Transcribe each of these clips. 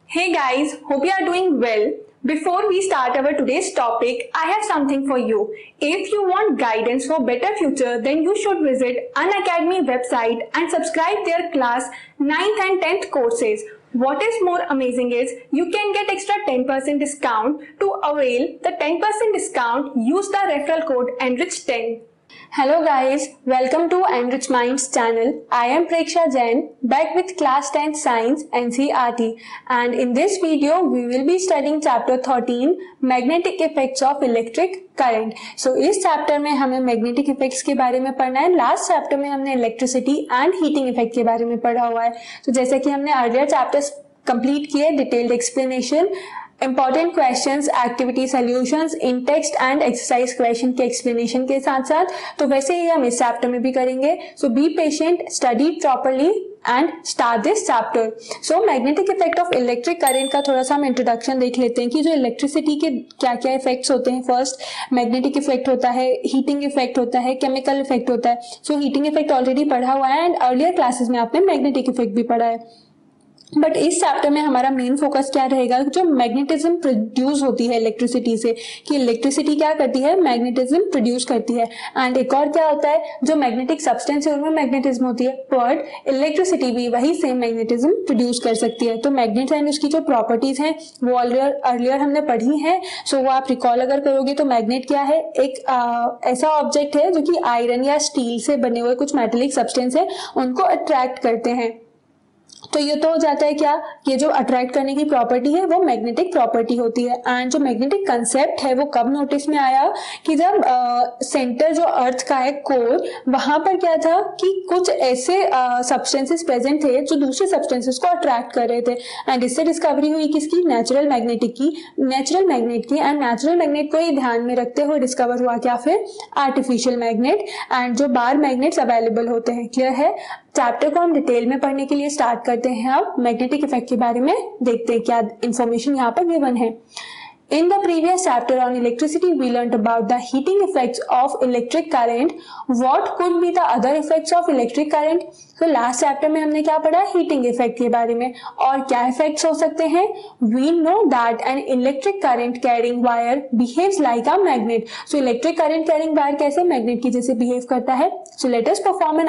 Hey guys, hope you are doing well. Before we start our today's topic, I have something for you. If you want guidance for better future, then you should visit Unacademy website and subscribe their class 9th and 10th courses. What is more amazing is you can get extra 10% discount. To avail the 10% discount, use the referral code ENRICH10. Hello guys, welcome to Enrich Minds channel. I am Preksha Jain, back with class 10 Science NCERT, and in this video we will be studying chapter 13 Magnetic Effects of Electric Current. So इस chapter में हमें magnetic effects के बारे में पढ़ना है. Last chapter में हमने इलेक्ट्रिसिटी एंड हीटिंग इफेक्ट के बारे में पढ़ा हुआ है. तो जैसे कि हमने अर्लियर चैप्टर्स कंप्लीट किए, detailed explanation, important questions, activity solutions, in text and exercise question के एक्सप्लेनेशन के साथ साथ, तो वैसे ही हम इस चैप्टर में भी करेंगे. So be patient, study properly and start this chapter. So magnetic effect of electric current का थोड़ा सा हम इंट्रोडक्शन देख लेते हैं कि जो इलेक्ट्रिसिटी के क्या क्या इफेक्ट्स होते हैं. फर्स्ट मैग्नेटिक इफेक्ट होता है, हीटिंग इफेक्ट होता है, केमिकल इफेक्ट होता है. सो हीटिंग इफेक्ट ऑलरेडी पढ़ा हुआ है एंड अर्लियर क्लासेस में आपने मैग्नेटिक इफेक्ट भी पढ़ा है. बट इस चैप्टर में हमारा मेन फोकस क्या रहेगा, जो मैग्नेटिज्म प्रोड्यूस होती है इलेक्ट्रिसिटी से, कि इलेक्ट्रिसिटी क्या करती है, मैग्नेटिज्म प्रोड्यूस करती है. एंड एक और क्या होता है, जो मैग्नेटिक सब्सटेंस है उनमें मैग्नेटिज्म होती है, बट इलेक्ट्रिसिटी भी वही सेम मैग्नेटिज्म प्रोड्यूस कर सकती है. तो मैग्नेट एंड उसकी जो प्रॉपर्टीज हैं वो अर्लियर हमने पढ़ी है. सो वो आप रिकॉल अगर करोगे तो मैग्नेट क्या है, एक ऐसा ऑब्जेक्ट है जो कि आयरन या स्टील से बने हुए कुछ मेटेलिक सब्सटेंस है उनको अट्रैक्ट करते हैं. तो ये तो हो जाता है क्या, ये जो अट्रैक्ट करने की प्रॉपर्टी है वो मैग्नेटिक प्रॉपर्टी होती है. एंड जो मैग्नेटिक कंसेप्ट है वो कब नोटिस में आया, कि जब सेंटर जो अर्थ का है, कोर, वहां पर क्या था कि कुछ ऐसे सब्सटेंसेस प्रेजेंट थे जो दूसरे सब्सटेंसेस को अट्रैक्ट कर रहे थे. एंड इससे डिस्कवरी हुई किसकी, नेचुरल मैग्नेट की. एंड नेचुरल मैग्नेट को ही ध्यान में रखते हुए डिस्कवर हुआ क्या, फिर आर्टिफिशियल मैग्नेट. एंड जो बार मैग्नेट्स अवेलेबल होते हैं. क्लियर है. चैप्टर को हम डिटेल में पढ़ने के लिए स्टार्ट करते हैं. अब मैग्नेटिक इफेक्ट के बारे में देखते हैं क्या इंफॉर्मेशन यहाँ पर गिवन है. In the previous chapter on electricity, we learnt about the heating effects of electric current. What could be the other effects of electric current? तो लास्ट चैप्टर में हमने क्या पढ़ा, हीटिंग इफेक्ट के बारे में. और क्या इफेक्ट्स हो सकते हैं. We know that an electric current carrying wire behaves like a magnet. So electric current carrying wire कैसे मैग्नेट की जैसे बिहेव करता है. So let us perform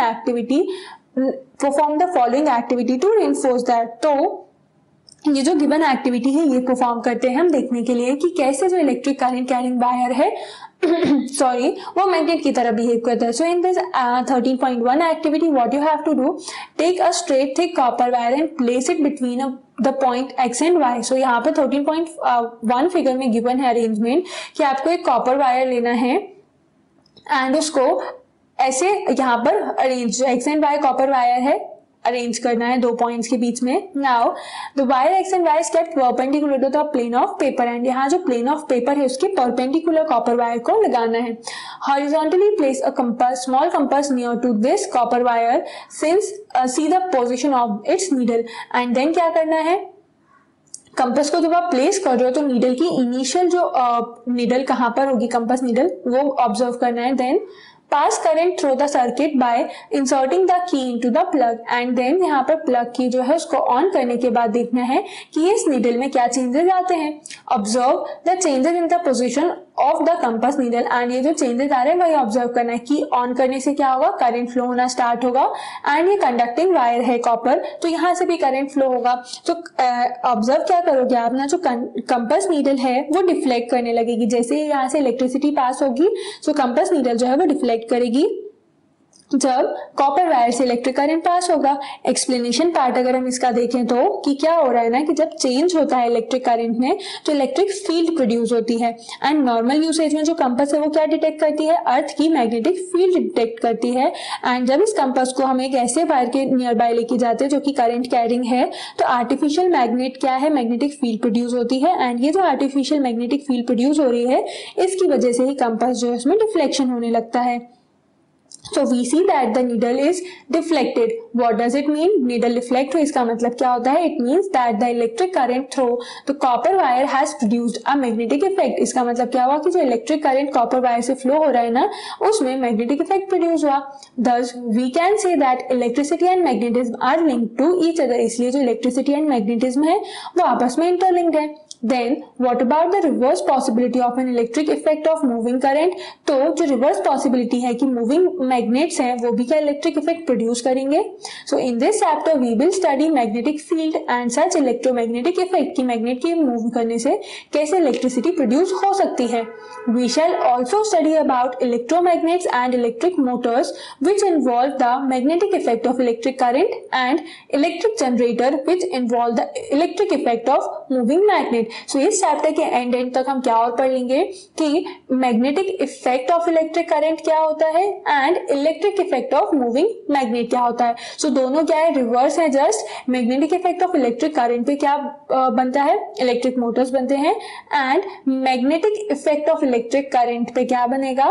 the following activity to reinforce that. तो ये जो गिवन एक्टिविटी है ये परफॉर्म करते हैं हम देखने के लिए कि कैसे जो इलेक्ट्रिक करंट कैरिंग वायर है सॉरी वो मैग्नेट की तरह बिहेव करता है. So in this 13.1 activity what you have to do, take a straight thick copper wire and place it between the point x and y. So यहाँ पे 13.1 figure में given है अरेंजमेंट कि आपको एक कॉपर वायर लेना है एंड उसको ऐसे यहाँ पर arrange, x and y copper wire है, अरेंज करना है दो पॉइंट्स के बीच में. Now the wire X and Y is kept perpendicular to the plane of paper. And यहाँ जो प्लेन ऑफ पेपर है उसके परपेंडिकुलर कॉपर वायर को लगाना है. Horizontally place a compass, small compass near to this copper wire since see the position of its needle. And then क्या करना है, कंपास को जब आप प्लेस कर रहे हो तो नीडल की इनिशियल जो नीडल कहाँ पर होगी, कंपास नीडल, वो ऑब्जर्व करना है. Then pass current through the circuit by inserting the key into the plug. And then यहाँ पर प्लग की जो है उसको ऑन करने के बाद देखना है कि इस नीडल में क्या चेंजेस आते हैं. Observe the changes in the position of the compass needle. And ये जो चेंजेस आ रहे हैं वही ऑब्जर्व करना है. कि ऑन करने से क्या होगा, करंट फ्लो होना स्टार्ट होगा. एंड ये कंडक्टिंग वायर है कॉपर, तो यहाँ से भी करंट फ्लो होगा. तो ऑब्जर्व क्या करोगे आप ना, जो कंपास नीडल है वो डिफ्लेक्ट करने लगेगी. जैसे ही यहाँ से इलेक्ट्रिसिटी पास होगी तो कंपास नीडल जो है वो डिफ्लेक्ट करेगी जब कॉपर वायर से इलेक्ट्रिक करंट पास होगा. एक्सप्लेनेशन पार्ट अगर हम इसका देखें तो कि क्या हो रहा है ना, कि जब चेंज होता है इलेक्ट्रिक करंट में तो इलेक्ट्रिक फील्ड प्रोड्यूस होती है. एंड नॉर्मल यूसेज में जो कंपास है वो क्या डिटेक्ट करती है, अर्थ की मैग्नेटिक फील्ड डिटेक्ट करती है. एंड जब इस कंपास को हम एक ऐसे वायर के नियर बाय लेके जाते हैं जो कि करंट कैरिंग है, तो आर्टिफिशियल मैग्नेट क्या है, मैग्नेटिक फील्ड प्रोड्यूस होती है. एंड ये जो आर्टिफिशियल मैग्नेटिक फील्ड प्रोड्यूस हो रही है इसकी वजह से ही कंपास जो है उसमें डिफ्लेक्शन होने लगता है. So we see that the needle is deflected. What does it mean? Needle deflect हुई इसका मतलब क्या होता है? It means that the electric current through the copper wire has produced a magnetic effect. इसका मतलब क्या हुआ कि जो electric current copper wire से flow हो रहा है ना, उसमें magnetic effect produce हुआ. Thus we can say that electricity and magnetism are linked to each other. इसलिए जो electricity and magnetism है वो आपस में interlinked है. Then what about the reverse possibility of an electric effect of moving current? तो जो reverse possibility है कि moving magnets हैं वो भी क्या electric effect produce करेंगे? So in this chapter we will study magnetic field and such electromagnetic effect कि magnet के move करने से कैसे electricity produce हो सकती है. We shall also study about electromagnets and electric motors which involve the magnetic effect of electric current and electric generator which involve the electric effect of moving magnet. So इस chapter के end तक हम क्या और पढ़ लेंगे कि magnetic effect of electric current क्या होता है and electric effect of moving magnet क्या होता है. सो दोनों क्या है, रिवर्स है. Just magnetic effect of electric current पे क्या बनता है, इलेक्ट्रिक मोटर्स बनते हैं, and magnetic effect of electric current पे क्या बनेगा,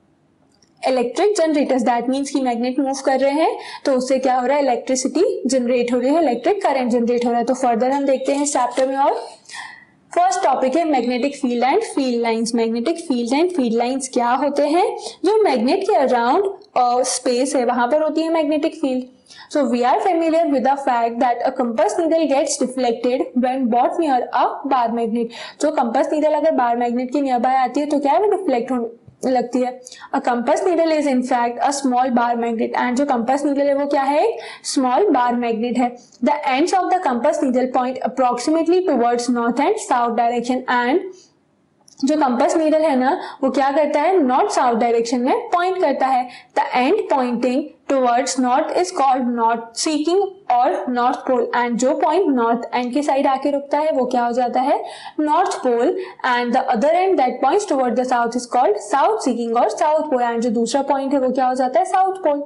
इलेक्ट्रिक जनरेटर्स. दैट मीन्स कि मैग्नेट मूव कर रहे हैं तो उससे क्या हो रहा है, इलेक्ट्रिसिटी जनरेट हो रही है, इलेक्ट्रिक करंट जनरेट हो रहा है. तो फर्दर हम देखते हैं इस चैप्टर में. और फर्स्ट टॉपिक है magnetic field and field lines. Magnetic field and field lines क्या होते हैं? जो मैग्नेट के अराउंड स्पेस है वहां पर होती है magnetic field. So we are familiar with the fact that a compass needle gets deflected when brought near a bar magnet. जो compass needle अगर bar magnet के nearby आती है तो क्या है, वो डिफ्लेक्ट होने लगती है. A compass needle is in fact a small bar magnet and जो compass needle है वो क्या है, एक small bar magnet है. The ends of the compass needle point approximately towards north and south direction and जो कंपास नीडल है ना वो क्या करता है, नॉर्थ साउथ डायरेक्शन में पॉइंट करता है. The end pointing towards north is called north seeking और नॉर्थ पोल. एंड जो पॉइंट नॉर्थ एंड के साइड आके रुकता है वो क्या हो जाता है, north pole. And the other end that points toward the south is called south seeking और साउथ पोल. एंड जो दूसरा पॉइंट है वो क्या हो जाता है, south pole.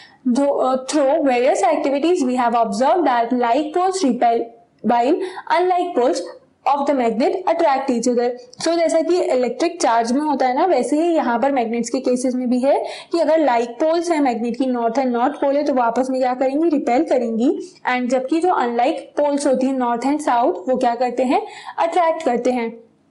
Through various activities we have observed that like poles repel while unlike poles of the magnet attract each other. So जैसा कि इलेक्ट्रिक चार्ज में होता है ना, वैसे ही यहाँ पर मैग्नेट्स के केसेस में भी है कि अगर लाइक पोल्स है मैग्नेट की, नॉर्थ एंड नॉर्थ पोल है, तो वो आपस में क्या करेंगी, रिपेल करेंगी. एंड जबकि जो अनलाइक पोल्स होती है नॉर्थ एंड साउथ, वो क्या करते हैं, अट्रैक्ट करते हैं.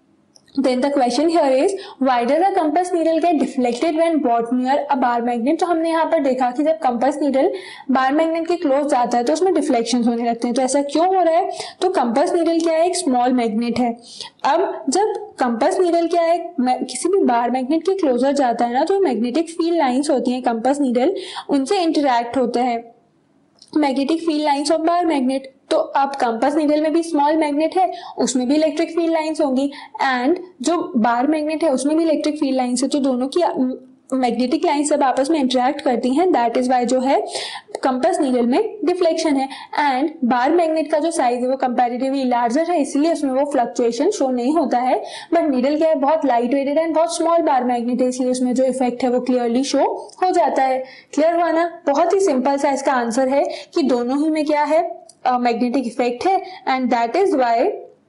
Then the question here is why does a compass needle get deflected when brought near a bar magnet? तो हमने यहाँ पर देखा कि जब कंपास नीडल बार मैग्नेट के क्लोज जाता है तो उसमें डिफ्लेक्शन होने लगते हैं. तो ऐसा क्यों हो रहा है? तो कंपास नीडल क्या है, एक स्मॉल मैग्नेट है. अब जब कंपास नीडल क्या है, किसी भी बार मैग्नेट के क्लोजर जाता है ना, तो मैग्नेटिक फील्ड लाइंस होती हैं कंपास नीडल, उनसे इंटरैक्ट होते हैं magnetic field lines of bar magnet. तो अब कंपास नीडल में भी स्मॉल मैग्नेट है, उसमें भी इलेक्ट्रिक फील्ड लाइंस होंगी, एंड जो बार मैग्नेट है उसमें भी इलेक्ट्रिक फील्ड लाइंस है. तो दोनों की मैग्नेटिक लाइन सब आपस में इंटरेक्ट करती हैं. दैट इज वाई जो है कंपास नीडल में डिफ्लेक्शन है. एंड बार मैग्नेट का जो साइज है वो कंपैरेटिवली लार्जर है, इसलिए उसमें वो फ्लक्चुएशन शो नहीं होता है. बट नीडल क्या है, बहुत लाइट वेटेड एंड बहुत स्मॉल बार मैग्नेट है, इसलिए उसमें जो इफेक्ट है वो क्लियरली शो हो जाता है. क्लियर हुआ ना? बहुत ही सिंपल सा इसका आंसर है कि दोनों ही में क्या है, मैग्नेटिक इफेक्ट है. एंड दैट इज वाई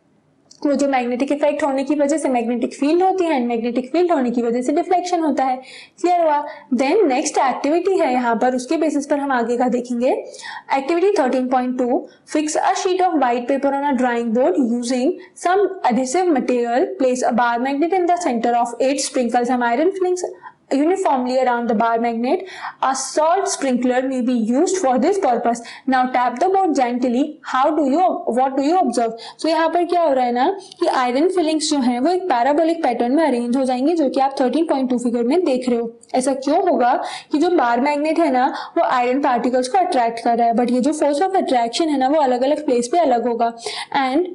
वो जो मैग्नेटिक इफेक्ट होने की वजह से मैग्नेटिक फील्ड होती है एंड मैग्नेटिक फील्ड होने की वजह से डिफ्लेक्शन होता है. क्लियर हुआ? देन नेक्स्ट एक्टिविटी है यहाँ पर, उसके बेसिस पर हम आगे का देखेंगे. Activity 13.2 fix a sheet of white paper on a drawing board using some adhesive material. Place a bar magnet in the centre of it. Sprinkle some iron filings uniformly around the bar magnet. A salt sprinkler may be used for this purpose. Now tap the board gently. What do you observe? So यहाँ पर क्या हो रहा है ना कि iron fillings जो हैं वो एक पैराबोलिक पैटर्न में अरेंज हो जाएंगे, जो कि आप 13.2 फिगर में देख रहे हो. ऐसा क्यों होगा कि जो बार मैग्नेट है ना वो आयरन पार्टिकल्स को अट्रैक्ट कर रहा है, बट ये जो फोर्स ऑफ अट्रैक्शन है ना वो अलग अलग प्लेस पे अलग होगा. एंड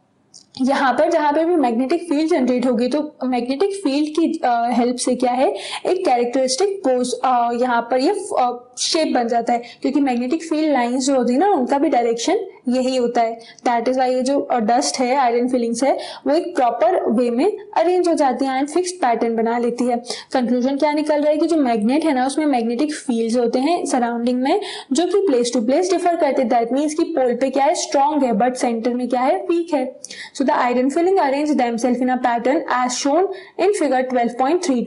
यहाँ पर जहाँ पे भी मैग्नेटिक फील्ड जनरेट होगी तो मैग्नेटिक फील्ड की हेल्प से क्या है, एक कैरेक्टरिस्टिक पोज यहाँ पर ये शेप बन जाता है, क्योंकि मैग्नेटिक फील्ड लाइंस जो होती है ना उनका भी डायरेक्शन यही होता है. दैट इज वाई ये जो डस्ट है, आयरन फिलिंग्स है, वो एक प्रॉपर वे में अरेंज हो जाती है एंड फिक्स्ड पैटर्न बना लेती है. कंक्लूजन क्या निकल रहा है कि जो मैग्नेट है ना उसमें मैग्नेटिक फील्ड्स होते हैं सराउंडिंग में, जो कि प्लेस टू प्लेस डिफर करते हैं. दैट मीन्स कि पोल पे क्या है, स्ट्रॉन्ग है, बट सेंटर में क्या है, वीक है. So the iron filling arrange themselves in a pattern as shown in figure 12.32.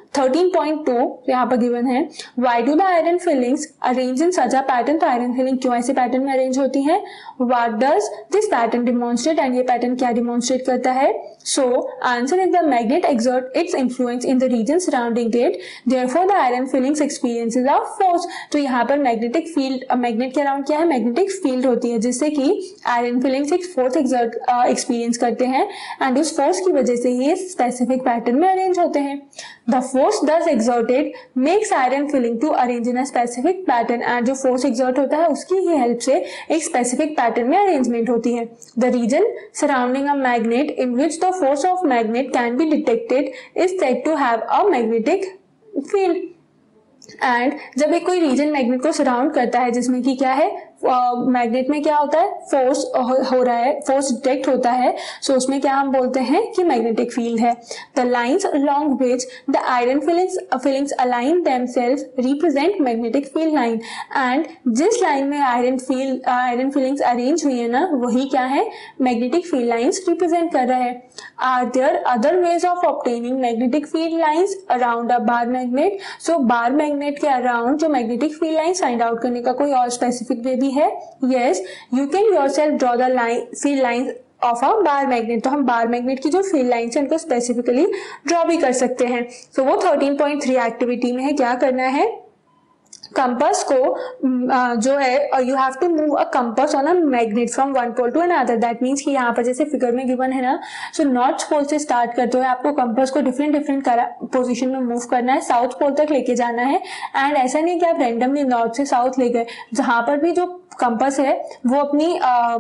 13.2 यहाँ पर गिवन है, why do the iron filings arrange in such a pattern. तो आयरन फिलिंग क्यों ऐसे पैटर्न में अरेंज होती है, what does this pattern demonstrate, and ये पैटर्न क्या डिमॉन्स्ट्रेट करता है। So answer is the magnet exert its influence in the region surrounding it, therefore the iron filings experiences a force. तो यहाँ पर मैग्नेटिक फील्ड, मैग्नेट के around क्या है, मैग्नेटिक फील्ड होती है, जिससे कि आयरन फिलिंग्स एक फोर्स एक्सपीरियंस करते हैं एंड उस फोर्स की वजह से ही स्पेसिफिक पैटर्न में अरेंज होते हैं। The force thus exerted makes iron filling to arrange in a specific pattern, and जो फोर्स एक्सर्ट होता है उसकी ही हेल्प से एक स्पेसिफिक पैटर्न में अरेंजमेंट होती है। The region surrounding a magnet in which the force of magnet can be detected is said to have a magnetic field. And जब एक कोई रीजन मैग्नेट को सराउंड करता है जिसमें कि क्या है, मैग्नेट में क्या होता है, फोर्स हो रहा है, फोर्स डिटेक्ट होता है, सो उसमें क्या हम बोलते हैं कि मैग्नेटिक फील्ड है। The lines along which the iron filings align themselves represent magnetic field line, and जिस लाइन में आयरन फिलिंग्स अरेंज हुई है ना, वही क्या है, मैग्नेटिक फील्ड लाइंस रिप्रेजेंट कर रहा है। Are there other ways of obtaining magnetic field lines around a bar magnet. So bar magnet के अराउंड जो magnetic field lines find out करने का कोई और स्पेसिफिक वे भी है। Yes, you can yourself draw the field lines of a bar magnet. तो हम बार मैग्नेट की जो फील्ड लाइंस है उनको स्पेसिफिकली ड्रॉ भी कर सकते हैं। तो वो 13.3 एक्टिविटी में है, क्या करना है, कंपास को जो है, you have to move a compass on a magnet from one pole to another. That means कि यहाँ पर जैसे फिगर में गिवन है ना, सो नॉर्थ पोल से स्टार्ट करते हुए आपको कंपास को डिफरेंट पोजीशन में मूव करना है, साउथ पोल तक लेके जाना है। एंड ऐसा नहीं कि आप रैंडमली नॉर्थ से साउथ ले गए, जहां पर भी जो कंपास है वो अपनी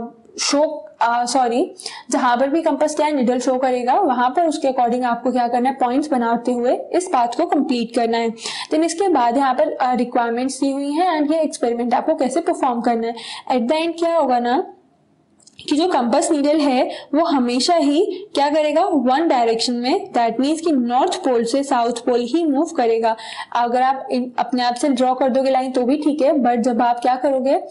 जहां पर भी कंपास क्या है, निडल शो करेगा, वहां पर उसके अकॉर्डिंग आपको क्या करना है, पॉइंट्स बनाते हुए इस पाथ को कंप्लीट करना है। देन इसके बाद यहाँ पर रिक्वायरमेंट्स दी हुई हैं एंड ये एक्सपेरिमेंट आपको कैसे परफॉर्म करना है। एट द एंड क्या होगा ना कि जो कंपास नीडल है वो हमेशा ही क्या करेगा, वन डायरेक्शन में, दैट मीन्स कि नॉर्थ पोल से साउथ पोल ही मूव करेगा। अगर आप अपने आप से ड्रॉ कर दोगे लाइन तो भी ठीक है, बट जब आप क्या करोगे,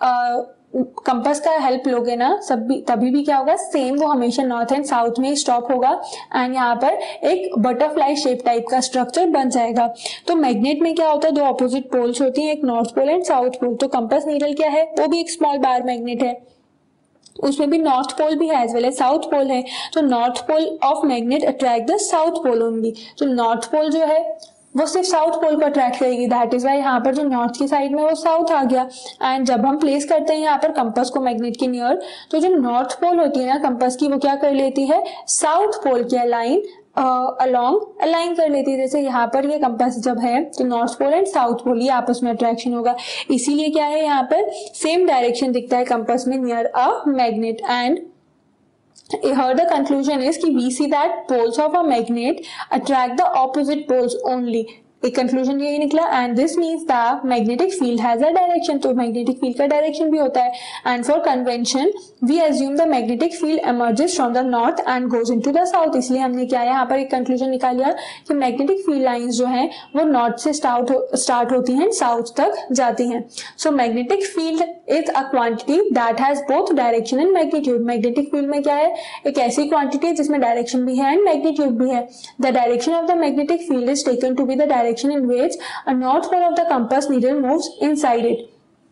कंपास का हेल्प लोगे ना, तभी भी क्या होगा, सेम वो हमेशा नॉर्थ एंड साउथ में ही स्टॉप होगा एंड यहाँ पर एक बटरफ्लाई शेप टाइप का स्ट्रक्चर बन जाएगा। तो मैग्नेट में क्या होता है, दो ऑपोजिट पोल्स होती हैं, एक north pole and south pole. तो कंपास नीडल क्या है, वो भी एक स्मॉल बार मैग्नेट है, उसमें भी नॉर्थ पोल भी है as well as south pole है। तो north pole of magnet attract the south pole only. तो नॉर्थ पोल जो है वो सिर्फ साउथ पोल को अट्रैक्ट करेगी, दैट इज वाई यहाँ पर जो नॉर्थ की साइड में वो साउथ आ गया। एंड जब हम प्लेस करते हैं यहाँ पर कंपास को मैग्नेट के नियर, तो जो नॉर्थ पोल होती है ना कंपास की, वो क्या कर लेती है, साउथ पोल की अलाइन अलोंग अलाइन कर लेती है। जैसे यहाँ पर ये कंपास जब है तो north pole and south pole ये आपस में अट्रैक्शन होगा, इसीलिए क्या है यहाँ पर सेम डायरेक्शन दिखता है कंपास में near a magnet. And here the conclusion is कि we see that poles of a magnet attract the opposite poles only। एक कंक्लूजन यही निकला and this means the magnetic field has a direction. तो magnetic field का direction भी होता है। And for convention we assume the magnetic field emerges from the north and goes into the south. इसलिए हमने क्या यहाँ पर एक कंक्लूजन निकाल लिया कि मैग्नेटिक फील्ड लाइंस जो है वो नॉर्थ से स्टार्ट होती हैं, साउथ तक जाती हैं। So magnetic field is a quantity that has both direction and magnitude. Magnetic field में क्या है, एक ऐसी क्वांटिटी जिसमें डायरेक्शन भी है एंड मैग्नीट्यूड भी है। The direction of the magnetic field is taken to be the direction in which a north pole of the compass needle moves inside it।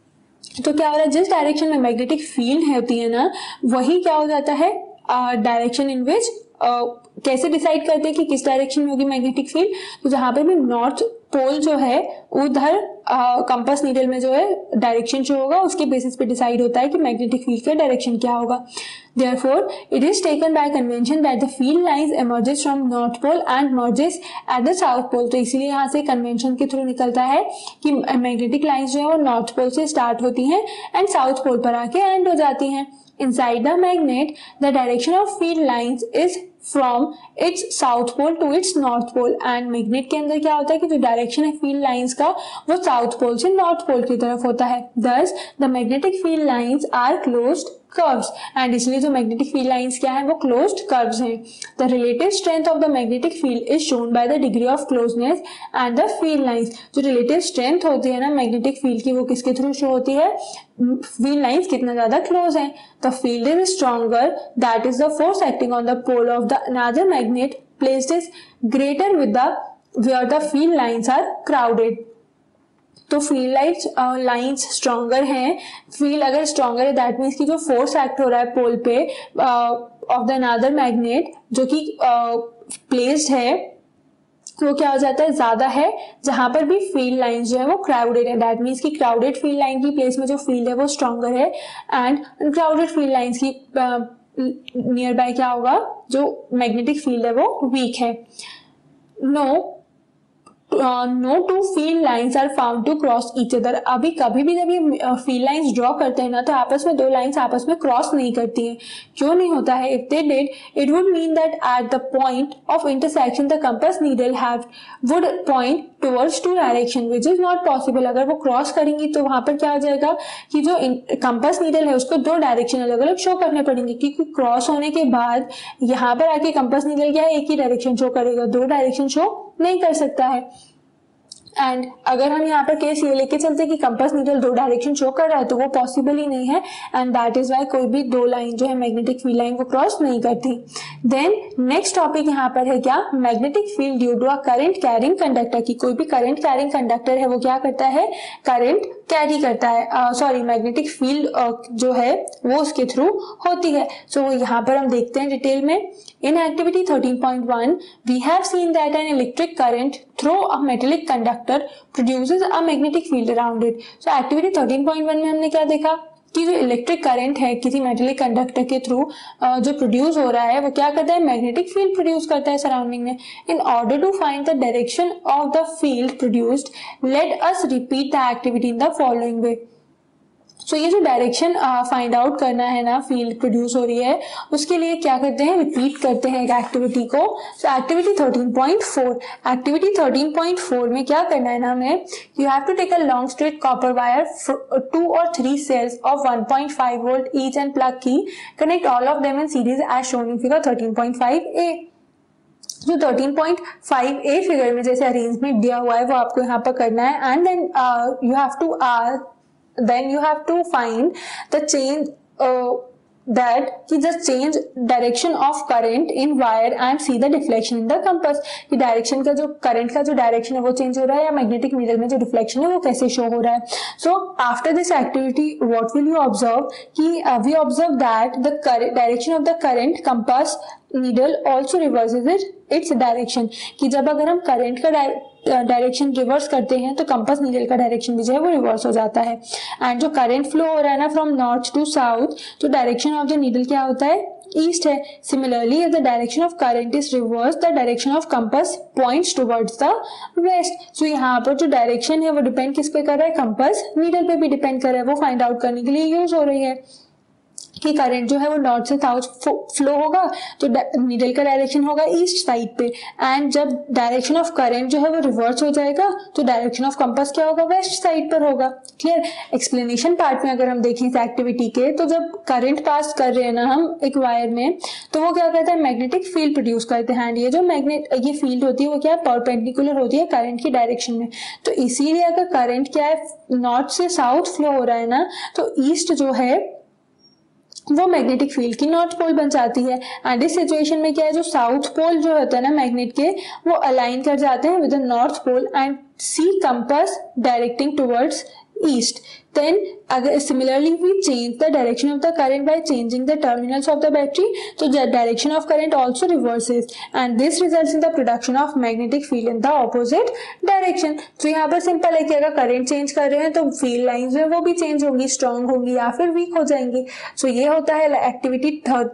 तो क्या हो रहा है, जिस डायरेक्शन में मैग्नेटिक फील्ड होती है ना, वही क्या हो जाता है, डायरेक्शन इन विच कैसे डिसाइड करते हैं कि किस डायरेक्शन में होगी मैग्नेटिक फील्ड। तो जहां पे भी नॉर्थ पोल जो है उधर कंपास नीडल में जो है डायरेक्शन जो होगा उसके बेसिस पे डिसाइड होता है कि मैग्नेटिक फील्ड का डायरेक्शन क्या होगा। Therefore, it is taken by convention that the field lines emerges from north pole and merges at the south pole। तो इसीलिए यहाँ से कन्वेंशन के थ्रू निकलता है कि मैग्नेटिक लाइंस जो है वो नॉर्थ पोल से स्टार्ट होती हैं एंड साउथ पोल पर आके एंड हो जाती हैं। Inside the magnet, the direction of field lines is from its south pole to its north pole। and magnet के अंदर क्या होता है कि जो डायरेक्शन है फील्ड लाइंस का वो साउथ पोल से नॉर्थ पोल की तरफ होता है। Thus, the magnetic field lines are closed curves and इसलिए जो मैग्नेटिक फील्ड लाइंस क्या है वो क्लोज्ड कर्व्स हैं। The relative strength of the magnetic field is shown by the degree of closeness and the field lines। जो relative strength होती है ना मैग्नेटिक फील्ड की वो किसके थ्रू शो होती है, फील्ड लाइंस कितना ज्यादा क्लोज है। The field is stronger, that is the force acting on the pole of the another magnet placed is greater with the where the field lines are crowded. तो field lines stronger हैं. Field अगर stronger है that means कि जो force act हो रहा है पोल पे ऑफ द अनदर मैग्नेट जो कि प्लेस्ड है वो क्या हो जाता है ज्यादा है. जहां पर भी फील्ड लाइन जो है वो क्राउडेड है दैट मीन्स कि क्राउडेड फील्ड लाइन की प्लेस में जो फील्ड है वो स्ट्रॉन्गर है एंड अनक्राउडेड फील्ड लाइन्स की नियर बाय क्या होगा जो मैग्नेटिक फील्ड है वो वीक है. No two field lines are found to cross each other. अभी कभी भी जब ये फील्ड लाइन्स ड्रॉ करते हैं ना तो आपस में दो लाइन्स आपस में क्रॉस नहीं करती हैं. क्यों नहीं होता है? If they did it would mean that at the point of intersection the compass needle would point towards two direction which is not possible. अगर वो क्रॉस करेंगी तो वहां पर क्या हो जाएगा कि जो कंपास नीडल है उसको दो डायरेक्शन अलग अलग शो करने पड़ेंगे क्योंकि क्रॉस होने के बाद यहाँ पर आके कंपास नीडल क्या है एक ही डायरेक्शन शो करेगा, दो डायरेक्शन शो नहीं कर सकता है. एंड अगर हम यहाँ पर केस ये लेके चलते कि कंपास नीडल दो डायरेक्शन शो कर रहा है तो वो पॉसिबल ही नहीं है एंड दैट इज वाई कोई भी दो लाइन जो है मैग्नेटिक फील्ड लाइन वो क्रॉस नहीं करती. देन नेक्स्ट टॉपिक यहाँ पर है क्या magnetic field due to a current carrying conductor की. कोई भी करंट कैरिंग कंडक्टर है वो क्या करता है करंट कैरी करता है सॉरी मैग्नेटिक फील्ड जो है वो उसके थ्रू होती है. सो यहाँ पर हम देखते हैं डिटेल में. In activity 13.1, we have seen that an electric current through a metallic conductor produces a magnetic field around it. So activity 13.1 में हमने क्या देखा कि जो इलेक्ट्रिक करंट है किसी मेटेलिक कंडक्टर के थ्रू जो प्रोड्यूस हो रहा है वो क्या करता है मैग्नेटिक फील्ड प्रोड्यूस करता है सराउंडिंग में. In order to find the direction of the field produced let us repeat the activity in the following way. So ये जो डायरेक्शन फाइंड आउट करना है ना फील्ड प्रोड्यूस हो रही है उसके लिए क्या करते हैं रिपीट करते हैं एक एक्टिविटी को. सो एक्टिविटी 13.4 एक्टिविटी 13.4 में क्या करना है ना हमें you have to take a long straight copper wire 2 or 3 cells of 1.5 volt each and plug key connect all of them in series as shown in figure 13.5a. जो 13.5a figure में जैसे arrangement दिया हुआ है वो आपको यहाँ पर करना है and then then you have to find the change that कि just change direction of current in wire and see the deflection in the compass. कि डायरेक्शन का जो करंट का जो डायरेक्शन है वो चेंज हो रहा है या मैग्नेटिक नीडल में जो डिफ्लेक्शन है वो कैसे शो हो रहा है. So after this activity what will you observe कि we observe that the direction of the current compass needle also reverses its direction. कि जब अगर हम करंट का डायरेक्शन रिवर्स करते हैं तो कंपास नीडल का डायरेक्शन भी जो है वो रिवर्स हो जाता है. एंड जो करंट फ्लो हो रहा है ना फ्रॉम नॉर्थ टू साउथ तो डायरेक्शन ऑफ द नीडल क्या होता है ईस्ट है. Similarly if the direction of current is reverse the direction of compass points towards the west. सो यहाँ पर जो डायरेक्शन है वो डिपेंड किस पे कर रहा है कंपास नीडल पे भी डिपेंड कर रहा है. वो फाइंड आउट करने के लिए यूज हो रही है कि करंट जो है वो नॉर्थ से साउथ फ्लो होगा तो नीडल का डायरेक्शन होगा ईस्ट साइड पे एंड जब डायरेक्शन ऑफ करंट जो है वो रिवर्स हो जाएगा तो डायरेक्शन ऑफ कंपास क्या होगा वेस्ट साइड पर होगा. क्लियर. एक्सप्लेनेशन पार्ट में अगर हम देखें इस एक्टिविटी के तो जब करंट पास कर रहे हैं ना हम एक वायर में तो वो क्या करता है मैग्नेटिक फील्ड प्रोड्यूस करते हैं. ये जो ये फील्ड होती है वो क्या परपेंडिकुलर होती है करंट की डायरेक्शन में. तो इसीलिए अगर करंट क्या है नॉर्थ से साउथ फ्लो हो रहा है ना तो ईस्ट जो है वो मैग्नेटिक फील्ड की नॉर्थ पोल बन जाती है. एंड इस सिचुएशन में क्या है जो साउथ पोल जो होता है ना मैग्नेट के वो अलाइन कर जाते हैं with the north pole and see compass directing towards east. Then अगर similarly we change the direction of the current by changing the terminals of the battery so the direction of current also reverses and this results in the production of magnetic field in the opposite direction. तो यहाँ पर simple है कि अगर current change कर रहे हैं तो फील्ड लाइंस है वो भी चेंज होंगी स्ट्रॉन्ग होंगी या फिर वीक हो जाएंगी. सो ये होता है एक्टिविटी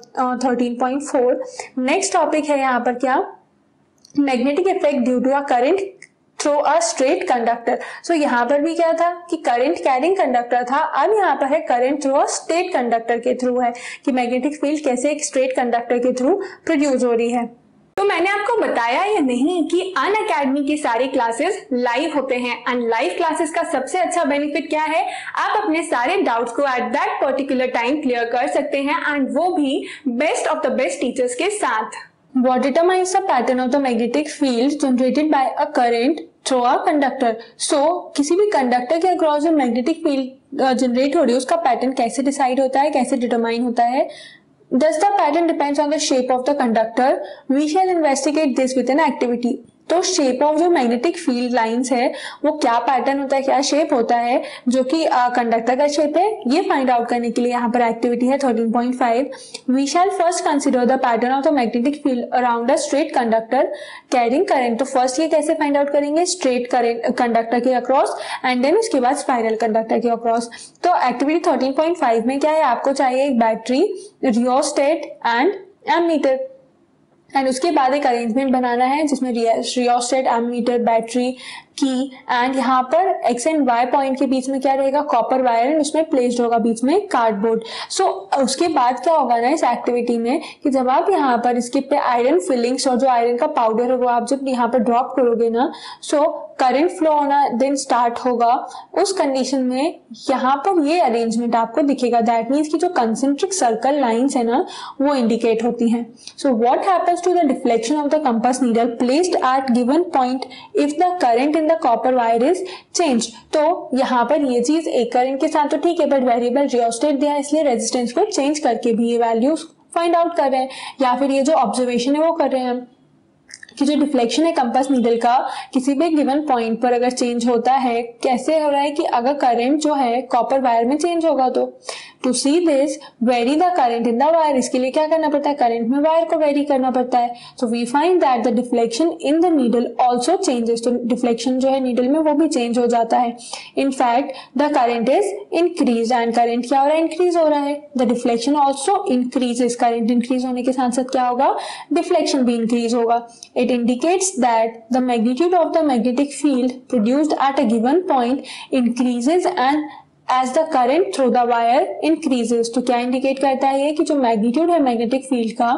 13.4. नेक्स्ट टॉपिक है यहाँ पर क्या magnetic effect due to a current through a straight conductor. So यहाँ पर भी क्या था कि करंट कैरिंग कंडक्टर था. अब यहाँ पर है current through a straight conductor के थ्रू है कि मैग्नेटिक फील्ड कैसे एक स्ट्रेट कंडक्टर के थ्रू प्रोड्यूस हो रही है. तो मैंने आपको बताया या नहीं कि अनअकैडमी की सारी क्लासेस लाइव होते हैं एंड लाइव क्लासेस का सबसे अच्छा बेनिफिट क्या है आप अपने सारे डाउट्स को at that particular time clear कर सकते हैं एंड वो भी best of the best teachers के साथ. What determines the pattern of the magnetic field generated by a current through a conductor? So किसी भी कंडक्टर के अक्रॉस जो मैग्नेटिक फील्ड जनरेट हो रही है उसका पैटर्न कैसे डिसाइड होता है कैसे डिटरमाइन होता है. Thus the pattern depends on the shape of the conductor. We shall investigate this with an activity. तो शेप ऑफ जो मैग्नेटिक फील्ड लाइंस है वो क्या पैटर्न होता है, क्या शेप होता है जो कि कंडक्टर का शेप है, ये फाइंड आउट करने के लिए यहाँ पर एक्टिविटी है 13.5। We shall first consider the pattern of the magnetic field around a straight conductor carrying current. तो फर्स्ट ये कैसे फाइंड आउट करेंगे, स्ट्रेट करंट कंडक्टर के अक्रॉस एंड देन उसके बाद स्पाइरल कंडक्टर के अक्रॉस। तो एक्टिविटी 13.5 में क्या है, आपको चाहिए एक battery, rheostat and ammeter and उसके बाद एक अरेंजमेंट बनाना है जिसमें रियोस्टेट, एमीटर, बैटरी की एंड यहाँ पर एक्स एंड वाई पॉइंट के बीच में क्या रहेगा, कॉपर वायर एंड उसमें प्लेस्ड होगा बीच में कार्डबोर्ड। सो उसके बाद क्या होगा ना इस एक्टिविटी में कि जब आप यहाँ पर इसके पे आयरन फिलिंग्स और जो आयरन का पाउडर है वो आप जब यहाँ पर ड्रॉप करोगे ना, सो करंट फ्लो होना देन स्टार्ट होगा। उस कंडीशन में यहाँ पर ये अरेंजमेंट आपको दिखेगा, दैट मीन्स कि जो कंसेंट्रिक सर्कल लाइंस है ना वो इंडिकेट होती हैं। So what happens to the deflection of the compass needle placed at given point if the current in the copper wire is change. तो यहाँ पर ये चीज एक करंट के साथ तो ठीक है, बट वेरिएबल रियोस्टेट दिया है इसलिए रेजिस्टेंस को चेंज करके भी ये वैल्यूज फाइंड आउट कर रहे हैं, या फिर ये जो ऑब्जर्वेशन है वो कर रहे हैं कि जो डिफ्लेक्शन है कंपास नीडल का किसी भी गिवन पॉइंट पर अगर चेंज होता है, कैसे हो रहा है कि अगर करंट जो है कॉपर वायर में चेंज होगा तो to see this vary the current in the wire, इसके लिए क्या करना पड़ता है, करंट में वायर को वेरी करना पड़ता है। So we find that the deflection in the needle also changes, तो डिफ्लेक्शन जो है नीडल में वो भी चेंज हो जाता है। In fact the current is increase and current क्या हो रहा है, इंक्रीज हो रहा है। The deflection also increases, current increase होने के साथ साथ क्या होगा, डिफ्लेक्शन भी इंक्रीज होगा। It indicates that the magnitude of the magnetic field produced at a given point increases and as the current through the wire increases। तो क्या इंडिकेट करता है ये कि जो मैग्नीट्यूड है मैग्नेटिक फील्ड का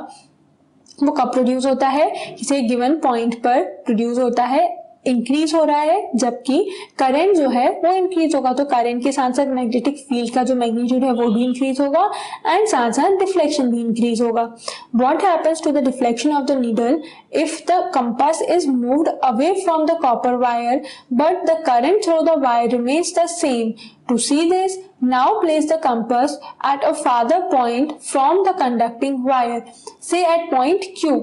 वो कब प्रोड्यूस होता है, किसी गिवन पॉइंट पर प्रोड्यूस होता है, इंक्रीज हो रहा है, जबकि करंट जो है वो इंक्रीज होगा। तो करंट के साथ साथ मैग्नेटिक फील्ड का जो मैग्नीट्यूड है वो भी इंक्रीज होगा एंड साथ साथ डिफ्लेक्शन भी इंक्रीज होगा। What happens to the deflection of the needle if the compass is moved away from the copper wire but the current through the wire remains the same. To see this, now place the compass at a farther point from the conducting wire, say at point Q।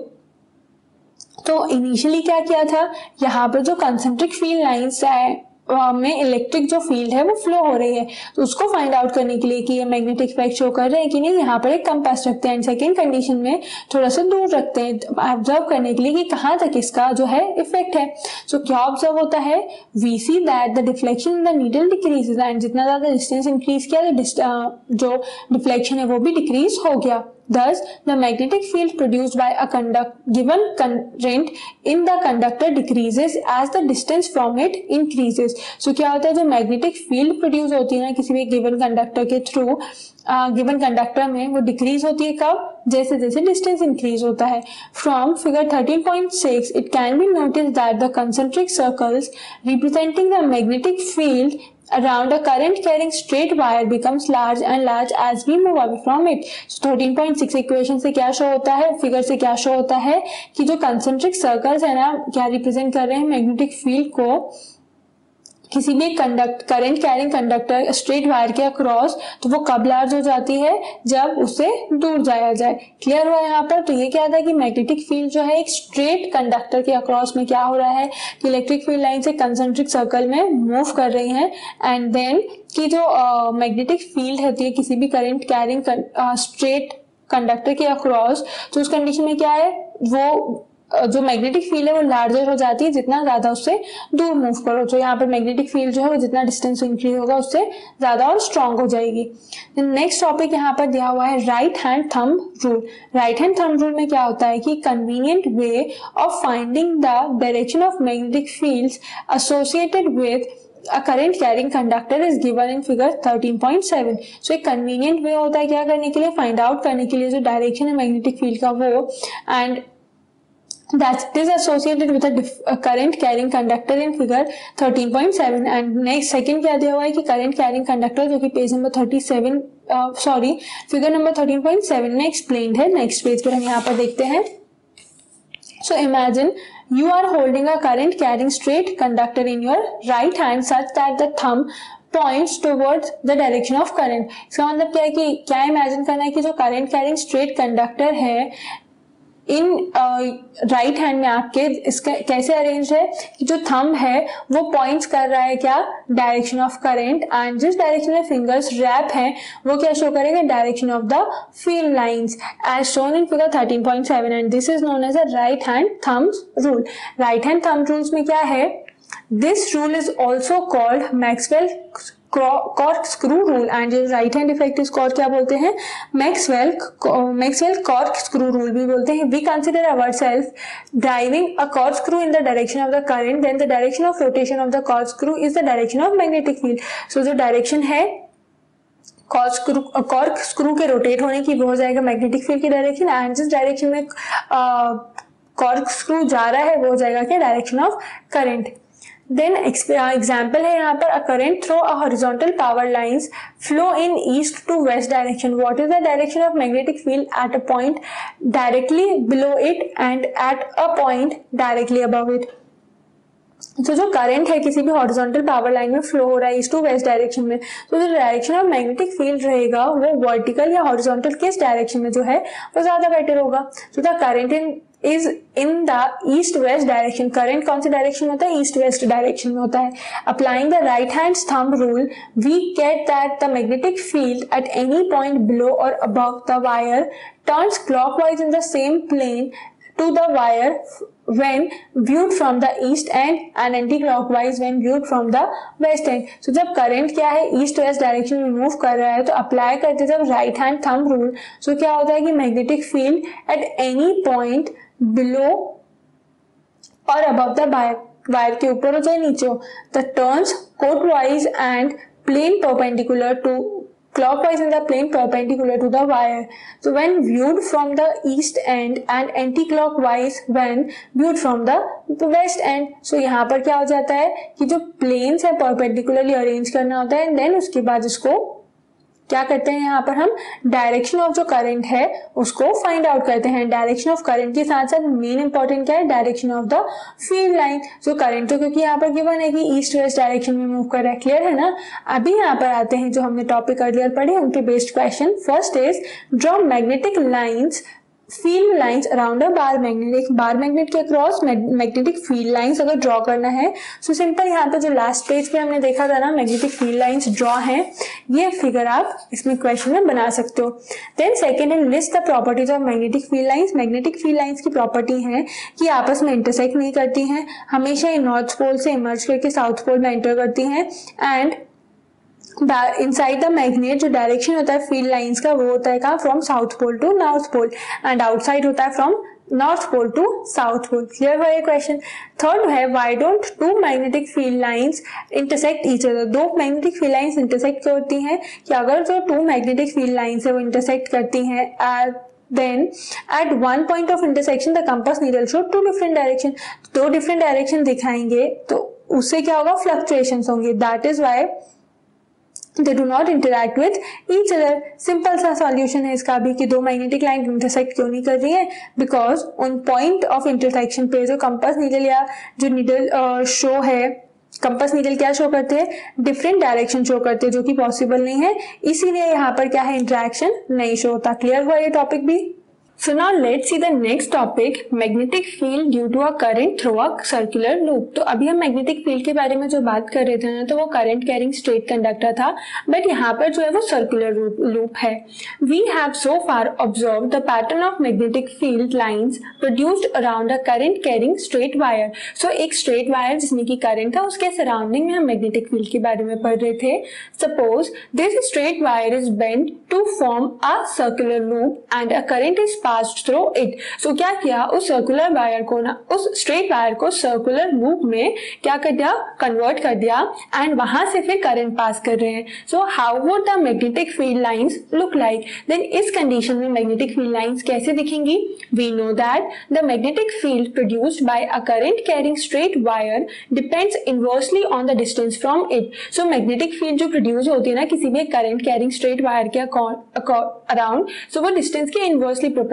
तो initially क्या किया था, यहाँ पर जो concentric field lines है में electric जो फील्ड है वो फ्लो हो रही है, तो उसको फाइंड आउट करने के लिए कि ये मैग्नेटिक इफेक्ट शो कर रहे हैं कि नहीं, यहाँ पर एक कंपास रखते हैं एंड सेकेंड कंडीशन में थोड़ा सा दूर रखते हैं ऑब्जर्व करने के लिए कि कहाँ तक इसका जो है इफेक्ट है। सो क्या ऑब्जर्व होता है, we see that the deflection in the needle decreases and जितना ज्यादा डिस्टेंस इंक्रीज किया तो जो डिफ्लेक्शन है वो भी डिक्रीज हो गया। Thus, the magnetic field produced by a given current in the conductor decreases as the distance from it increases। So क्या होता है, जो magnetic field produce होती है ना किसी भी given conductor के through गिवन कंडक्टर में वो डिक्रीज होती है कब, जैसे जैसे डिस्टेंस इंक्रीज होता है। From figure 13.6 it can be notice that the concentric circles representing the magnetic field around a current carrying straight wire becomes large and large as we move away from it। So 13.6 equation से क्या show होता है, figure से क्या show होता है कि जो कंसेंट्रिक सर्कल्स है ना क्या रिप्रेजेंट कर रहे हैं मैग्नेटिक फील्ड को किसी भी current carrying conductor straight wire के अक्रॉस, तो वो कब लार्ज हो जाती है, जब उससे दूर जाया जाए। क्लियर हुआ यहाँ पर। तो ये क्या था कि मैग्नेटिक फील्ड जो है एक स्ट्रेट कंडक्टर के अक्रॉस में क्या हो रहा है कि इलेक्ट्रिक फील्ड लाइन से कंसेंट्रिक सर्कल में मूव कर रही है एंड देन कि जो मैग्नेटिक फील्ड होती है किसी भी करंट कैरिंग स्ट्रेट कंडक्टर के अक्रॉस, तो उस कंडीशन में क्या है वो जो मैग्नेटिक फील्ड है वो लार्जर हो जाती है जितना ज्यादा उससे दूर मूव करो। तो यहाँ पर मैग्नेटिक फील्ड जो है वो जितना डिस्टेंस इंक्रीज होगा उससे ज्यादा और स्ट्रांग हो जाएगी। नेक्स्ट टॉपिक यहाँ पर दिया हुआ है right hand thumb rule. Right hand thumb rule में क्या होता है कि convenient way of finding the direction of magnetic fields associated with A current carrying conductor is given in figure 13.7। So एक convenient way होता है क्या करने के लिए, फाइंड आउट करने के लिए जो डायरेक्शन है मैग्नेटिक फील्ड का वो, and that is associated with a current carrying conductor in figure 13.7। and next second क्या दिया हुआ है कि current carrying conductor जो कि पेज नंबर 37 फिगर नंबर 13.7 में एक्सप्लेन्ड है। नेक्स्ट पेज पर हम यहाँ पर देखते हैं। So imagine you are holding a current carrying straight conductor in your right hand such that the thumb points towards the direction of current। इसका मतलब क्या है कि क्या इमेजिन करना है कि जो current carrying straight conductor है इन राइट हैंड में आपके इसका कैसे अरेंज है कि जो थंब है वो पॉइंट्स कर रहा है क्या, डायरेक्शन ऑफ करंट, एंड जिस डायरेक्शन में फिंगर्स रैप हैं वो क्या शो करेगा, direction of the field lines as shown in figure 13.7 and this is known as a right hand thumb rule. Right hand thumb rules में क्या है, this rule is also called Maxwell corkscrew rule and right hand effect इसको और क्या बोलते हैं, Maxwell corkscrew rule भी बोलते हैं। We consider ourselves driving a corkscrew in the direction of the current, then the direction of rotation of the corkscrew is the direction of magnetic field। So जो direction है corkscrew के rotate होने की वो हो जाएगा मैग्नेटिक फील्ड की direction, and जिस डायरेक्शन में corkscrew जा रहा है वो हो जाएगा क्या, direction of current. Then example है यहाँ पर, a current through a horizontal power lines flow in east to west direction, what is the direction of magnetic field at a point directly below it and at a point directly above it. तो जो current है किसी भी horizontal power line में flow हो रहा है east to west direction में, तो जो डायरेक्शन ऑफ मैग्नेटिक फील्ड रहेगा वो वर्टिकल या हॉरिजॉन्टल किस डायरेक्शन में जो है वो ज्यादा बेटर होगा। तो the current is in the east west direction, current कौन सी डायरेक्शन में होता है, ईस्ट वेस्ट डायरेक्शन में होता है। Applying the right hand thumb rule we get that the magnetic field at any point below और above the wire turns clockwise in the same plane to the wire when viewed from the east end and anti-clockwise when viewed from the west end। so जब current क्या है east west direction में move कर रहा है तो apply करते जब right hand thumb rule, so क्या होता है कि magnetic field at any point below और अबव द वायर के ऊपर हो चाहे नीचे हो, the turns clockwise and plane perpendicular to clockwise in the plane perpendicular to the wire, so when viewed from the east end and anti-clockwise when viewed from the west end। so यहाँ पर क्या हो जाता है कि जो planes है perpendicularly arrange करना होता है, then उसके बाद इसको क्या करते हैं, यहाँ पर हम डायरेक्शन ऑफ जो करंट है उसको फाइंड आउट करते हैं। डायरेक्शन ऑफ करंट के साथ साथ मेन इंपॉर्टेंट क्या है, direction of the field line. जो करंट तो क्योंकि यहाँ पर गिवन है कि ईस्ट वेस्ट डायरेक्शन में मूव कर रहा है, क्लियर है ना। अभी यहाँ पर आते हैं जो हमने टॉपिक अर्लियर पढ़े उनके based question. First is draw magnetic lines field lines around a bar magnet. एक बार मैग्नेट के अक्रॉस मैग्नेटिक फील्ड लाइंस अगर ड्रॉ करना है, सो सिंपल यहाँ पे जो लास्ट पेज पे हमने देखा था ना मैग्नेटिक फील्ड लाइंस ड्रॉ है, ये फिगर आप इसमें क्वेश्चन में बना सकते हो। देन सेकेंड है list the properties of magnetic field lines. Magnetic field lines की प्रॉपर्टी है कि आपस में इंटरसेक्ट नहीं करती हैं, हमेशा ये नॉर्थ पोल से इमर्ज करके साउथ पोल में एंटर करती हैं, एंड इनसाइड द मैग्नेट जो डायरेक्शन होता है फील्ड लाइंस का वो होता है कहाँ, from south pole to north pole, and outside होता है from north pole to south pole. Clear हुआ ये क्वेश्चन। थर्ड है why don't two magnetic field lines intersect each other. दो मैग्नेटिक फील्ड लाइंस इंटरसेक्ट करती हैं कि अगर जो टू मैग्नेटिक फील्ड लाइंस है वो इंटरसेक्ट करती हैं then at one point of intersection the compass needle show two different direction, दो different direction दिखाएंगे तो उससे क्या होगा, fluctuations होंगे। that is why they do not interact with each other। Simple सा सॉल्यूशन है इसका भी कि दो मैग्नेटिक लाइन इंटरसेक्ट क्यों नहीं कर रही है, बिकॉज उन पॉइंट ऑफ इंटरसेक्शन पे जो कंपास नीडल या जो नीडल शो है, कंपास नीडल क्या शो करते हैं, डिफरेंट डायरेक्शन शो करते हैं जो कि पॉसिबल नहीं है, इसीलिए यहाँ पर क्या है, इंटरेक्शन नहीं शो होता। क्लियर हुआ ये टॉपिक भी। So now let's see the next topic, magnetic field due to a current through a circular loop। तो अभी हम मैग्नेटिक फील्ड के बारे में जो बात कर रहे थे ना, तो वो करंट कैरिंग स्ट्रेट कंडक्टर था, बट यहाँ पर जो है वो सर्कुलर लूप है। We have so far observed the pattern of magnetic field lines produced around a current carrying straight wire। So एक straight wire जिसमें की करंट था उसके सराउंडिंग में हम मैग्नेटिक फील्ड के बारे में पढ़ रहे थे। Suppose this straight wire is bent to form a circular loop and a current is passed through it। so क्या किया, उस सर्कुलर वायर को ना, उस स्ट्रेट वायर को सर्कुलर लूप में क्या कर दिया, कन्वर्ट कर दिया, एंड वहां से फिर करंट पास कर रहे हैं। So how would the magnetic field lines look like. Then इस कंडीशन में मैग्नेटिक फील्ड लाइंस कैसे दिखेंगी। We know that the magnetic field produced by a current carrying straight wire depends inversely on the distance from it. So magnetic field जो produce होती है ना किसी भी करंट कैरिंग स्ट्रेट वायर के around, so वो डिस्टेंस के inversely proportional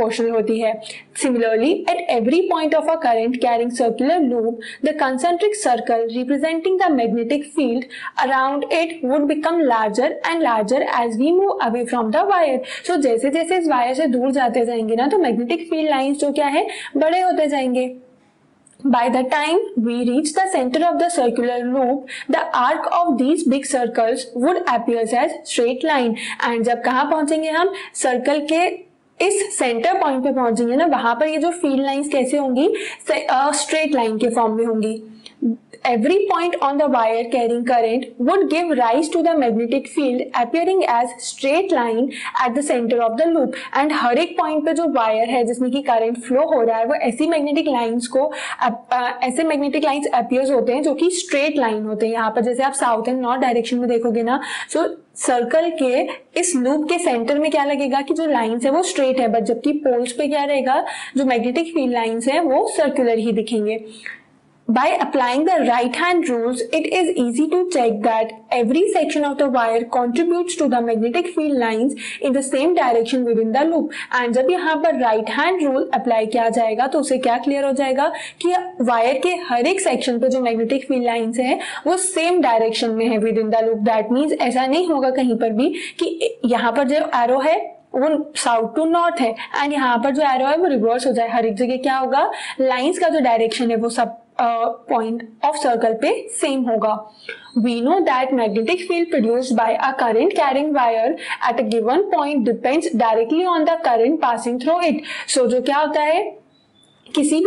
proportional होती है। Similarly at every point of a current carrying circular loop the concentric circle representing the magnetic field around it would become larger and larger as we move away from the wire. So जैसे जैसे इस wire से दूर जाते जाएंगे ना, तो magnetic field lines जो क्या है, बड़े होते जाएंगे। By the time we reach the center of the circular loop, the arc of these big circles would appear as straight line. And जब कहाँ पहुंचेंगे हम, सर्कल के इस सेंटर पॉइंट पे पहुंचेंगे ना, वहां पर ये जो फील्ड लाइंस कैसे होंगी, स्ट्रेट लाइन के फॉर्म में होंगी। Every point on the wire carrying current would give rise to the magnetic field appearing as straight line at the center of the loop. And हर एक पॉइंट पे जो wire है जिसमें कि करंट फ्लो हो रहा है, वो ऐसी मैग्नेटिक लाइंस को ऐसे मैग्नेटिक लाइंस अपीयर्स होते हैं जो कि स्ट्रेट लाइन होते हैं। यहाँ पर जैसे आप साउथ एंड नॉर्थ डायरेक्शन में देखोगे ना, सो सर्कल के इस लूप के सेंटर में क्या लगेगा कि जो लाइंस है वो स्ट्रेट है, बट जबकि पोल्स पे क्या रहेगा, जो मैग्नेटिक फील्ड लाइंस है वो सर्कुलर ही दिखेंगे। By applying the right hand rules, it is easy to check that every section of the wire contributes to the magnetic field lines in the same direction within the loop. And जब यहाँ पर right hand rule apply किया जाएगा तो उसे क्या clear हो जाएगा कि वायर के हर एक सेक्शन पे जो मैग्नेटिक फील्ड लाइंस है वो सेम डायरेक्शन में है within the loop. That means ऐसा नहीं होगा कहीं पर भी कि यहाँ पर जो एरो है वो साउथ टू नॉर्थ है एंड यहाँ पर जो एरो है वो रिवर्स हो जाए। हर एक जगह क्या होगा, लाइंस का जो डायरेक्शन है वो सब पॉइंट ऑफ सर्कल पे सेम होगा। We know that magnetic field produced by a current carrying wire at a given point depends directly on the current passing through it. So जो क्या होता है, किसी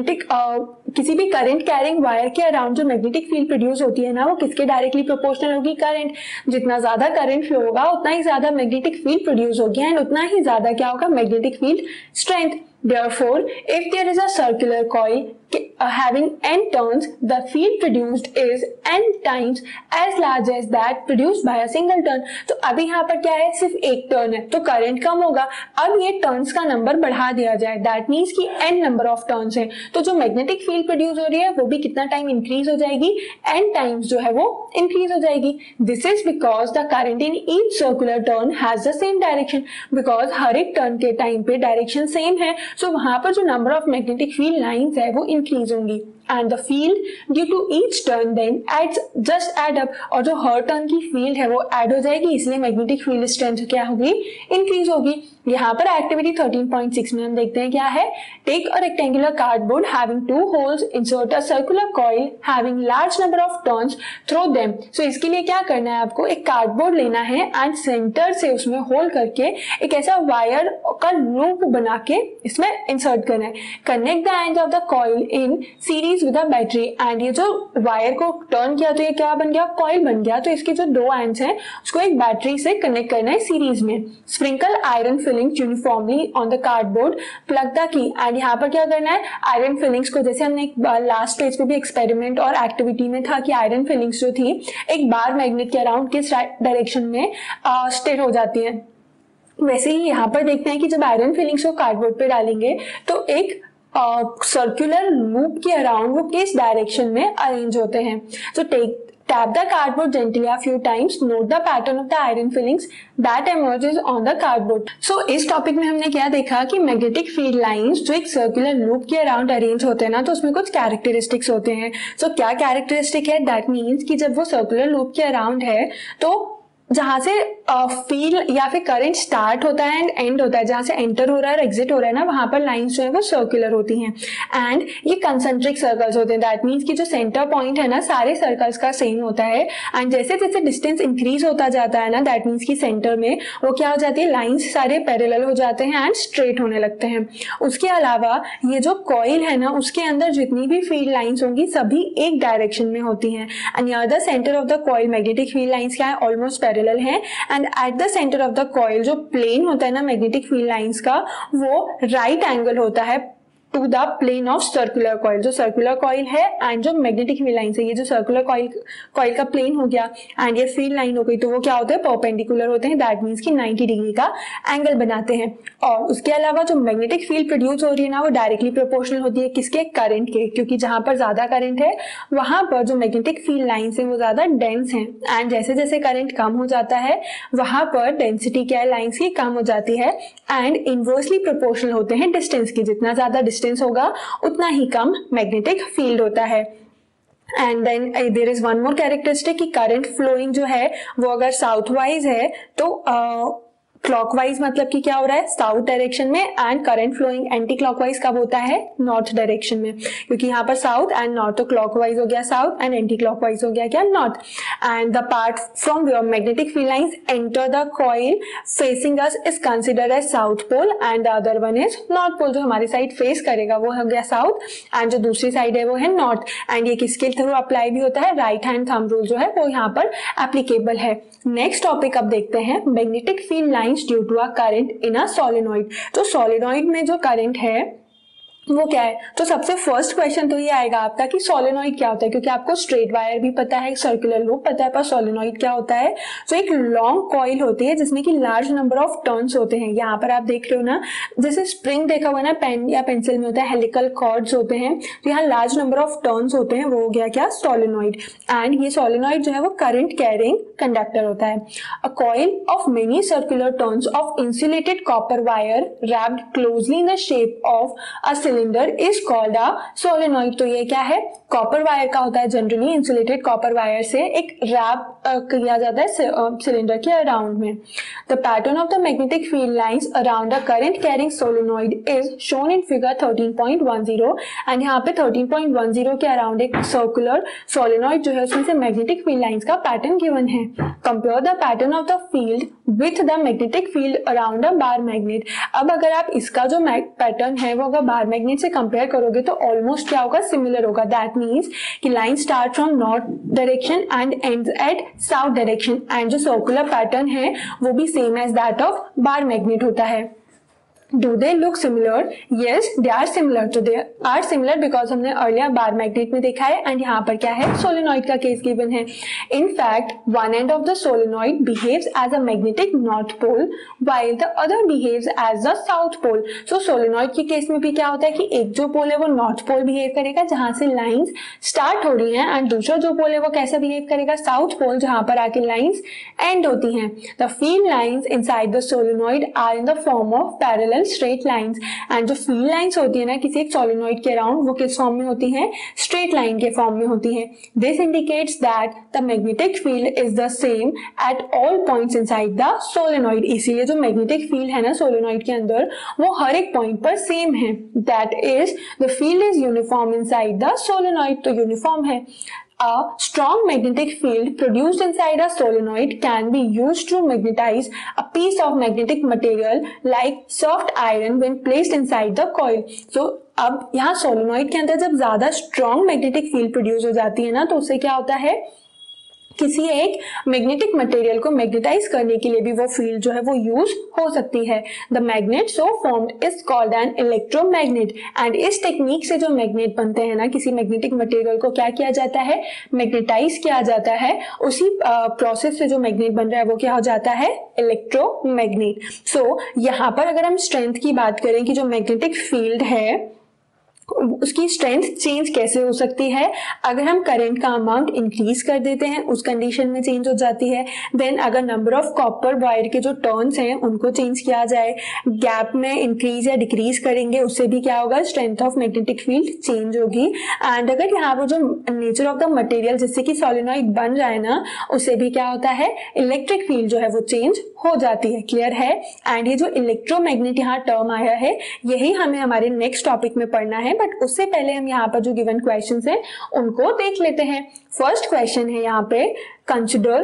भी करंट कैरिंग वायर के around जो मैग्नेटिक फील्ड प्रोड्यूस होती है ना, वो किसके डायरेक्टली प्रोपोर्शनल होगी, करंट। जितना ज्यादा करंट फ्लो होगा उतना ही ज्यादा मैग्नेटिक फील्ड प्रोड्यूस होगी एंड उतना ही ज्यादा क्या होगा, magnetic field strength. Therefore, if there is a circular coil having n turns, the field produced is n times as large as that produced by a single turn. तो अभी यहाँ पर क्या है, सिर्फ एक टर्न है तो करंट कम होगा। अब ये टर्न्स का नंबर बढ़ा दिया जाए, दैट मीन्स कि n नंबर ऑफ टर्न्स है, तो जो मैग्नेटिक फील्ड प्रोड्यूस हो रही है वो भी कितना टाइम इंक्रीज हो जाएगी, n टाइम्स जो है वो इंक्रीज हो जाएगी। This is because the current in each circular turn has the same direction, because हर एक टर्न के टाइम पे डायरेक्शन सेम है, सो वहां पर जो number of magnetic field lines है वो इंक्रीज होंगी and the field due to each turn then adds just add up, और जो हर टर्न की फील्ड है वो ऐड हो जाएगी, इसलिए मैग्नेटिक फील्ड स्ट्रेंथ क्या होगी, इंक्रीज होगी। यहाँ पर एक्टिविटी 13.6 में हम देखते हैं क्या है, take a rectangular cardboard having 2 holes, insert a circular coil having large number of turns, through them. So इसके लिए क्या करना है, आपको एक कार्डबोर्ड लेना है एंड सेंटर से उसमें होल करके एक ऐसा वायर का लूप बना के इसमें इंसर्ट करना है। Connect the end of the coil in series with a battery, and ये जो वायर को टर्न किया तो ये क्या बन गया, कॉइल बन गया। तो इसके जो 2 एंड्स हैं उसको एक बैटरी से कनेक्ट करना है सीरीज में। Sprinkle iron filings uniformly on the cardboard, plug the key, and यहाँ पर क्या करना है, आयरन फिलिंग्स को, जैसे हमने लास्ट पेज पे भी एक्सपेरिमेंट और एक्टिविटी में था कि आयरन फिलिंग्स जो थी एक बार मैग्नेट के अराउंड किस डायरेक्शन में स्थिर हो जाती है, वैसे ही यहाँ पर देखते हैं कि जब आयरन फिलिंग्स को कार्डबोर्ड पे डालेंगे तो एक सर्कुलर लूप के अराउंड वो किस डायरेक्शन में अरेंज होते हैं। So tap the cardboard gently a few times. Note the pattern of the iron fillings that emerges on the cardboard. So इस टॉपिक में हमने क्या देखा कि मैग्नेटिक फील्ड लाइंस जो एक सर्कुलर लूप के अराउंड अरेंज होते हैं ना, तो उसमें कुछ कैरेक्टरिस्टिक्स होते हैं। So क्या कैरेक्टरिस्टिक है, दैट मीन्स कि जब वो सर्कुलर लूप के अराउंड है तो जहां से फील्ड या फिर करंट स्टार्ट होता है एंड एंड होता है, जहां से एंटर हो रहा है और एग्जिट हो रहा है ना, वहां पर लाइंस जो है वो सर्कुलर होती हैं एंड ये कंसेंट्रिक सर्कल्स होते हैं। दैट मीन्स कि जो सेंटर पॉइंट है ना सारे सर्कल्स का सेम होता है एंड जैसे जैसे डिस्टेंस इंक्रीज होता जाता है ना, दैट मीन्स कि सेंटर में वो क्या हो जाती है, लाइंस सारे पैरेलल हो जाते हैं एंड स्ट्रेट होने लगते हैं। उसके अलावा ये जो कॉइल है ना उसके अंदर जितनी भी फील्ड लाइंस होंगी सभी एक डायरेक्शन में होती हैं and near the centre of the coil magnetic field lines क्या है, ऑलमोस्ट पैरेलल है and at the centre of the coil जो प्लेन होता है ना मैग्नेटिक फील्ड लाइंस का वो राइट एंगल होता है to the plane of circular coil. जो सर्कुलर कॉइल है एंड जो मैग्नेटिक फील्ड लाइन है, ये जो सर्कुलर कॉइल का प्लेन हो गया एंड ये फील्ड लाइन हो गई, तो वो क्या होते हैं, परपेंडिकुलर होते हैं। दैट मीन्स कि 90 डिग्री का एंगल बनाते हैं। और उसके अलावा जो मैग्नेटिक फील्ड प्रोड्यूस हो रही है ना, वो डायरेक्टली प्रोपोर्शनल होती है किसके, करंट के, क्योंकि जहां पर ज्यादा करंट है वहां पर जो मैग्नेटिक फील्ड लाइंस है वो ज्यादा डेंस है। एंड जैसे जैसे करंट कम हो जाता है वहां पर डेंसिटी क्या है, लाइंस की, कम हो जाती है। एंड इनवर्सली प्रोपोर्शनल होते हैं डिस्टेंस की, जितना ज्यादा डिस्टेंस होगा उतना ही कम मैग्नेटिक फील्ड होता है। And then there is one more characteristic कि करंट फ्लोइंग जो है वो अगर साउथ वाइज है तो क्लॉकवाइज मतलब कि क्या हो रहा है, साउथ डायरेक्शन में, and current flowing anti clockwise कब होता है, नॉर्थ डायरेक्शन में, क्योंकि यहाँ पर साउथ एंड नॉर्थ, तो क्लॉकवाइज हो गया साउथ एंड एंटी क्लॉकवाइज हो गया क्या, north. And the part from where magnetic field lines enter the coil facing us is considered as south pole and the other one is north pole. जो हमारी side face करेगा वो हो गया साउथ एंड जो दूसरी साइड है वो है नॉर्थ। एंड ये किसके थ्रू अप्लाई भी होता है, राइट हैंड थंब रूल जो है वो यहाँ पर एप्लीकेबल है। नेक्स्ट टॉपिक अब देखते हैं, magnetic field line due to a current in a solenoid. तो सोलेनॉइड में जो करंट है वो क्या है, तो सबसे फर्स्ट क्वेश्चन तो ये आएगा आपका कि सोलेनॉइड क्या होता है, क्योंकि आपको स्ट्रेट वायर भी पता है, सर्कुलर लूप पता है, पर सोलेनॉइड क्या होता है। तो एक लॉन्ग कॉइल होती है जिसमें कि लार्ज नंबर ऑफ टर्न्स होते हैं। यहाँ पर आप देख रहे हो ना, जैसे स्प्रिंग देखा हुआ ना पेन या पेंसिल में होता है, हेलिकल कॉर्ड्स होते हैं, तो यहाँ लार्ज नंबर ऑफ टर्न्स होते हैं, वो हो गया क्या, सोलेनॉइड। एंड ये सोलेनॉइड जो है वो करंट कैरिंग कंडक्टर होता है। A coil of many circular turns of insulated copper wire wrapped closely in the shape of a cylinder is called a solenoid. तो ये क्या है, कॉपर वायर का होता है, जनरली इंसुलेटेड कॉपर वायर से एक रैप किया जाता है सिलेंडर के अराउंड में। The pattern of the magnetic field lines around the current carrying solenoid is shown in figure 13.10 and यहाँ पे 13.10 के अराउंड एक सर्कुलर सोलेनॉइड जो है उसमें से मैग्नेटिक फील्ड लाइंस का पैटर्न गिवन है। Compare the pattern of the field with the magnetic field around a bar magnet. अब अगर आप इसका जो पैटर्न है वो अगर बार मैग्नेट से कंपेयर करोगे तो ऑलमोस्ट क्या होगा, सिमिलर होगा। दैट मीन्स कि line start from north direction and ends at south direction, and जो सर्कुलर पैटर्न है वो भी same as that of bar magnet होता है। Do they look similar? Yes, they are similar. So they are similar because हमने earlier bar magnet में देखा है एंड यहाँ पर क्या है, सोलेनॉइड का केस गिवन है। In fact, one end of the solenoid behaves as a magnetic north pole while the other behaves as the south pole. So solenoid के केस में भी क्या होता है कि एक जो पोल है वो नॉर्थ पोल बिहेव करेगा जहां से लाइंस स्टार्ट हो रही हैं, एंड दूसरा जो पोल है वो कैसा बिहेव करेगा, साउथ पोल, जहां पर आके लाइंस एंड होती हैं। The field lines inside the solenoid are in the form of parallel straight lines. And जो फील्ड लाइंस होती है ना किसी एक सोलेनॉइड के अराउंड, वो किस फॉर्म में होती है, स्ट्रेट लाइन के फॉर्म में होती है। This indicates that the magnetic field is the same at all points inside the solenoid. इसीलिए जो मैग्नेटिक फील्ड है ना सोलेनॉइड के अंदर वो हर एक पॉइंट पर सेम है। That is the field is uniform inside the solenoid, तो यूनिफॉर्म है। A strong magnetic field produced inside a solenoid can be used to magnetize a piece of magnetic material like soft iron when placed inside the coil. So अब यहाँ solenoid के अंदर जब ज्यादा strong magnetic field produce हो जाती है ना, तो उससे क्या होता है, किसी एक मैग्नेटिक मटेरियल को मैग्नेटाइज करने के लिए भी वो फील्ड जो है वो यूज हो सकती है। The magnet so formed is called an electromagnet. And इस टेक्निक से जो मैग्नेट बनते हैं ना, किसी मैग्नेटिक मटेरियल को क्या किया जाता है, मैग्नेटाइज किया जाता है। उसी प्रोसेस से जो मैग्नेट बन रहा है वो क्या हो जाता है, इलेक्ट्रोमैग्नेट। सो यहाँ पर अगर हम स्ट्रेंथ की बात करें कि जो मैग्नेटिक फील्ड है उसकी स्ट्रेंथ चेंज कैसे हो सकती है, अगर हम करंट का अमाउंट इंक्रीज कर देते हैं उस कंडीशन में चेंज हो जाती है। देन अगर नंबर ऑफ कॉपर वायर के जो टर्न्स हैं उनको चेंज किया जाए, गैप में इंक्रीज या डिक्रीज करेंगे, उससे भी क्या होगा, strength of magnetic field change होगी। एंड अगर यहाँ पर जो नेचर ऑफ द मटेरियल जिससे कि सोलेनॉइड बन रहा है ना, उससे भी क्या होता है, इलेक्ट्रिक फील्ड जो है वो चेंज हो जाती है। क्लियर है। एंड ये जो इलेक्ट्रोमैग्नेट यहाँ टर्म आया है यही हमें हमारे नेक्स्ट टॉपिक में पढ़ना है, बट उससे पहले हम यहाँ पर जो गिवन क्वेश्चंस हैं उनको देख लेते हैं। फर्स्ट क्वेश्चन है यहाँ पे, consider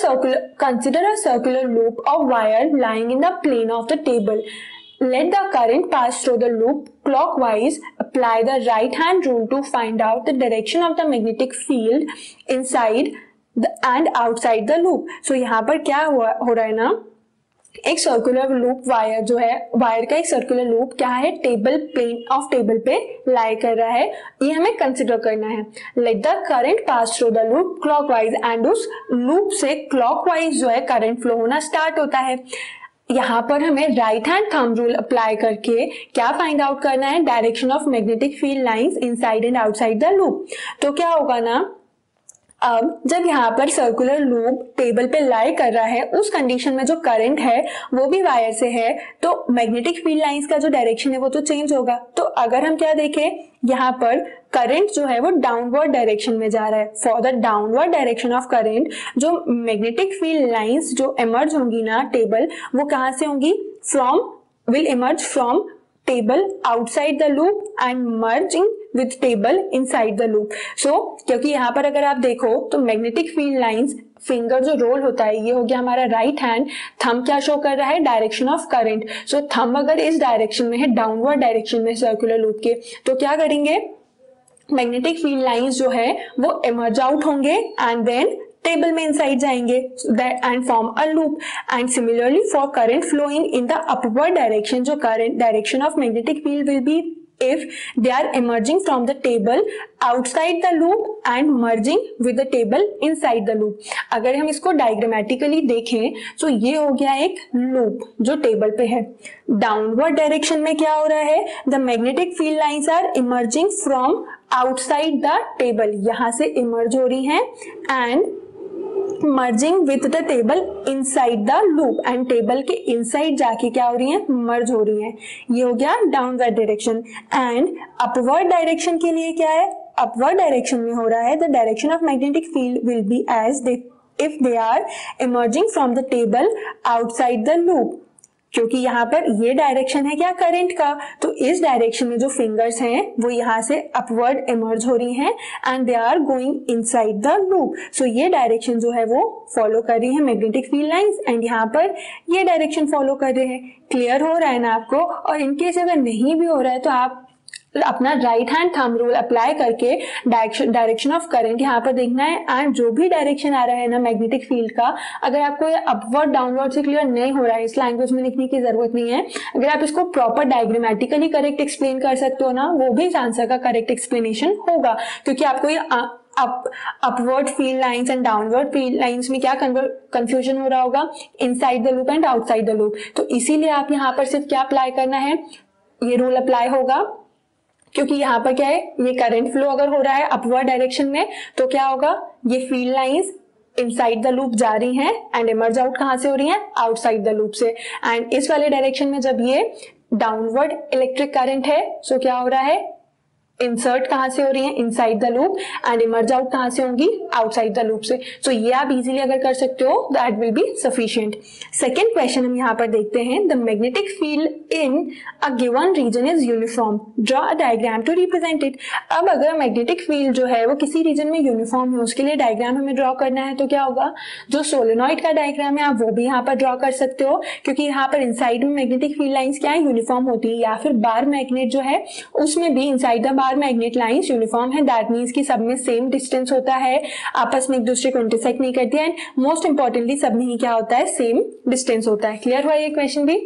a circular loop of wire lying in the plane of the table. Let the current pass through the loop clockwise. Apply the right hand rule to find out the direction of the magnetic field inside and outside the loop. So यहाँ पर क्या हो रहा है ना, एक circular loop wire जो है, वायर का एक सर्कुलर लूप क्या है, टेबल प्लेन ऑफ टेबल पे लाई कर रहा है, ये हमें कंसिडर करना है। Let the current pass through the loop clockwise, and उस लूप से क्लॉकवाइज जो है करंट फ्लो होना स्टार्ट होता है। यहाँ पर हमें right hand thumb rule apply करके क्या फाइंड आउट करना है, direction of magnetic field lines inside and outside the loop. तो क्या होगा ना, अब जब यहाँ पर सर्कुलर लूप टेबल पे लाई कर रहा है, उस कंडीशन में जो करंट है वो भी वायर से है, तो मैग्नेटिक फील्ड लाइंस का जो डायरेक्शन है वो तो चेंज होगा। तो अगर हम क्या देखें, यहाँ पर करंट जो है वो डाउनवर्ड डायरेक्शन में जा रहा है। For the downward direction of current, जो मैग्नेटिक फील्ड लाइंस जो इमर्ज होंगी ना टेबल, वो कहाँ से होंगी, will emerge from table outside the loop and merging with table inside the loop. So क्योंकि यहाँ पर अगर आप देखो तो मैग्नेटिक फील्ड लाइंस, फिंगर जो रोल होता है, ये हो गया हमारा राइट हैंड, थंब क्या शो कर रहा है, direction of current. So thumb अगर इस डायरेक्शन में है, डाउनवर्ड डायरेक्शन में सर्कुलर लूप के, तो क्या करेंगे, मैग्नेटिक फील्ड लाइंस जो है वो इमर्ज आउट होंगे एंड देन टेबल में इनसाइड जाएंगे and form a loop. And similarly for current flowing in the upward direction, जो current direction of magnetic field will be if they are emerging from the table outside the loop and merging with the table inside the loop. अगर हम इसको diagrammatically देखें तो ये हो गया एक लूप जो टेबल पे है। डाउनवर्ड डायरेक्शन में क्या हो रहा है, the magnetic field lines are emerging from outside the table, यहां से इमर्ज हो रही हैं and merging with the table inside the loop, and table के इनसाइड जाके क्या हो रही है, मर्ज हो रही है। ये हो गया downward direction. And upward direction के लिए क्या है, अपवर्ड डायरेक्शन में हो रहा है, the direction of magnetic field will be as if they are emerging from the table outside the loop, क्योंकि यहाँ पर ये डायरेक्शन है क्या, करंट का, तो इस डायरेक्शन में जो फिंगर्स हैं वो यहाँ से अपवर्ड इमर्ज हो रही हैं and they are going inside the loop. So ये डायरेक्शन जो है वो फॉलो कर रही है मैग्नेटिक फील्ड लाइंस, एंड यहाँ पर ये डायरेक्शन फॉलो कर रहे हैं। क्लियर हो रहा है ना आपको? और इनकेस अगर नहीं भी हो रहा है तो आप अपना right hand thumb rule apply करके डायरेक्शन ऑफ करंट यहाँ पर देखना है, एंड जो भी डायरेक्शन आ रहा है ना मैग्नेटिक फील्ड का, अगर आपको ये अपवर्ड डाउनवर्ड से क्लियर नहीं हो रहा है, इस लैंग्वेज में लिखने की जरूरत नहीं है। अगर आप इसको प्रॉपर डायग्रामेटिकली करेक्ट एक्सप्लेन कर सकते हो ना, वो भी इस आंसर का करेक्ट एक्सप्लेनेशन होगा, क्योंकि आपको ये upward field lines and downward field lines में क्या कंफ्यूजन हो रहा होगा, inside the loop and outside the loop. तो इसीलिए आप यहाँ पर सिर्फ क्या अप्लाई करना है, ये रूल अप्लाई होगा, क्योंकि यहाँ पर क्या है, ये करंट फ्लो अगर हो रहा है अपवर्ड डायरेक्शन में तो क्या होगा, ये field lines inside the loop जा रही हैं एंड इमर्ज आउट कहाँ से हो रही हैं, आउटसाइड द लूप से। एंड इस वाले डायरेक्शन में जब ये डाउनवर्ड इलेक्ट्रिक करंट है, सो क्या हो रहा है, इंसर्ट कहां से हो रही है, inside the loop, and emerge out कहां से होंगी, आउटसाइड द लूप से। सो ये आप इजीली अगर कर सकते हो, that will be sufficient. Second question हम यहाँ पर देखते हैं, the magnetic field in a given region is uniform, draw a diagram to represent it. अब अगर मैग्नेटिक फील्ड जो है वो किसी रीजन में यूनिफॉर्म है, उसके लिए डायग्राम हमें ड्रॉ करना है, तो क्या होगा, जो सोलेनॉइड का डायग्राम है आप वो भी यहाँ पर ड्रॉ कर सकते हो, क्योंकि यहाँ पर इनसाइड में मैग्नेटिक फील्ड लाइंस क्या है, यूनिफॉर्म होती है, या फिर बार मैग्नेट जो है उसमें भी inside the bar magnet lines uniform है, दैट मींस कि सब में सेम डिस्टेंस होता है, आपस में एक दूसरे को इंटरसेक्ट नहीं करती है, एंड मोस्ट इंपॉर्टेंटली सब में ही क्या होता है, सेम डिस्टेंस होता है। क्लियर हुआ ये क्वेश्चन भी?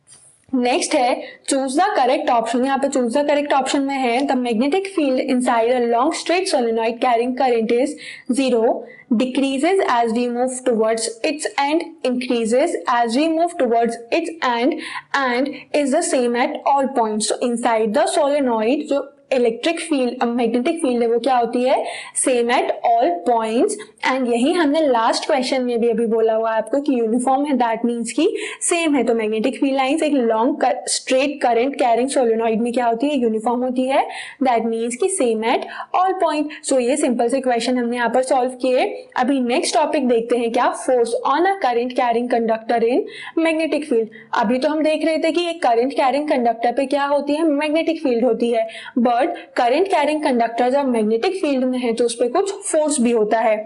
नेक्स्ट है चूज द करेक्ट ऑप्शन। यहाँ पे चूज द करेक्ट ऑप्शन में है, the magnetic field inside a long straight solenoid carrying current is 0, decreases as we move towards its end, increases as we move towards its end, and is the same at all points. So inside the solenoid जो electric field magnetic field है वो क्या होती है, same at all points. And यही हमने last question में भी अभी बोला हुआ है आपको कि यूनिफॉर्म है, दैट मीन्स कि सेम है। तो मैग्नेटिक फील्ड लाइंस एक long straight current carrying solenoid में क्या होती है, यूनिफॉर्म होती है, दैट मीन्स कि same at all point. So ये सिंपल से क्वेश्चन हमने यहाँ पर सॉल्व किए। अभी नेक्स्ट टॉपिक देखते हैं, क्या, force on a current carrying conductor in magnetic field. अभी तो हम देख रहे थे कि एक करंट कैरिंग कंडक्टर पे क्या होती है, मैग्नेटिक फील्ड होती है, बट करंट कैरिंग कंडक्टर जब मैग्नेटिक फील्ड में है तो उस पर कुछ फोर्स भी होता है।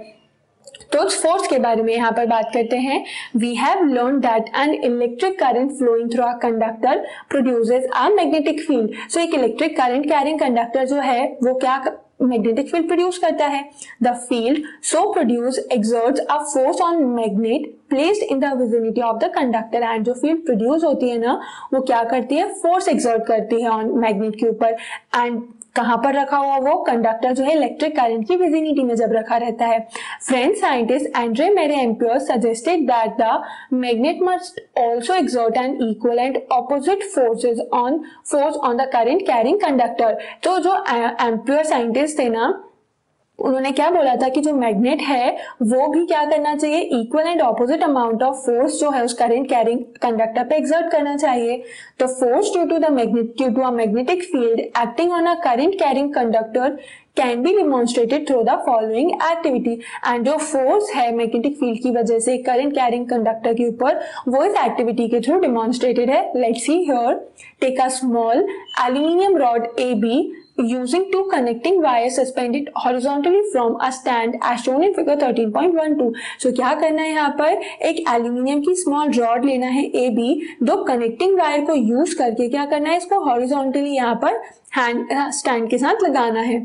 तो उस फोर्स के बारे में यहाँ पर बात करते हैं। We have learn that an electric current flowing through a conductor produces a magnetic field. So एक इलेक्ट्रिक करंट कैरिंग कंडक्टर जो है वो क्या मैग्नेटिक फील्ड प्रोड्यूस करता है। The field so produce exerts a force on magnet placed in the vicinity of the conductor. And जो field produce होती है ना वो क्या करती है, फोर्स एक्सर्ट करती है ऑन मैग्नेट के ऊपर। एंड कहां पर रखा हुआ, वो कंडक्टर जो है इलेक्ट्रिक करंट की विसिनिटी में जब रखा रहता है। French scientist Andre Marie Ampere suggested that the magnet must also exert an equal and opposite force on the current carrying conductor. तो जो एम्पियर साइंटिस्ट थे ना उन्होंने क्या बोला था कि जो मैग्नेट है वो भी क्या करना चाहिए, equal and opposite amount of force जो है उस करंट कैरिंग कंडक्टर पे एक्सर्ट करना चाहिए। तो force due to a magnetic field acting on a current carrying conductor can be demonstrated through the following activity. And जो फोर्स है magnetic field की वजह से करंट कैरिंग कंडक्टर के ऊपर वो इस एक्टिविटी के थ्रू डिमॉन्स्ट्रेटेड है। Let's see here, take a small aluminium rod AB using two connecting wires suspended horizontally from a stand as shown in figure 13.12। so क्या करना है, यहाँ पर एक एल्यूमिनियम की स्मॉल रॉड लेना है AB, दो कनेक्टिंग वायर को यूज करके क्या करना है, इसको हॉरिजॉन्टली यहाँ पर स्टैंड के साथ लगाना है।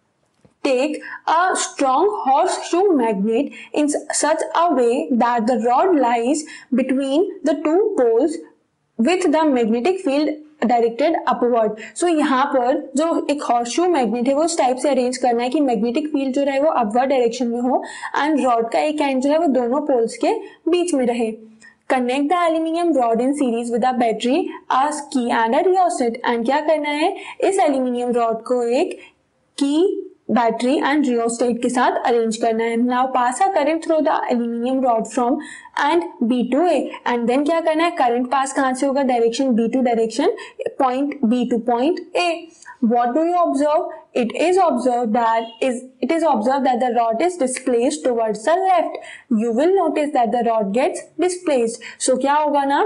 Take a strong horseshoe magnet in such a way that the rod lies between the two poles with the magnetic field directed upward. So यहाँ पर जो एक हॉर्सशू मैग्नेट है वो इस टाइप से अरेंज करना है कि मैग्नेटिक फील्ड जो रहे वो अपवर्ड डायरेक्शन में हो एंड रॉड का एक एंड जो है वो दोनों पोल्स के बीच में रहे। Connect the aluminium rod in series with a battery, a key and a rheostat. And क्या करना है, इस एल्यूमिनियम रॉड को एक की, बैटरी एंड रियोस्टेट के साथ अरेंज करना है। Now pass a current through the aluminium rod from end B to A। And then क्या करना है, करंट पास कहां से होगा, direction B to direction, point B to point A। What do you observe? It is observed that the rod is displaced towards the left. You will notice that the rod gets displaced. So क्या होगा ना,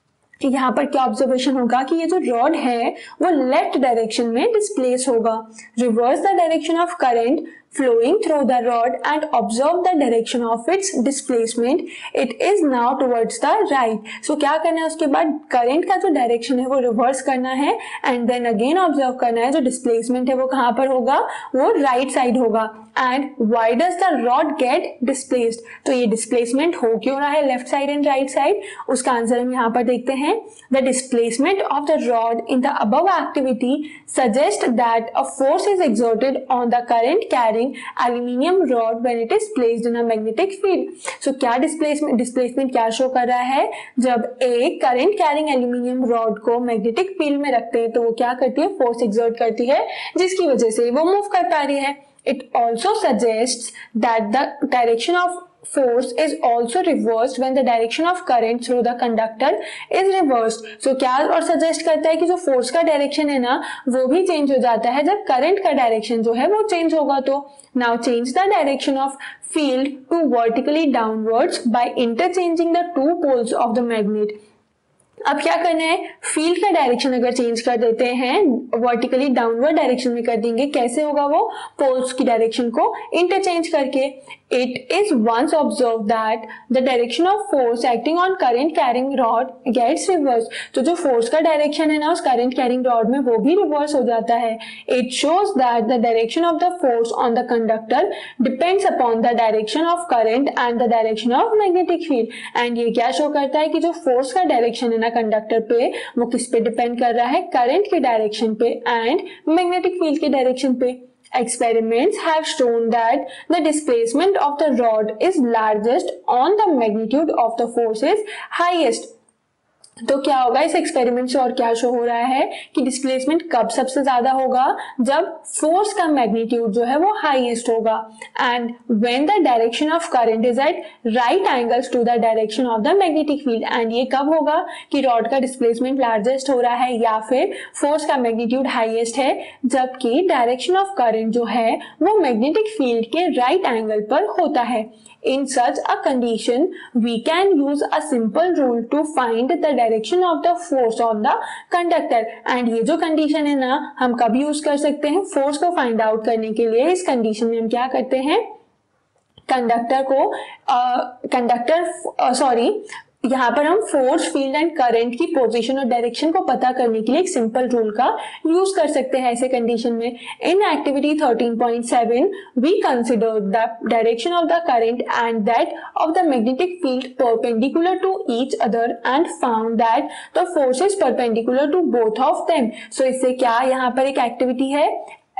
यहाँ पर क्या observation होगा कि ये जो रॉड है वो लेफ्ट डायरेक्शन में डिस्प्लेस होगा। Reverse the direction of current flowing through the rod and observe the direction of its displacement. It is now towards the right. So क्या करना है, उसके बाद करंट का जो डायरेक्शन है वो रिवर्स करना है एंड देन अगेन ऑब्जर्व करना है जो डिस्प्लेसमेंट है वो कहाँ पर होगा, वो राइट साइड होगा। And why does the rod get displaced, तो ये डिस्प्लेसमेंट हो क्यों रहा है left side and right side, उसका आंसर हम यहाँ पर देखते हैं। The displacement of the rod in the above activity suggest that a force is exerted on the current carrying aluminium rod when it is placed in a magnetic field। so क्या displacement क्या show कर रहा है, जब एक current carrying aluminium rod को magnetic field में रखते हैं तो वो क्या करती है, फोर्स एक्सर्ट करती है जिसकी वजह से वो मूव कर पा रही है। It also suggests that the direction of force is also reversed when the direction of current through the conductor is reversed। so क्या और सजेस्ट करता है कि जो फोर्स का डायरेक्शन है ना वो भी चेंज हो जाता है जब करंट का डायरेक्शन जो है वो चेंज होगा। तो now change the direction of field to vertically downwards by interchanging the two poles of the magnet। अब क्या करना है, फील्ड का डायरेक्शन अगर चेंज कर देते हैं वर्टिकली डाउनवर्ड डायरेक्शन में कर देंगे, कैसे होगा वो, पोल्स की डायरेक्शन को इंटरचेंज करके। It is once observe that the direction of force acting on current carrying rod gets reverse. तो जो फोर्स का डायरेक्शन है ना उस करंट कैरिंग रॉड में वो भी रिवर्स हो जाता है। It shows that the direction of the force on the conductor depends upon the direction of current and the direction of magnetic field. And ये क्या शो करता है कि जो फोर्स का डायरेक्शन है ना कंडक्टर पे वो किस पे डिपेंड कर रहा है, करंट के डायरेक्शन पे एंड मैग्नेटिक फील्ड के डायरेक्शन पे। Experiments have shown that the displacement of the rod is largest on the magnitude of the force is highest। तो क्या होगा इस एक्सपेरिमेंट से और क्या शो हो रहा है कि डिस्प्लेसमेंट कब सबसे ज्यादा होगा, जब फोर्स का मैग्नीट्यूड जो है वो हाईएस्ट होगा and when the direction of current is at right angles to the direction of the magnetic field. And ये कब होगा कि रॉड का डिस्प्लेसमेंट लार्जेस्ट हो रहा है या फिर फोर्स का मैग्नीट्यूड हाईएस्ट है, जबकि डायरेक्शन ऑफ करंट जो है वो मैग्नेटिक फील्ड के राइट एंगल पर होता है। In such a condition, we can use a simple rule to find the direction of the force on the conductor। and ये जो कंडीशन है ना हम कब यूज कर सकते हैं, फोर्स को फाइंड आउट करने के लिए। इस कंडीशन में हम क्या करते हैं, यहाँ पर हम फोर्स, फील्ड एंड करंट की पोजीशन और डायरेक्शन को पता करने के लिए एक सिंपल रूल का यूज कर सकते हैं ऐसे कंडीशन में। In activity 13.7 we consider the direction of the current and that of the magnetic field perpendicular to each other and found that the force is perpendicular to both of them. So इससे क्या, यहाँ पर एक activity है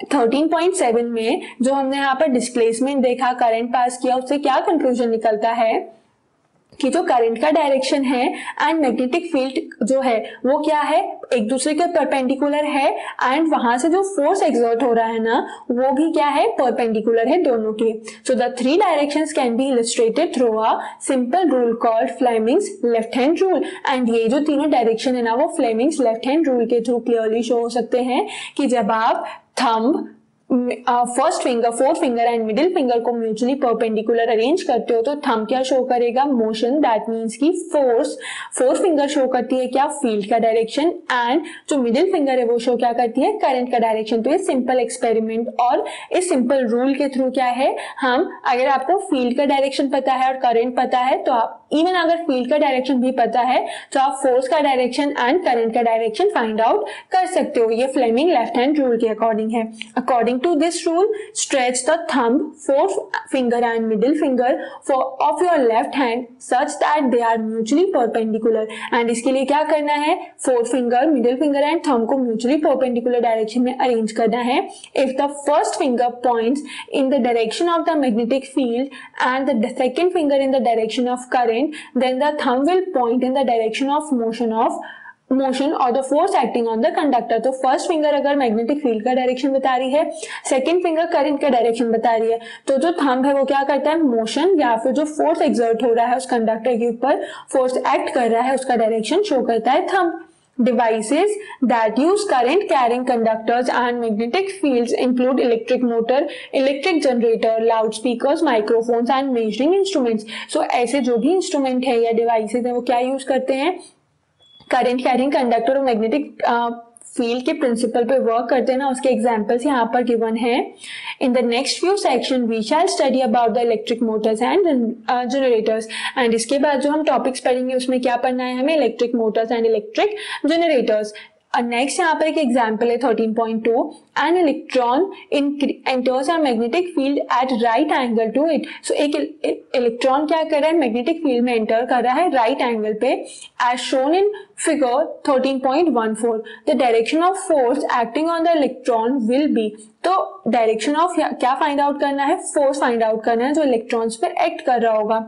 13.7 में जो हमने यहाँ पर डिस्प्लेसमेंट देखा, करंट पास किया, उससे क्या कंक्लूजन निकलता है कि जो करंट का डायरेक्शन है एंड मैग्नेटिक फील्ड जो है वो क्या है, एक दूसरे के परपेंडिकुलर है एंड वहां से जो फोर्स एक्सर्ट हो रहा है ना वो भी क्या है, परपेंडिकुलर है दोनों के। So the three directions can be illustrated through a simple rule called Fleming's left hand rule. And ये जो तीनों डायरेक्शन है ना वो फ्लेमिंग्स लेफ्ट हैंड रूल के थ्रू क्लियरली शो हो सकते हैं कि जब आप thumb, first finger, fourth finger and middle finger को म्यूचुअली परपेंडिकुलर अरेंज करते हो तो थंब क्या शो करेगा, मोशन, दैट मींस की फोर्स। फोर्थ फिंगर शो करती है क्या, फील्ड का डायरेक्शन, एंड जो मिडिल फिंगर है वो शो क्या करती है, करंट का डायरेक्शन। तो ये सिंपल एक्सपेरिमेंट और इस सिंपल रूल के थ्रू क्या है, हम अगर आपको फील्ड का डायरेक्शन पता है और करंट पता है तो आप इवन अगर फील्ड का डायरेक्शन भी पता है तो आप फोर्स का डायरेक्शन एंड करंट का डायरेक्शन फाइंड आउट कर सकते हो। ये फ्लेमिंग लेफ्ट हैंड रूल के अकॉर्डिंग है। According to this rule, stretch the thumb, fourth finger and middle finger of your left hand such that they are mutually perpendicular। and इसके लिए क्या करना है, fourth finger, middle finger and thumb को mutually perpendicular direction में arrange करना है। If the first finger points in the direction of the magnetic field and the second finger in the direction of current, then the thumb will point in the direction of motion और the force acting on the conductor. तो first finger अगर magnetic field का direction बता रही है, second finger current का direction बता रही है, तो जो थंब है वो क्या करता है, मोशन या फिर जो फोर्स एक्सर्ट हो रहा है उस कंडक्टर के ऊपर, फोर्स एक्ट कर रहा है, उसका डायरेक्शन शो करता है thumb. Devices that use current carrying conductors and magnetic fields include electric motor, electric generator, loudspeakers, microphones and measuring instruments। So ऐसे जो भी इंस्ट्रूमेंट है या डिवाइसेज है वो क्या यूज करते हैं, करंट कैरिंग कंडक्टर और मैग्नेटिक फील्ड के प्रिंसिपल पे वर्क करते हैं ना, उसके एग्जांपल्स यहाँ पर गिवन है। In the next few section we shall study about the electric motors and generators. And इसके बाद जो हम टॉपिक्स पढ़ेंगे उसमें क्या पढ़ना है हमें, electric motors and electric generators. Next यहाँ पर एक एग्जाम्पल है 13.2, an electron enters a magnetic field at right angle to it. So एक इलेक्ट्रॉन क्या कर रहा है, मैग्नेटिक फील्ड में एंटर कर रहा है राइट एंगल पे, as shown in figure 13.14। The direction of force acting on the electron will be. तो डायरेक्शन ऑफ क्या फाइंड आउट करना है, फोर्स फाइंड आउट करना है जो इलेक्ट्रॉन्स पे एक्ट कर रहा होगा।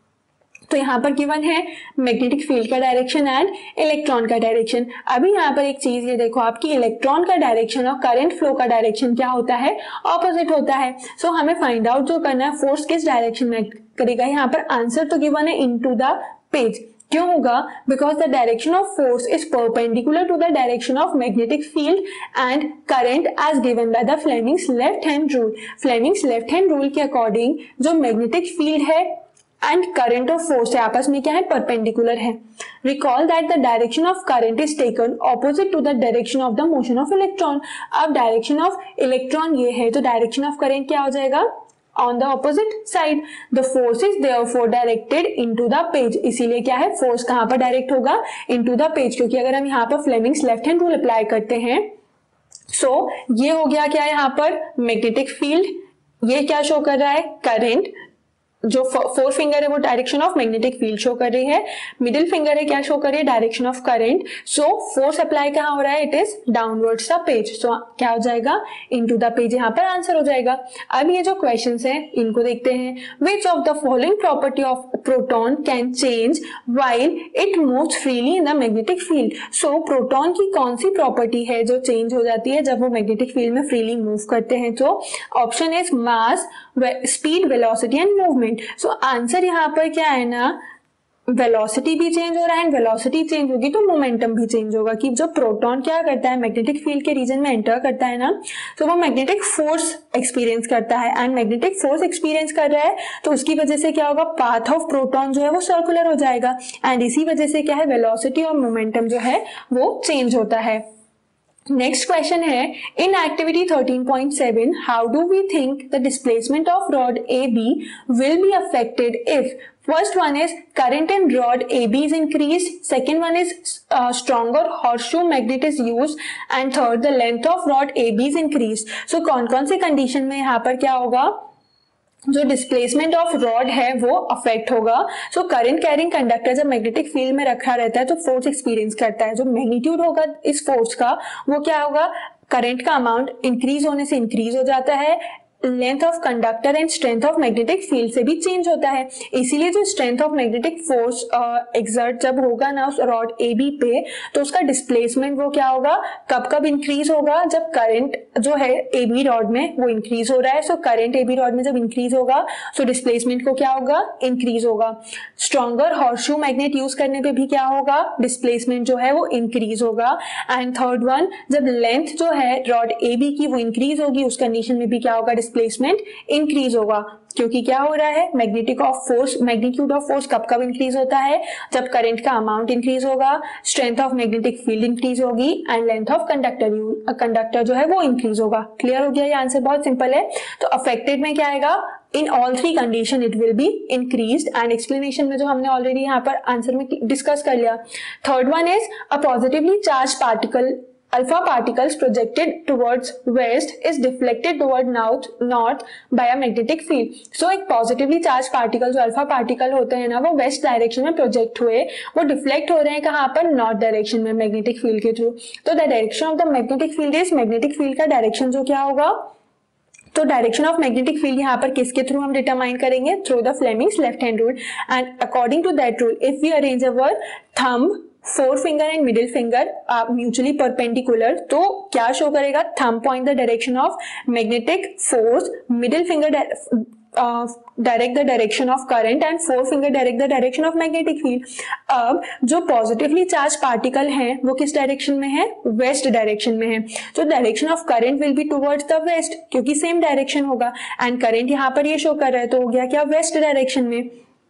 तो यहाँ पर गिवन है मैग्नेटिक फील्ड का डायरेक्शन एंड इलेक्ट्रॉन का डायरेक्शन। अभी यहाँ पर एक चीज ये देखो, आपकी इलेक्ट्रॉन का डायरेक्शन और करंट फ्लो का डायरेक्शन क्या होता है, ऑपोजिट होता है। सो हमें फाइंड आउट जो करना है फोर्स किस डायरेक्शन में एक्ट करेगा। यहाँ पर आंसर तो गिवन है इनटू द पेज, क्यों होगा, because the direction of force is perpendicular to the direction of magnetic field and current as given by the Fleming's left hand rule. Fleming's left hand rule के according जो magnetic field है and current of force है आपस में क्या है, perpendicular है। Recall that the direction of current is taken opposite to the direction of the motion of electron. अब डायरेक्शन ऑफ इलेक्ट्रॉन ये है तो डायरेक्शन ऑफ करंट क्या हो जाएगा, on the opposite side। the force is therefore directed into the page। इसीलिए क्या है, फोर्स कहां पर डायरेक्ट होगा, into the page, क्योंकि अगर हम यहाँ पर Fleming's left hand rule apply करते हैं सो ये हो गया क्या, यहाँ पर मैग्नेटिक फील्ड, ये क्या शो कर रहा है, करंट, जो फोर्थ फिंगर है वो direction of magnetic field show कर रही है, मिडिल फिंगर है क्या शो कर रही है, direction of current. So force apply कहाँ हो रहा है, it is downwards the page. So क्या हो जाएगा, इनटू द पेज, यहाँ पर आंसर हो जाएगा। अब ये जो क्वेश्चंस हैं इनको देखते हैं। Which of the following property of proton can change while it moves freely in the magnetic field. So proton की कौन सी प्रॉपर्टी है जो चेंज हो जाती है जब वो मैग्नेटिक फील्ड में फ्रीली मूव करते हैं। तो option is mass, speed, velocity and movement. So answer यहाँ पर क्या है ना, वेलोसिटी भी चेंज हो रहा है एंड वेलोसिटी चेंज होगी तो मोमेंटम भी चेंज होगा। कि जो प्रोटॉन क्या करता है, मैग्नेटिक फील्ड के रीजन में एंटर करता है ना, तो वो मैग्नेटिक फोर्स एक्सपीरियंस करता है एंड मैग्नेटिक फोर्स एक्सपीरियंस कर रहा है तो उसकी वजह से क्या होगा, पाथ ऑफ प्रोटॉन जो है वो सर्कुलर हो जाएगा एंड इसी वजह से क्या है, वेलोसिटी और मोमेंटम जो है वो चेंज होता है। नेक्स्ट क्वेश्चन है, in activity 13.7 how do we think the displacement of rod A B will be affected if first one is current in rod AB is increased, second one is stronger horseshoe magnet is used, and third the length of rod AB is increased. So कौन कौन से condition में यहाँ पर क्या होगा, जो displacement of rod है वो अफेक्ट होगा. सो करंट कैरिंग कंडक्टर जब मैग्नेटिक फील्ड में रखा रहता है तो फोर्स एक्सपीरियंस करता है. जो मैग्नीट्यूड होगा इस फोर्स का वो क्या होगा, करंट का अमाउंट इंक्रीज होने से इंक्रीज हो जाता है, length of conductor and strength of magnetic field से भी चेंज होता है. इसीलिए जो strength of magnetic force exert जब होगा ना उस रॉड ए बी पे, तो उसका डिस्प्लेसमेंट वो क्या होगा, कब कब इंक्रीज होगा, जब करंट जो है ए बी रॉड में वो इंक्रीज हो रहा है. So current A B rod में जब इंक्रीज होगा सो डिस्प्लेसमेंट को क्या होगा, इंक्रीज होगा. स्ट्रॉन्गर हॉर्सशू मैग्नेट यूज करने पे भी क्या होगा, डिस्प्लेसमेंट जो है वो इंक्रीज होगा. एंड थर्ड वन, जब लेंथ जो है रॉड ए बी की वो इंक्रीज होगी उस कंडीशन में भी क्या होगा, डिस्प्लेसमेंट इंक्रीज होगा. क्योंकि क्या हो रहा है, मैग्नीट्यूड ऑफ फोर्स कब कब इंक्रीज होता है, जब करंट का अमाउंट इंक्रीज होगा, strength of magnetic field increase होगी एंड लेंथ ऑफ कंडक्टर जो है वो इंक्रीज होगा. क्लियर हो गया, ये आंसर बहुत सिंपल है. तो अफेक्टेड में क्या आएगा, in all three condition it will be increased. And explanation में जो हमने ऑलरेडी यहाँ पर आंसर में डिस्कस कर लिया. Third one is a positively charge particle alpha particles projected towards west is deflected toward north by a magnetic field. So एक positively charged particle जो अल्फा पार्टिकल होते हैं ना वो वेस्ट डायरेक्शन में प्रोजेक्ट हुए, वो डिफ्लेक्ट हो रहे हैं कहाँ पर, नॉर्थ डायरेक्शन में मैग्नेटिक फील्ड के थ्रू. तो the direction of the magnetic field is, magnetic field का डायरेक्शन जो क्या होगा, तो डायरेक्शन ऑफ मैग्नेटिक फील्ड यहाँ पर किसके थ्रू हम डिटरमाइन करेंगे, through the Fleming's left hand rule. And according to that rule if we arrange our thumb, four finger and middle finger mutually perpendicular, तो क्या शो करेगा, thumb point the direction of magnetic force, middle finger direct the direction of current and four finger direct the direction of magnetic field. अब जो positively charge particle हैं वो किस direction में है, वेस्ट डायरेक्शन में है. तो direction of current will be towards the west क्योंकि सेम डायरेक्शन होगा. एंड करंट यहाँ पर ये शो कर रहा है तो हो गया क्या, वेस्ट डायरेक्शन में.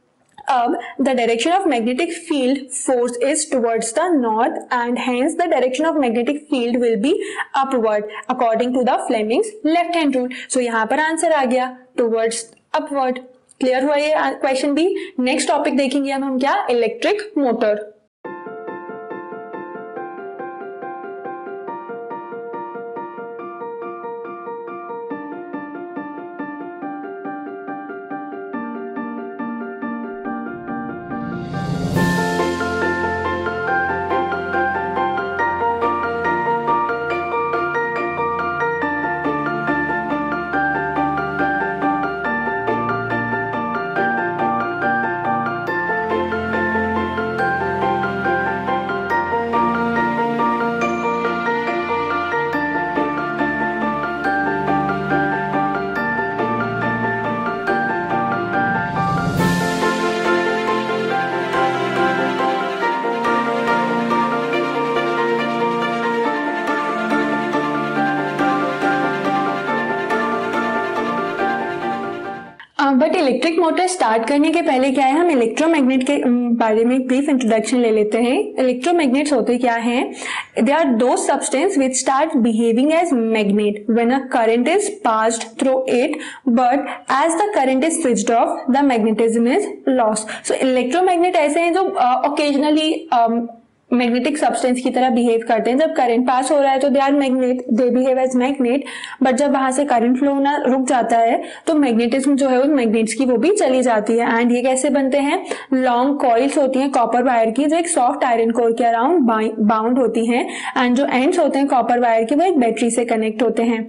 अब the direction of magnetic field force is towards the north and hence the direction of magnetic field will be upward according to the Fleming's left hand rule. So यहाँ पर आंसर आ गया towards upward. Clear हुआ ये question भी. Next topic देखेंगे हम क्या, electric motor. But electric motor start करने के पहले क्या है, हम इलेक्ट्रोमैग्नेट के बारे में ब्रीफ इंट्रोडक्शन ले लेते हैं. इलेक्ट्रोमैग्नेट्स होते क्या हैं, they are those substance which start behaving as magnet when a current is passed through it, but as the current is switched off the magnetism is lost. So electromagnet ऐसे हैं जो occasionally magnetic substance की तरह behave करते हैं. जब current pass हो रहा है तो they are magnet, they behave as magnet, but जब वहां से करंट फ्लो होना रुक जाता है तो मैग्नेटिज्म जो है उन मैग्नेट्स की वो भी चली जाती है. एंड ये कैसे बनते हैं, लॉन्ग कॉइल्स होती हैं कॉपर वायर की जो एक सॉफ्ट आयरन कोर के अराउंड बाउंड होती हैं, एंड जो एंड्स होते हैं कॉपर वायर के वो एक बैटरी से कनेक्ट होते हैं.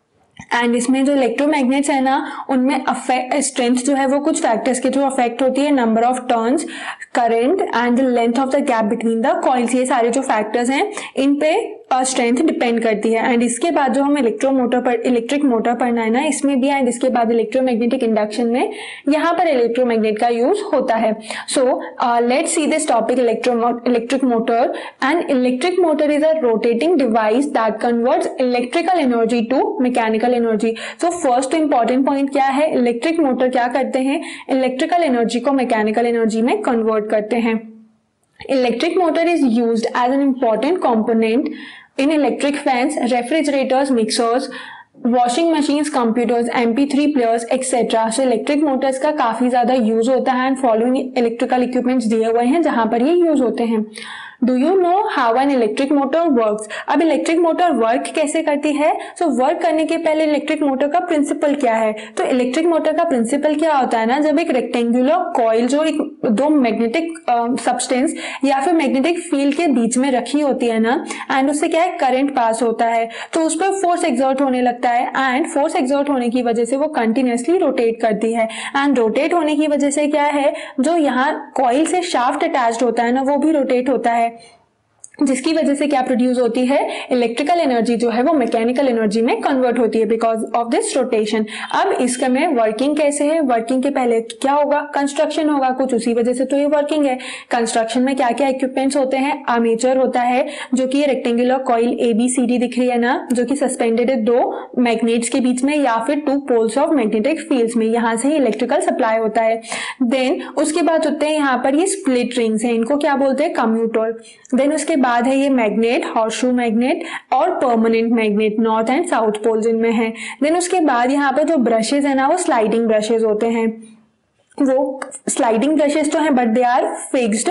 एंड इसमें जो इलेक्ट्रोमैग्नेट्स है ना उनमें स्ट्रेंथ जो है वो कुछ फैक्टर्स के थ्रू अफेक्ट होती है, number of turns, current and the length of the gap between the coils. ये सारे जो फैक्टर्स हैं इन पे स्ट्रेंथ डिपेंड करती है. एंड इसके बाद जो हम इलेक्ट्रिक मोटर पढ़ना है ना इसमें भी, एंड इसके बाद इलेक्ट्रोमैग्नेटिक इंडक्शन में यहाँ पर इलेक्ट्रोमैग्नेट का यूज होता है. So let's see this topic, electric motor. And electric motor is a rotating device that converts electrical energy to mechanical energy. So first important point क्या है, इलेक्ट्रिक मोटर क्या करते हैं, इलेक्ट्रिकल एनर्जी को mechanical energy में convert करते हैं. Electric motor is used as an important component in electric fans, refrigerators, mixers, washing machines, computers, MP3 players etcetera. So electric motors का काफी ज्यादा यूज होता है एंड फॉलोइंग इलेक्ट्रिकल इक्विपमेंट्स दिए हुए हैं जहां पर ये यूज होते हैं। Do you know how an electric motor works? अब इलेक्ट्रिक मोटर वर्क कैसे करती है? सो वर्क करने के पहले इलेक्ट्रिक मोटर का प्रिंसिपल क्या है? तो इलेक्ट्रिक मोटर का प्रिंसिपल क्या होता है ना, जब एक रेक्टेंगुलर कॉइल जो एक दो मैग्नेटिक सब्सटेंस या फिर मैग्नेटिक फील्ड के बीच में रखी होती है ना, एंड उससे क्या है, करंट पास होता है, तो उस पर फोर्स एक्सर्ट होने लगता है एंड फोर्स एक्सर्ट होने की वजह से वो कंटिन्यूअसली रोटेट करती है। एंड रोटेट होने की वजह से क्या है, जो यहाँ कॉइल से शाफ्ट अटैच्ड होता है ना, वो भी रोटेट होता है, जिसकी वजह से क्या प्रोड्यूस होती है, इलेक्ट्रिकल एनर्जी जो है वो मैकेनिकल एनर्जी में कन्वर्ट होती है बिकॉज ऑफ दिस रोटेशन। अब इसका में वर्किंग कैसे है? वर्किंग के पहले क्या होगा, कंस्ट्रक्शन होगा कुछ, उसी वजह से तो ये वर्किंग है। कंस्ट्रक्शन में क्या क्या इक्विपमेंट्स होते हैं? आर्मेचर होता है, जो कि रेक्टेंगुलर कॉइल ABCD दिख रही है ना, जो कि सस्पेंडेड है दो मैग्नेट्स के बीच में या फिर two poles of magnetic fields में, यहां से ही इलेक्ट्रिकल सप्लाई होता है। देन उसके बाद होते हैं यहाँ पर ये स्प्लिट रिंग्स है, इनको क्या बोलते हैं, कम्यूटर। देन उसके बाद है ये मैग्नेट, हॉर्सशू मैग्नेट और permanent magnet, north and south pole जिनमें है। देन उसके बाद यहाँ पर जो ब्रशेज है ना, वो स्लाइडिंग ब्रशेज होते हैं। वो स्लाइडिंग ब्रशेज तो हैं but they are fixed,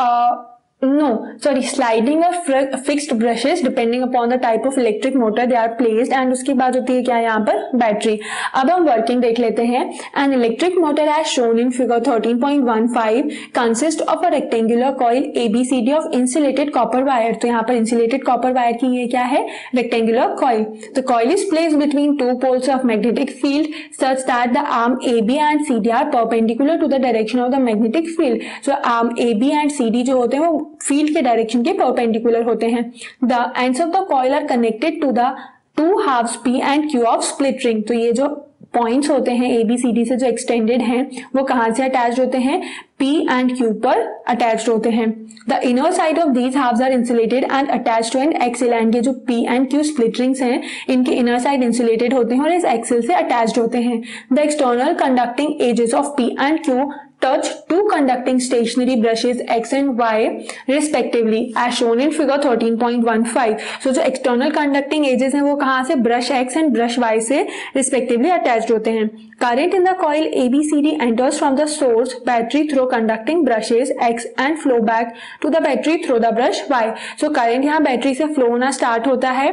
sliding और fixed brushes depending upon the type of electric motor they are placed. And उसके बाद होती है क्या यहाँ पर, बैटरी। अब हम वर्किंग देख लेते हैं। An electric motor as shown in figure 13.15 consist of a rectangular coil ABCD of insulated copper wire. तो यहाँ पर इंसुलेटेड कॉपर वायर की ये क्या है, rectangular coil. The coil is placed between two poles of magnetic field such that the arm AB and CD are perpendicular to the direction of the magnetic field. So arm AB and CD जो होते हैं वो field के direction के perpendicular होते हैं। The ends of the coil are connected to the two halfs P and Q of split ring. तो ये जो पॉइंट्स होते हैं ABCD से जो एक्सटेंडेड हैं वो कहां से अटैच्ड होते हैं, P एंड Q पर अटैच्ड होते हैं। The inner side of these halves are insulated and attached to an axle. And ये जो P and Q split rings हैं इनके इनर साइड इंसुलेटेड होते हैं और इस एक्सिल से अटैच्ड होते हैं। The external conducting edges of P and Q touch two conducting stationary brushes X and Y respectively as shown in figure 13.15। So जो external conducting edges हैं वो कहाँ से, brush X and brush Y से respectively attached होते हैं। Current in the coil ABCD enters from the source battery through conducting brushes X and flow back to the battery through the brush Y। So current यहाँ battery से flow होना start होता है,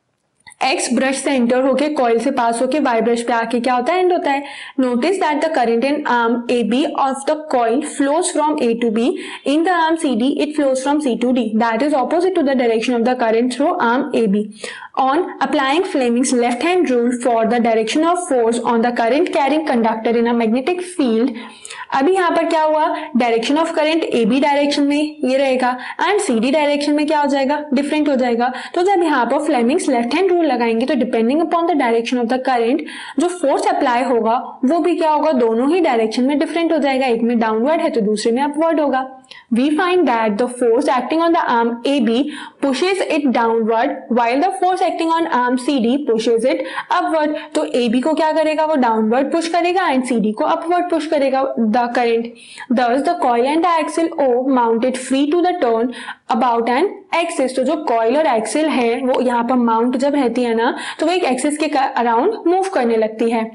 X brush से enter होके coil से pass होके Y brush पे आके क्या होता है, एंड होता है। Notice that the current in arm AB of the coil flows from A to B, in the arm CD it flows from C to D, that is opposite to the direction of the current through arm AB। On applying Fleming's left hand rule for the direction of force on the current carrying conductor in a magnetic field, अभी यहाँ पर क्या हुआ, direction of current AB direction में ये रहेगा and CD direction में क्या हो जाएगा, डिफरेंट हो जाएगा। तो जब यहाँ पर फ्लेमिंग्स लेफ्ट हैंड रूल लगाएंगे तो depending upon the direction of the current जो फोर्स अप्लाई होगा वो भी क्या होगा, दोनों ही डायरेक्शन में डिफरेंट हो जाएगा। एक में डाउनवर्ड है तो दूसरे में अपवर्ड होगा। We find that the force acting on the arm AB pushes it downward while the force acting on arm CD pushes it upward। तो AB को क्या करेगा, वो डाउनवर्ड पुश करेगा एंड CD को अपवर्ड पुश करेगा the current। Thus the coil and the axle O mounted free to the turn about an axis। तो जो कॉइल और एक्सिल है वो यहाँ पर माउंट जब रहती है ना तो वो एक एक्सिस के अराउंड मूव करने लगती है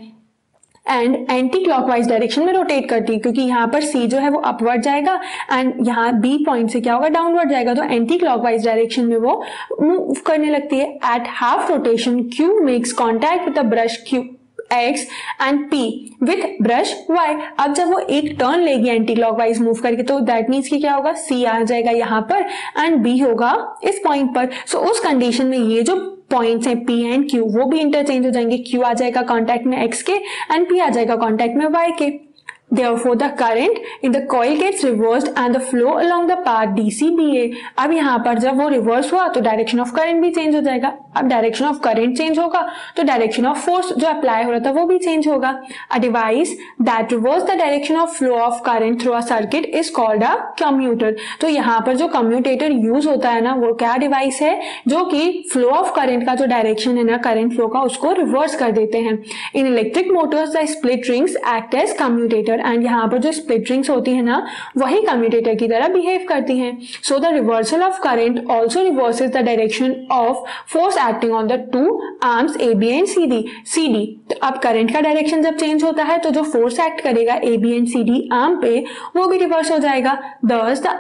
एंड एंटी क्लॉकवाइज डायरेक्शन में रोटेट करती है, क्योंकि यहाँ पर C जो है वो अपवर्ड जाएगा एंड यहाँ B पॉइंट से क्या होगा, डाउनवर्ड जाएगा, तो एंटी क्लॉकवाइज डायरेक्शन में वो मूव करने लगती है। At half rotation Q makes contact with the brush Q X and P with brush Y। अब जब वो एक टर्न लेगी एंटी क्लॉकवाइज मूव करके तो दैट मीन्स कि क्या होगा, C आ जाएगा यहाँ पर एंड B होगा इस पॉइंट पर। सो उस कंडीशन में ये जो पॉइंट्स हैं P एंड Q वो भी इंटरचेंज हो जाएंगे। Q आ जाएगा कांटेक्ट में X के एंड P आ जाएगा कांटेक्ट में Y के। Therefore, the current in the coil gets reversed and the flow along the path DC/DA। अब यहाँ पर जब वो रिवर्स हुआ तो डायरेक्शन ऑफ करंट भी चेंज हो जाएगा। अब डायरेक्शन ऑफ करंट चेंज होगा तो डायरेक्शन ऑफ फोर्स जो अप्लाई हो रहा था वो भी चेंज होगा। A device that reverse the direction of flow of current through a circuit is called a commutator. तो यहाँ पर जो कम्यूटेटर यूज होता है ना वो क्या डिवाइस है, जो कि फ्लो ऑफ करंट का जो डायरेक्शन है ना करंट फ्लो का उसको रिवर्स कर देते हैं। In electric motors the split rings act as commutator and यहाँ पर जो स्प्लिट रिंग्स होती है ना वही कम्यूटेटर की तरह बिहेव करती हैं. So the reversal of current also reverses the direction of force acting on the two arms A B and C D. तो अब करंट का डायरेक्शन जब चेंज होता है तो जो फोर्स एक्ट करेगा A B and C D arm पे वो भी रिवर्स हो जाएगा. Thus the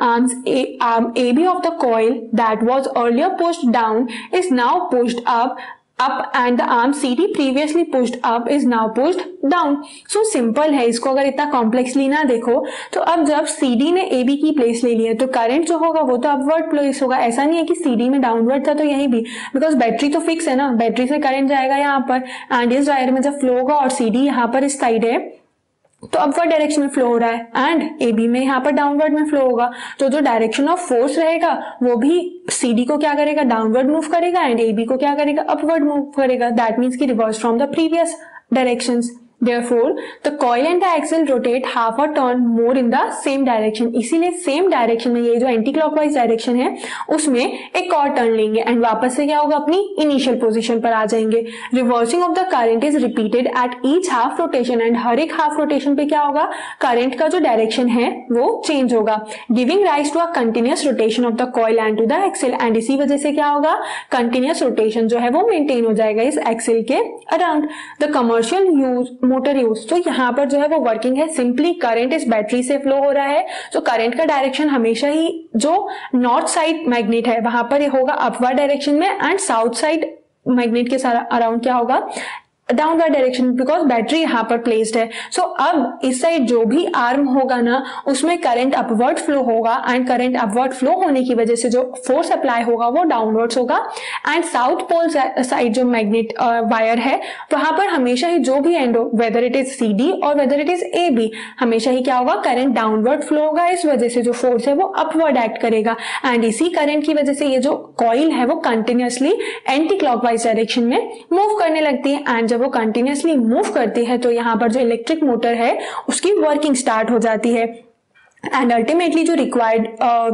arm AB of the coil that was earlier pushed down is now pushed up and the arm CD previously pushed up is now pushed down. So simple है, इसको अगर इतना complexly ना देखो तो अब जब CD ने AB की प्लेस ले ली है तो करंट जो होगा वो तो अपवर्ड प्लेस होगा. ऐसा नहीं है कि CD में डाउनवर्ड था तो यही भी, बिकॉज बैटरी तो फिक्स है ना, बैटरी से करंट जाएगा यहाँ पर एंड इस वायर में जब फ्लो होगा और CD यहाँ पर इस साइड है तो अपवर्ड डायरेक्शन में फ्लो हो रहा है एंड AB में यहाँ पर डाउनवर्ड में फ्लो होगा. तो जो डायरेक्शन ऑफ फोर्स रहेगा वो भी CD को क्या करेगा, डाउनवर्ड मूव करेगा एंड AB को क्या करेगा, अपवर्ड मूव करेगा. दैट मीन्स की reverse from the previous directions. Therefore, the coil and the axle rotate half a turn more in the same direction. इसीलिए सेम डायरेक्शन में, ये जो एंटी क्लॉकवाइज डायरेक्शन है उसमें एक और टर्न लेंगे एंड वापस से क्या होगा, अपनी इनिशियल पोजीशन पर आ जाएंगे. Reversing of the current is repeated at each half rotation and हर एक हाफ रोटेशन पे क्या होगा, करंट का जो डायरेक्शन है वो चेंज होगा, giving rise to a continuous rotation of the coil and to the axle. And इसी वजह से क्या होगा, कंटिन्यूअस रोटेशन जो है वो मेंटेन हो जाएगा इस एक्सिल के around. The commercial motor use, तो यहाँ पर जो है वो वर्किंग है, सिंपली करंट इस बैटरी से फ्लो हो रहा है. तो करंट का डायरेक्शन हमेशा ही जो नॉर्थ साइड मैग्नेट है वहां पर होगा अपवर्ड डायरेक्शन में एंड साउथ साइड मैग्नेट के अराउंड क्या होगा, डाउनवर्ड डायरेक्शन, बिकॉज बैटरी यहाँ पर प्लेस्ड है. सो अब इस साइड जो भी आर्म होगा ना उसमें करंट अपवर्ड फ्लो होगा एंड करंट अपवर्ड फ्लो होने की वजह से जो फोर्स अप्लाई होगा वो डाउनवर्ड्स होगा. एंड साउथ पोल साइड जो मैग्नेट वायर है वहां पर हमेशा ही जो भी एंड हो, वेदर इट इज CD और वेदर इट इज AB, हमेशा ही क्या होगा, करंट डाउनवर्ड फ्लो होगा. इस वजह से जो फोर्स है वो अपवर्ड एक्ट करेगा एंड इसी करंट की वजह से ये जो कॉइल है वो कंटिन्यूअसली एंटी क्लॉकवाइज डायरेक्शन में मूव करने लगती है. एंड जब वो कंटिन्यूअसली मूव करती है तो यहाँ पर जो इलेक्ट्रिक मोटर है उसकी वर्किंग स्टार्ट हो जाती है एंड अल्टीमेटली जो रिक्वायर्ड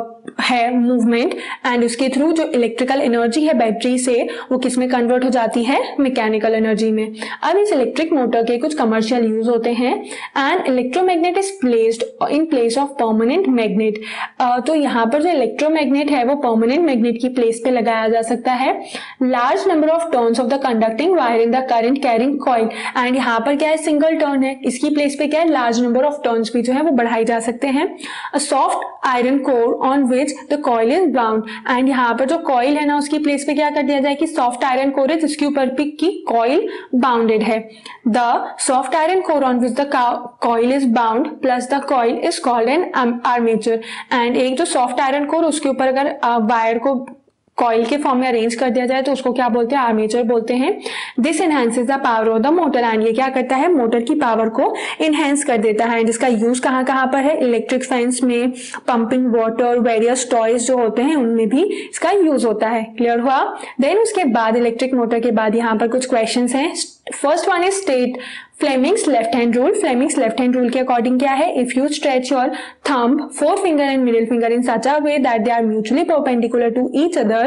है मूवमेंट एंड उसके थ्रू जो इलेक्ट्रिकल एनर्जी है बैटरी से वो किस में कन्वर्ट हो जाती है, मैकेनिकल एनर्जी में. अब इस इलेक्ट्रिक मोटर के कुछ कमर्शियल यूज होते हैं. And electromagnet is placed in place of permanent magnet. तो यहाँ पर जो इलेक्ट्रोमैग्नेट है वो परमानेंट मैग्नेट की प्लेस पे लगाया जा सकता है. Large number of turns of the conducting wire in the current carrying coil, and यहाँ पर क्या है, सिंगल टर्न है, इसकी प्लेस पे क्या है, लार्ज नंबर ऑफ टर्न्स भी जो है वो बढ़ाए जा सकते हैं. A soft iron core on which the coil is bound, and यहाँ पर जो coil है ना उसकी प्लेस पे क्या कर दिया जाए कि soft iron core है जिसके ऊपर भी की coil bounded है. The soft iron core on which the coil is bound plus the coil is called an armature. and एक जो soft iron core उसके ऊपर अगर वायर को कॉइल के फॉर्म में अरेंज कर दिया जाए तो उसको क्या बोलते हैं, आर्मेचर बोलते हैं. This enhances the power of the motor, and ये क्या करता है, मोटर की पावर को इनहेंस कर देता है. जिसका यूज कहाँ कहाँ पर है, इलेक्ट्रिक फैंस में, पंपिंग वाटर, वेरियस टॉयज जो होते हैं उनमें भी इसका यूज होता है. क्लियर हुआ. देन उसके बाद इलेक्ट्रिक मोटर के बाद यहाँ पर कुछ क्वेश्चन हैं. First one is state Fleming's left hand rule. Fleming's left hand rule के अकॉर्डिंग क्या है, if you stretch your thumb, forefinger and middle finger in such a way that they are mutually perpendicular to each other,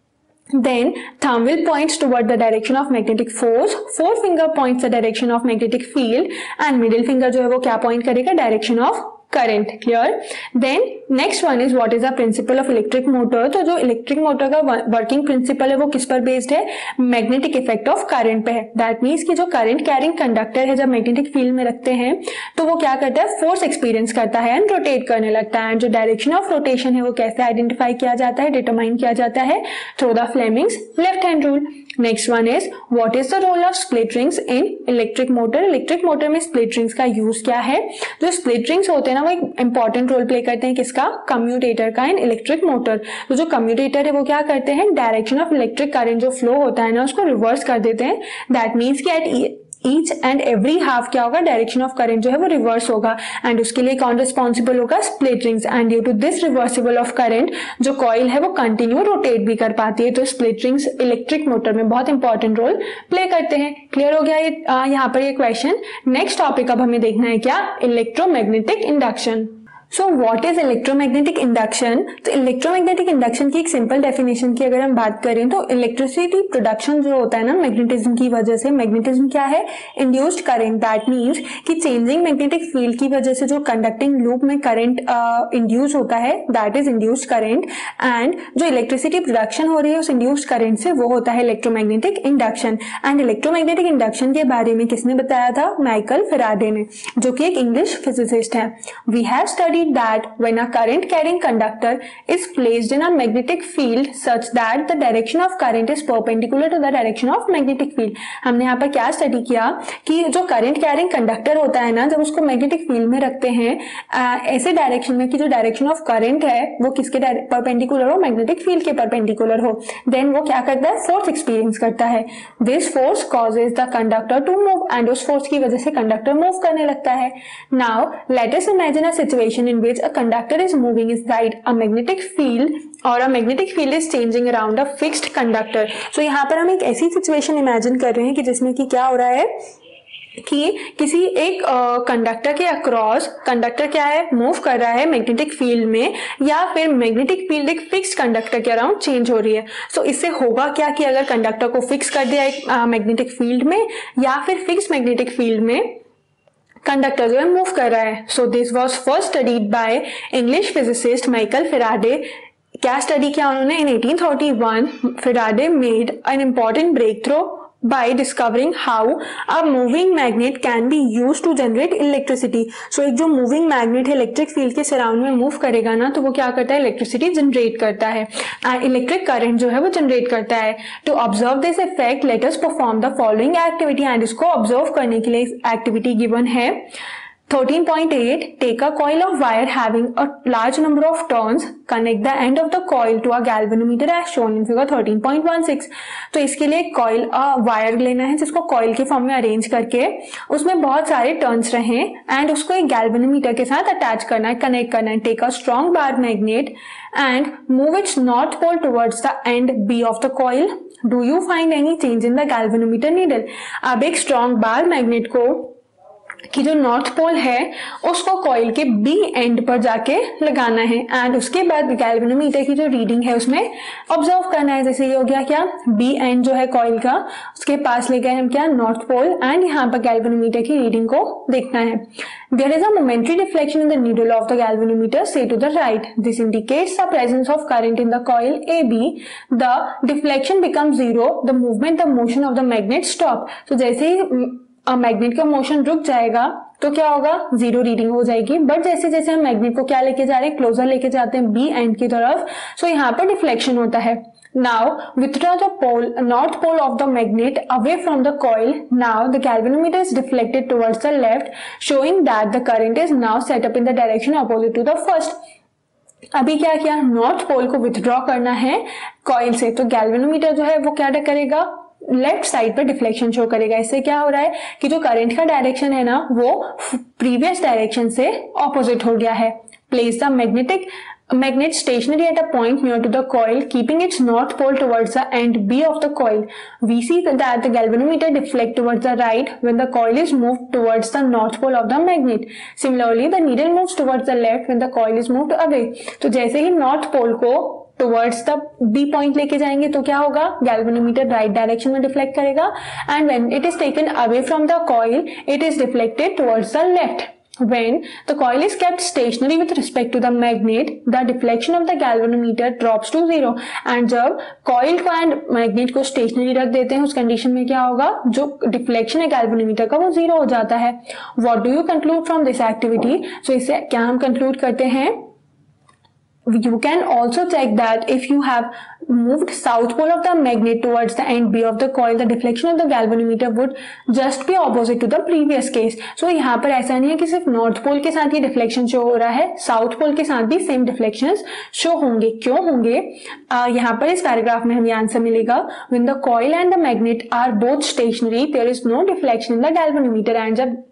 then thumb will point toward the direction of magnetic force, forefinger points the direction of magnetic field and middle finger जो है वो क्या point करेगा, direction of current. Clear. Then next one is what is the principle of electric motor. तो जो electric motor का working principle है वो किस पर बेस्ड है, मैग्नेटिक इफेक्ट ऑफ करंट पे है. दैट मीन्स कि जो करंट कैरिंग कंडक्टर है जब मैग्नेटिक फील्ड में रखते हैं तो वो क्या करता है, फोर्स एक्सपीरियंस करता है एंड रोटेट करने लगता है. एंड जो डायरेक्शन ऑफ रोटेशन है वो कैसे आइडेंटिफाई किया जाता है, डिटरमाइन किया जाता है through the Fleming's left hand rule. Next one is what is the role of split rings in electric motor. Electric motor में स्प्लिट रिंग्स का यूज क्या है. जो स्प्लिट रिंग्स होते हैं ना वो एक इंपॉर्टेंट रोल प्ले करते हैं किसका, कम्यूटेटर का इन इलेक्ट्रिक मोटर. तो जो कम्यूटेटर है वो क्या करते हैं, डायरेक्शन ऑफ इलेक्ट्रिक करंट जो फ्लो होता है ना उसको रिवर्स कर देते हैं. दैट मीन्स कि at each and every half क्या होगा, डायरेक्शन ऑफ करंट जो है वो रिवर्स होगा. एंड उसके लिए कौन रिस्पॉन्सिबल होगा, split rings. And due to this reversible of current जो कॉइल है वो कंटिन्यू रोटेट भी कर पाती है. तो स्प्लिट रिंग्स इलेक्ट्रिक मोटर में बहुत इंपॉर्टेंट रोल प्ले करते हैं. क्लियर हो गया ये यहाँ पर ये क्वेश्चन. नेक्स्ट टॉपिक अब हमें देखना है क्या, electromagnetic induction. So what is electromagnetic induction? तो इलेक्ट्रोमैग्नेटिक इंडक्शन की एक सिंपल डेफिनेशन की अगर हम बात करें तो इलेक्ट्रिसिटी प्रोडक्शन जो होता है ना मैग्नेटिज्म की वजह से, मैग्नेटिज्म क्या है? Induced current. दैट मीन्स कि चेंजिंग मैग्नेटिक फील्ड की वजह से जो कंडक्टिंग लूप में करंट इंड्यूस होता है that is induced current, and जो इलेक्ट्रिसिटी प्रोडक्शन हो रही है उस इंड्यूस्ड करंट से वो होता है electromagnetic induction. And electromagnetic induction के बारे में किसने बताया था? माइकल फैराडे ने, जो कि एक इंग्लिश फिजिसिस्ट है। We have studied that when a current carrying conductor is placed in a magnetic field such that the direction of current is perpendicular to the direction of magnetic field, हमने यहाँ पर क्या study किया कि जो current carrying conductor होता है ना, जब उसको मैग्नेटिक फील्ड में रखते हैं ऐसे डायरेक्शन में कि जो डायरेक्शन ऑफ करंट है वो किसके परपेंडिकुलर हो? मैग्नेटिक फील्ड के परपेंडिकुलर हो, देन वो क्या करता है? फोर्स एक्सपीरियंस करता है। This force causes the conductor to move, and उस फोर्स की वजह से कंडक्टर मूव करने लगता है। Now let us imagine a situation in which a conductor is moving inside a magnetic field or a magnetic field is changing around a fixed conductor. So यहाँ पर हम एक ऐसी सिचुएशन इमेजिन कर रहे हैं कि जिसमें कि क्या हो रहा है कि किसी एक कंडक्टर के अक्रॉस कंडक्टर क्या है? मूव कर रहा है मैग्नेटिक फील्ड में, या फिर मैग्नेटिक फील्ड एक फिक्स्ड कंडक्टर के अराउंड चेंज हो रही है। सो इससे होगा क्या कि अगर कंडक्टर को फिक्स कर दिया एक मैग्नेटिक फील्ड में या फिर फिक्स्ड मैग्नेटिक फील्ड में कंडक्टर जो है मूव कर रहा है। So this was first studied by English physicist Michael Faraday. क्या स्टडी किया उन्होंने? In 1831 Faraday made an important breakthrough by discovering how a moving magnet can be used to generate electricity. So एक जो moving magnet है electric field के surround में move करेगा ना, तो वो क्या करता है? इलेक्ट्रिसिटी जनरेट करता है, इलेक्ट्रिक करंट जो है वो जनरेट करता है। To observe this effect let us perform the following activity, and इसको ऑब्जर्व करने के लिए एक्टिविटी गिवन है 13.8. Take a coil of wire having a large number of turns. Connect the end of the coil to a galvanometer as shown in figure 13.16. तो इसके लिए coil wire लेना है जिसको कॉइल के फॉर्म में अरेंज करके उसमें बहुत सारे टर्न्स रहें, एंड उसको एक गैल्वेनोमीटर के साथ अटैच करना है, कनेक्ट करना है। Take a strong bar magnet and move its north pole towards the end B of the coil. Do you find any change in the galvanometer needle? अब एक स्ट्रॉन्ग बार मैग्नेट को कि जो north pole है उसको coil के B and पर जाके लगाना है, एंड उसके बाद गैल्वेनोमीटर की जो रीडिंग है उसमें ऑब्जर्व करना है। जैसे ये हो गया क्या? बी एंड जो है कॉइल का, उसके पास ले गए हम क्या? नॉर्थ पोल, एंड यहाँ पर गैल्वेनोमीटर की रीडिंग को देखना है। There is a momentary deflection in the needle of the galvanometer से to the right. This indicates the presence of current in the coil A B. The deflection become zero the movement the motion of the magnet stop. तो जैसे ही magnet का motion रुक जाएगा तो क्या होगा? Zero reading हो जाएगी। बट जैसे जैसे हम मैग्नेट को क्या लेके जा रहे हैं? क्लोजर लेके जाते हैं बी एंड की तरफ, सो यहाँ पर डिफ्लेक्शन होता है। Now withdraw the north pole of the magnet away from the coil. Now the galvanometer is deflected towards the left, showing that the current is now set up in the direction opposite to the first. अभी क्या किया? North pole को withdraw करना है coil से, तो galvanometer जो है वो क्या करेगा? लेफ्ट साइड पर डिफ्लेक्शन शो करेगा। इससे क्या हो रहा है कि जो करंट का डायरेक्शन है ना वो प्रीवियस डायरेक्शन से ऑपोजिट हो गया है। Place the magnet stationary at a point near to the coil, keeping its north pole towards the end B of the coil. We see that the galvanometer deflects towards the right when the coil is moved towards the north pole of the magnet. Similarly, the needle moves towards the left when the coil is moved away. तो जैसे ही north pole को towards the B point लेके जाएंगे तो क्या होगा? Galvanometer right direction में deflect करेगा, and when it is taken away from the coil it is deflected towards the left. When the coil is kept stationary with respect to the magnet, the deflection of the galvanometer drops to zero. And जब coil को and magnet को stationary रख देते हैं उस condition में क्या होगा? जो डिफ्लेक्शन है गैल्वेनोमीटर का वो जीरो हो जाता है। What do you conclude from this activity? So इससे क्या हम कंक्लूड करते हैं? You can also check that if you have moved south pole of the magnet towards the end B of the coil, the deflection of the galvanometer would just be opposite to the previous case. So यहाँ पर ऐसा नहीं है कि सिर्फ north pole के साथ ही deflection show हो रहा है, साउथ पोल के साथ भी सेम डिफ्लेक्शंस शो होंगे। क्यों होंगे? यहाँ पर इस पैराग्राफ में हमें आंसर मिलेगा। When the coil and the magnet are both stationary, there is no deflection in the galvanometer. And जब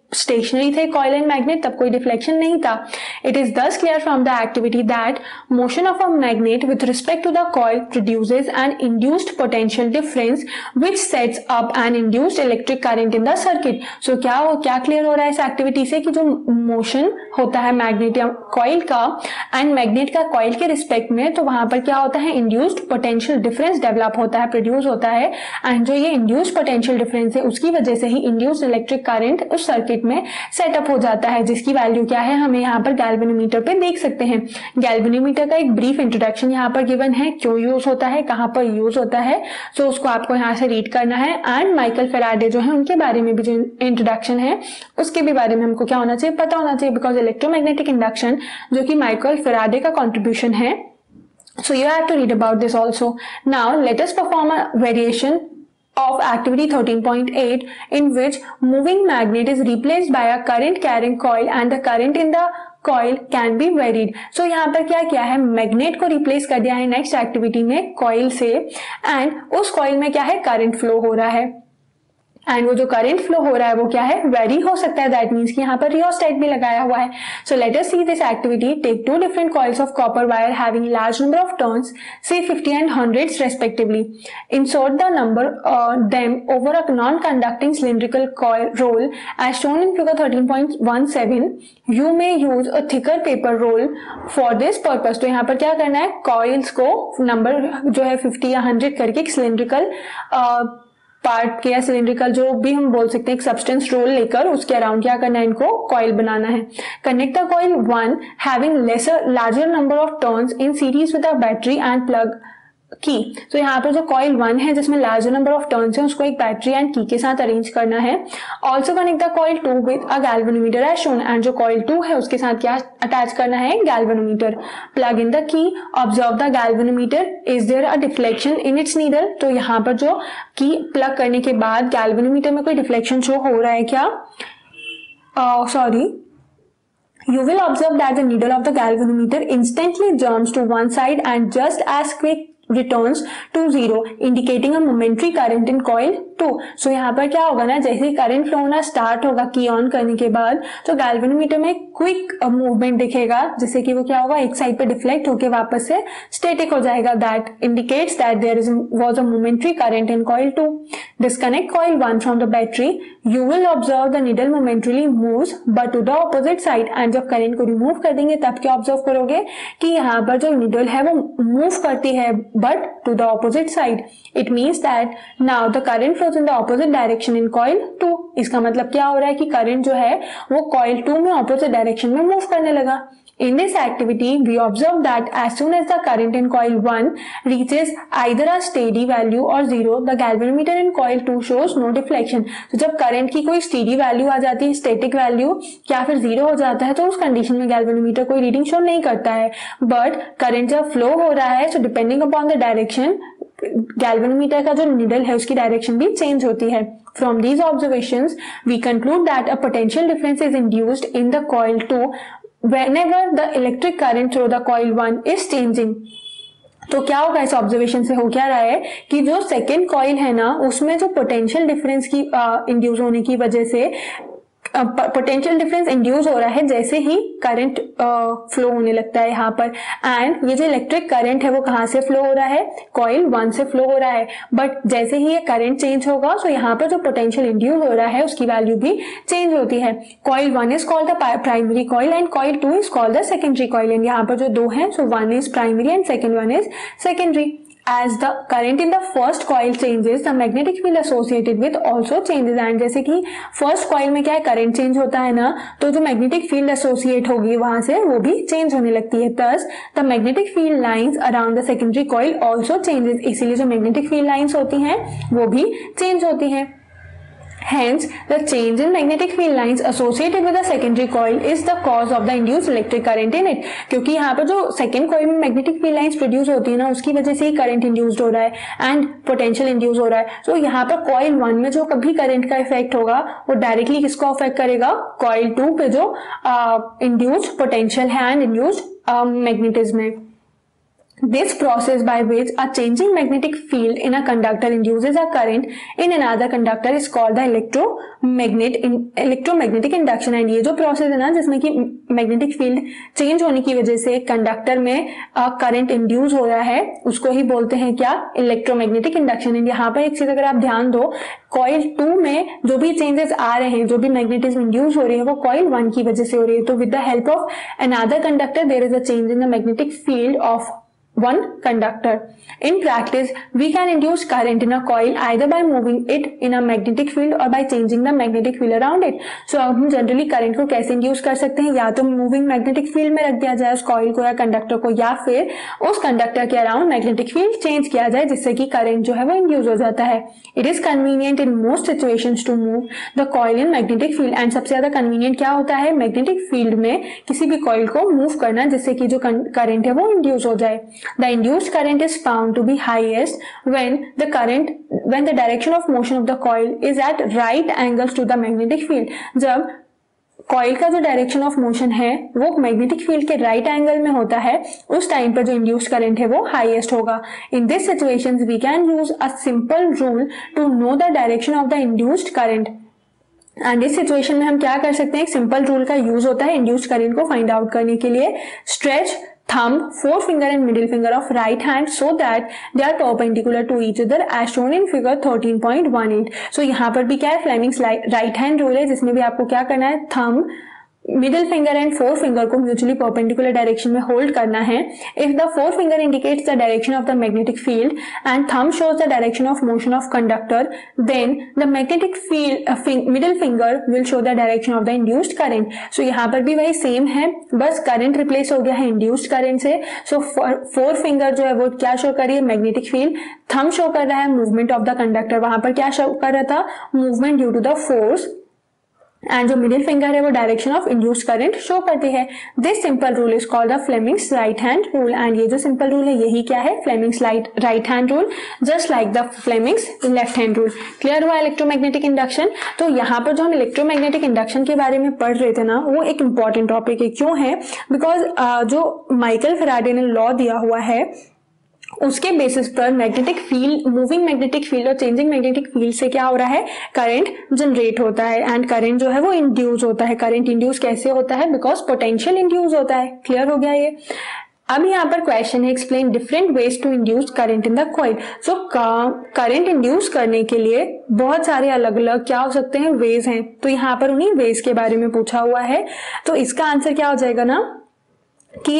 स्टेशनरी थे कॉइल एंड मैग्नेट, तब कोई डिफ्लेक्शन नहीं था. It is thus clear from the activity that motion of a magnet with respect to the coil produces an induced potential difference which sets up an induced electric current in the circuit. So क्या clear हो रहा है इस activity से कि जो motion होता है मैग्नेट या कॉइल का एंड मैग्नेट का कॉइल के रिस्पेक्ट में, तो वहां पर क्या होता है, इंड्यूस्ड पोटेंशियल डिफरेंस डेवलप होता है, प्रोड्यूस होता है. एंड जो ये इंड्यूस्ड पोटेंशियल डिफरेंस है उसकी वजह से ही इंड्यूस्ड इलेक्ट्रिक करंट उस सर्किट में सेटअप हो जाता है, जिसकी वैल्यू क्या है हम यहाँ पर गैल्वेनोमीटर पे देख सकते हैं. गैल्वेनोमीटर का एक ब्रीफ इंट्रोडक्शन यहाँ पर गिवन है, क्यों यूज होता है, कहां पर यूज होता है, सो उसको आपको यहाँ से रीड करना है. एंड माइकल फैराडे जो है उनके बारे में भी जो इंट्रोडक्शन है उसके भी बारे में हमको क्या होना चाहिए, पता होना चाहिए, बिकॉज इलेक्ट्रोमैग्नेटिक इंडक्शन जो कि माइकल फैराडे का कॉन्ट्रीब्यूशन है. So you have to read about this also. Now let us perform a variation of activity 13.8 in which moving magnet is replaced by a current carrying coil and the current in the coil can be varied. So यहाँ पर क्या किया है, magnet को replace कर दिया है next activity में कॉइल से, एंड उस कॉइल में क्या है, करंट फ्लो हो रहा है. एंड वो जो करंट फ्लो हो रहा है वो क्या है, वेरी हो सकता है. दैट मीन्स कि यहाँ पर रियोस्टेट भी लगाया हुआ है. So let us see this activity. Take two different coils of copper wire having large number of turns, say 50 and 100s respectively. Insert the number them over a non-conducting cylindrical coil roll as shown in figure 13.17. You may use a thicker paper roll for this purpose. तो यहाँ पर क्या करना है, coils को number जो है 50 या 100 करके एक सिलिंड्रिकल पार्ट के या सिलिंड्रिकल जो भी हम बोल सकते हैं एक सब्सटेंस रोल लेकर उसके अराउंड क्या करना है, इनको कॉइल बनाना है. Connect the coil 1 having larger number of turns in series with a battery and plug key. तो यहाँ पर जो कॉइल 1 है जिसमें लार्जर नंबर ऑफ टर्न्स है उसको एक बैटरी एंड की के साथ अरेंज करना है. Also connect the coil 2 with a galvanometer as shown. And जो कॉइल 2 है उसके साथ क्या अटैच करना है, galvanometer. Plug in the key, observe the galvanometer, is there a deflection in its needle. तो यहाँ पर जो की प्लग करने के बाद गैल्वेनोमीटर में कोई डिफ्लेक्शन शो हो रहा है क्या, You will observe that the needle of the galvanometer instantly jumps to one side and just as quick returns to zero, indicating a momentary current in coil 2. So यहाँ पर क्या होगा ना, जैसे ही करंट फ्लो होना स्टार्ट होगा key on करने के बाद, तो गैल्वेनोमीटर में क्विक मूवमेंट दिखेगा, जिससे कि वो क्या होगा, एक साइड पे डिफ्लेक्ट होकर वापस से स्टैटिक हो जाएगा. That indicates that there was a momentary current in coil 2. Disconnect coil 1 from the battery. You will observe the needle momentarily moves but to the opposite side. And जब current को remove कर देंगे तब क्या observe करोगे कि यहाँ पर जो नीडल है वो मूव करती है but to the opposite side. It means that now the current flows in the opposite direction in coil 2. इसका मतलब क्या हो रहा है कि करंट जो है वो coil 2 में opposite direction में मूव करने लगा. In this activity, we observe that as soon as the current in coil 1 reaches either a steady value or zero, the galvanometer in coil 2 shows no deflection. तो जब current की कोई steady value आ जाती है, static value या फिर zero हो जाता है, तो उस कंडीशन में गैल्वेनोमीटर कोई रीडिंग शो नहीं करता है. बट करंट जब फ्लो हो रहा है, so depending upon the direction, galvanometer का जो नीडल है उसकी डायरेक्शन भी चेंज होती है. From these observations, we conclude that a potential difference is induced in the coil 2 whenever the electric current through the coil 1 is changing. तो क्या होगा, इस ऑब्जर्वेशन से हो क्या रहा है कि जो सेकेंड कॉइल है ना उसमें जो पोटेंशियल डिफरेंस की इंड्यूस होने की वजह से पोटेंशियल डिफरेंस इंड्यूस हो रहा है जैसे ही करंट फ्लो होने लगता है यहाँ पर. एंड ये जो इलेक्ट्रिक करंट है वो कहाँ से फ्लो हो रहा है, कॉइल 1 से फ्लो हो रहा है. बट जैसे ही ये करंट चेंज होगा तो यहाँ पर जो पोटेंशियल इंड्यूस हो रहा है उसकी वैल्यू भी चेंज होती है. Coil 1 is called the primary coil and coil 2 is called the secondary coil. And यहाँ पर जो दो है, so 1 is primary and second 1 is secondary. As the current in the first coil changes, the magnetic field associated with also changes. And जैसे कि first coil में क्या है, करंट चेंज होता है ना, तो जो मैग्नेटिक फील्ड एसोसिएट होगी वहां से वो भी चेंज होने लगती है. Thus, the magnetic field lines around the secondary coil also changes. इसीलिए जो मैग्नेटिक फील्ड लाइंस होती हैं वो भी चेंज होती हैं. Hence, the change in magnetic field lines associated with the secondary coil is the cause of the induced electric current in it. क्योंकि यहाँ पर जो सेकेंड कॉइल में मैग्नेटिक फील्ड लाइंस प्रोड्यूस होती है ना उसकी वजह से ही करंट इंड्यूस्ड हो रहा है एंड पोटेंशियल इंड्यूस हो रहा है. तो यहाँ पर कॉइल 1 में जो कभी करंट का इफेक्ट होगा वो डायरेक्टली किसको अफेक्ट करेगा, कॉइल 2 पे जो इंड्यूस्ड पोटेंशियल है एंड इंड्यूस्ड मैग्नेटिज्म है. This process by which a changing magnetic field in a conductor induces a current in another conductor is called the electromagnetic induction। And ये जो process है ना जिसमें कि मैग्नेटिक फील्ड चेंज होने की वजह से कंडक्टर में करंट इंड्यूस हो रहा है उसको ही बोलते हैं क्या, इलेक्ट्रोमैग्नेटिक इंडक्शन। एंड यहाँ पर एक चीज अगर आप ध्यान दो, कॉइल 2 में जो भी चेंजेस आ रहे हैं, जो भी मैग्नेटिज्म इंड्यूस हो रही है वो कॉइल 1 की वजह से हो रही है। तो with the help of another conductor there is a change in the magnetic field of one conductor. In practice, we can induce current in a coil either by moving it in a magnetic field or by changing the magnetic field around it. So हम generally current को कैसे induce कर सकते हैं, या तो moving magnetic field में रख दिया जाए उस कॉइल को या कंडक्टर को, या फिर उस कंडक्टर के अराउंड मैग्नेटिक फील्ड चेंज किया जाए जिससे कि करंट जो है वो इंड्यूस हो जाता है। It is convenient in most situations to move the coil in magnetic field. And सबसे ज्यादा कन्वीनियंट क्या होता है, मैग्नेटिक फील्ड में किसी भी कॉइल को मूव करना जिससे कि जो करंट है वो इंड्यूस हो जाए। The induced current is found to be highest when the direction of motion of the coil is at right angles to the magnetic field। जब कॉइल का जो डायरेक्शन ऑफ मोशन है वो मैग्नेटिक फील्ड के right angle में होता है, उस टाइम पर जो इंड्यूस्ड करंट है वो हाईएस्ट होगा। In this situations we can use a simple rule to know the direction of the induced current. And इस सिचुएशन में हम क्या कर सकते हैं, एक सिंपल रूल का यूज होता है इंड्यूस्ड करंट को फाइंड आउट करने के लिए। Stretch thumb, forefinger and middle finger of right hand so that they are perpendicular to each other as shown in figure 13.18। So यहाँ पर भी क्या है, फ्लेमिंग्स राइट हैंड रूल है जिसमें भी आपको क्या करना है, thumb, middle finger and four finger को म्यूचुअली परपेंडिकुलर डायरेक्शन में होल्ड करना है। If the forefinger indicates the direction of the magnetic field and thumb shows the direction of motion of conductor, then the magnetic field middle finger will show the direction of the induced current. So यहाँ पर भी वही same है, बस current replace हो गया है induced current से। सो फोर फिंगर जो है वो क्या शो कर रही है, मैग्नेटिक फील्ड। थंब शो कर रहा है मूवमेंट ऑफ द कंडक्टर, वहां पर क्या शो कर रहा था, movement due to the force. And जो मिडिल फिंगर है वो direction of induced current show करती है। This simple rule is called the Fleming's right hand rule. And ये जो सिंपल रूल है यही क्या है, Fleming's right hand rule, just like the Fleming's left hand rule. Clear हुआ इलेक्ट्रोमैग्नेटिक इंडक्शन। तो यहाँ पर जो हम इलेक्ट्रोमैग्नेटिक इंडक्शन के बारे में पढ़ रहे थे ना, वो एक इंपॉर्टेंट टॉपिक है। क्यों है, बिकॉज जो माइकल फैराडे ने लॉ दिया हुआ है उसके बेसिस पर magnetic field, moving magnetic field और चेंजिंग मैग्नेटिक फील्ड से क्या हो रहा है, करंट जनरेट होता है एंड करंट जो है वो इंड्यूस होता है। करंट इंड्यूस कैसे होता है, बिकॉज पोटेंशियल इंड्यूस होता है। क्लियर हो गया ये। अब यहाँ पर क्वेश्चन है, explain different ways to induce current in the coil. So current induce करने के लिए बहुत सारे अलग अलग क्या हो सकते हैं, वेज हैं। तो यहाँ पर उन्हीं वेज के बारे में पूछा हुआ है। तो इसका आंसर क्या हो जाएगा ना कि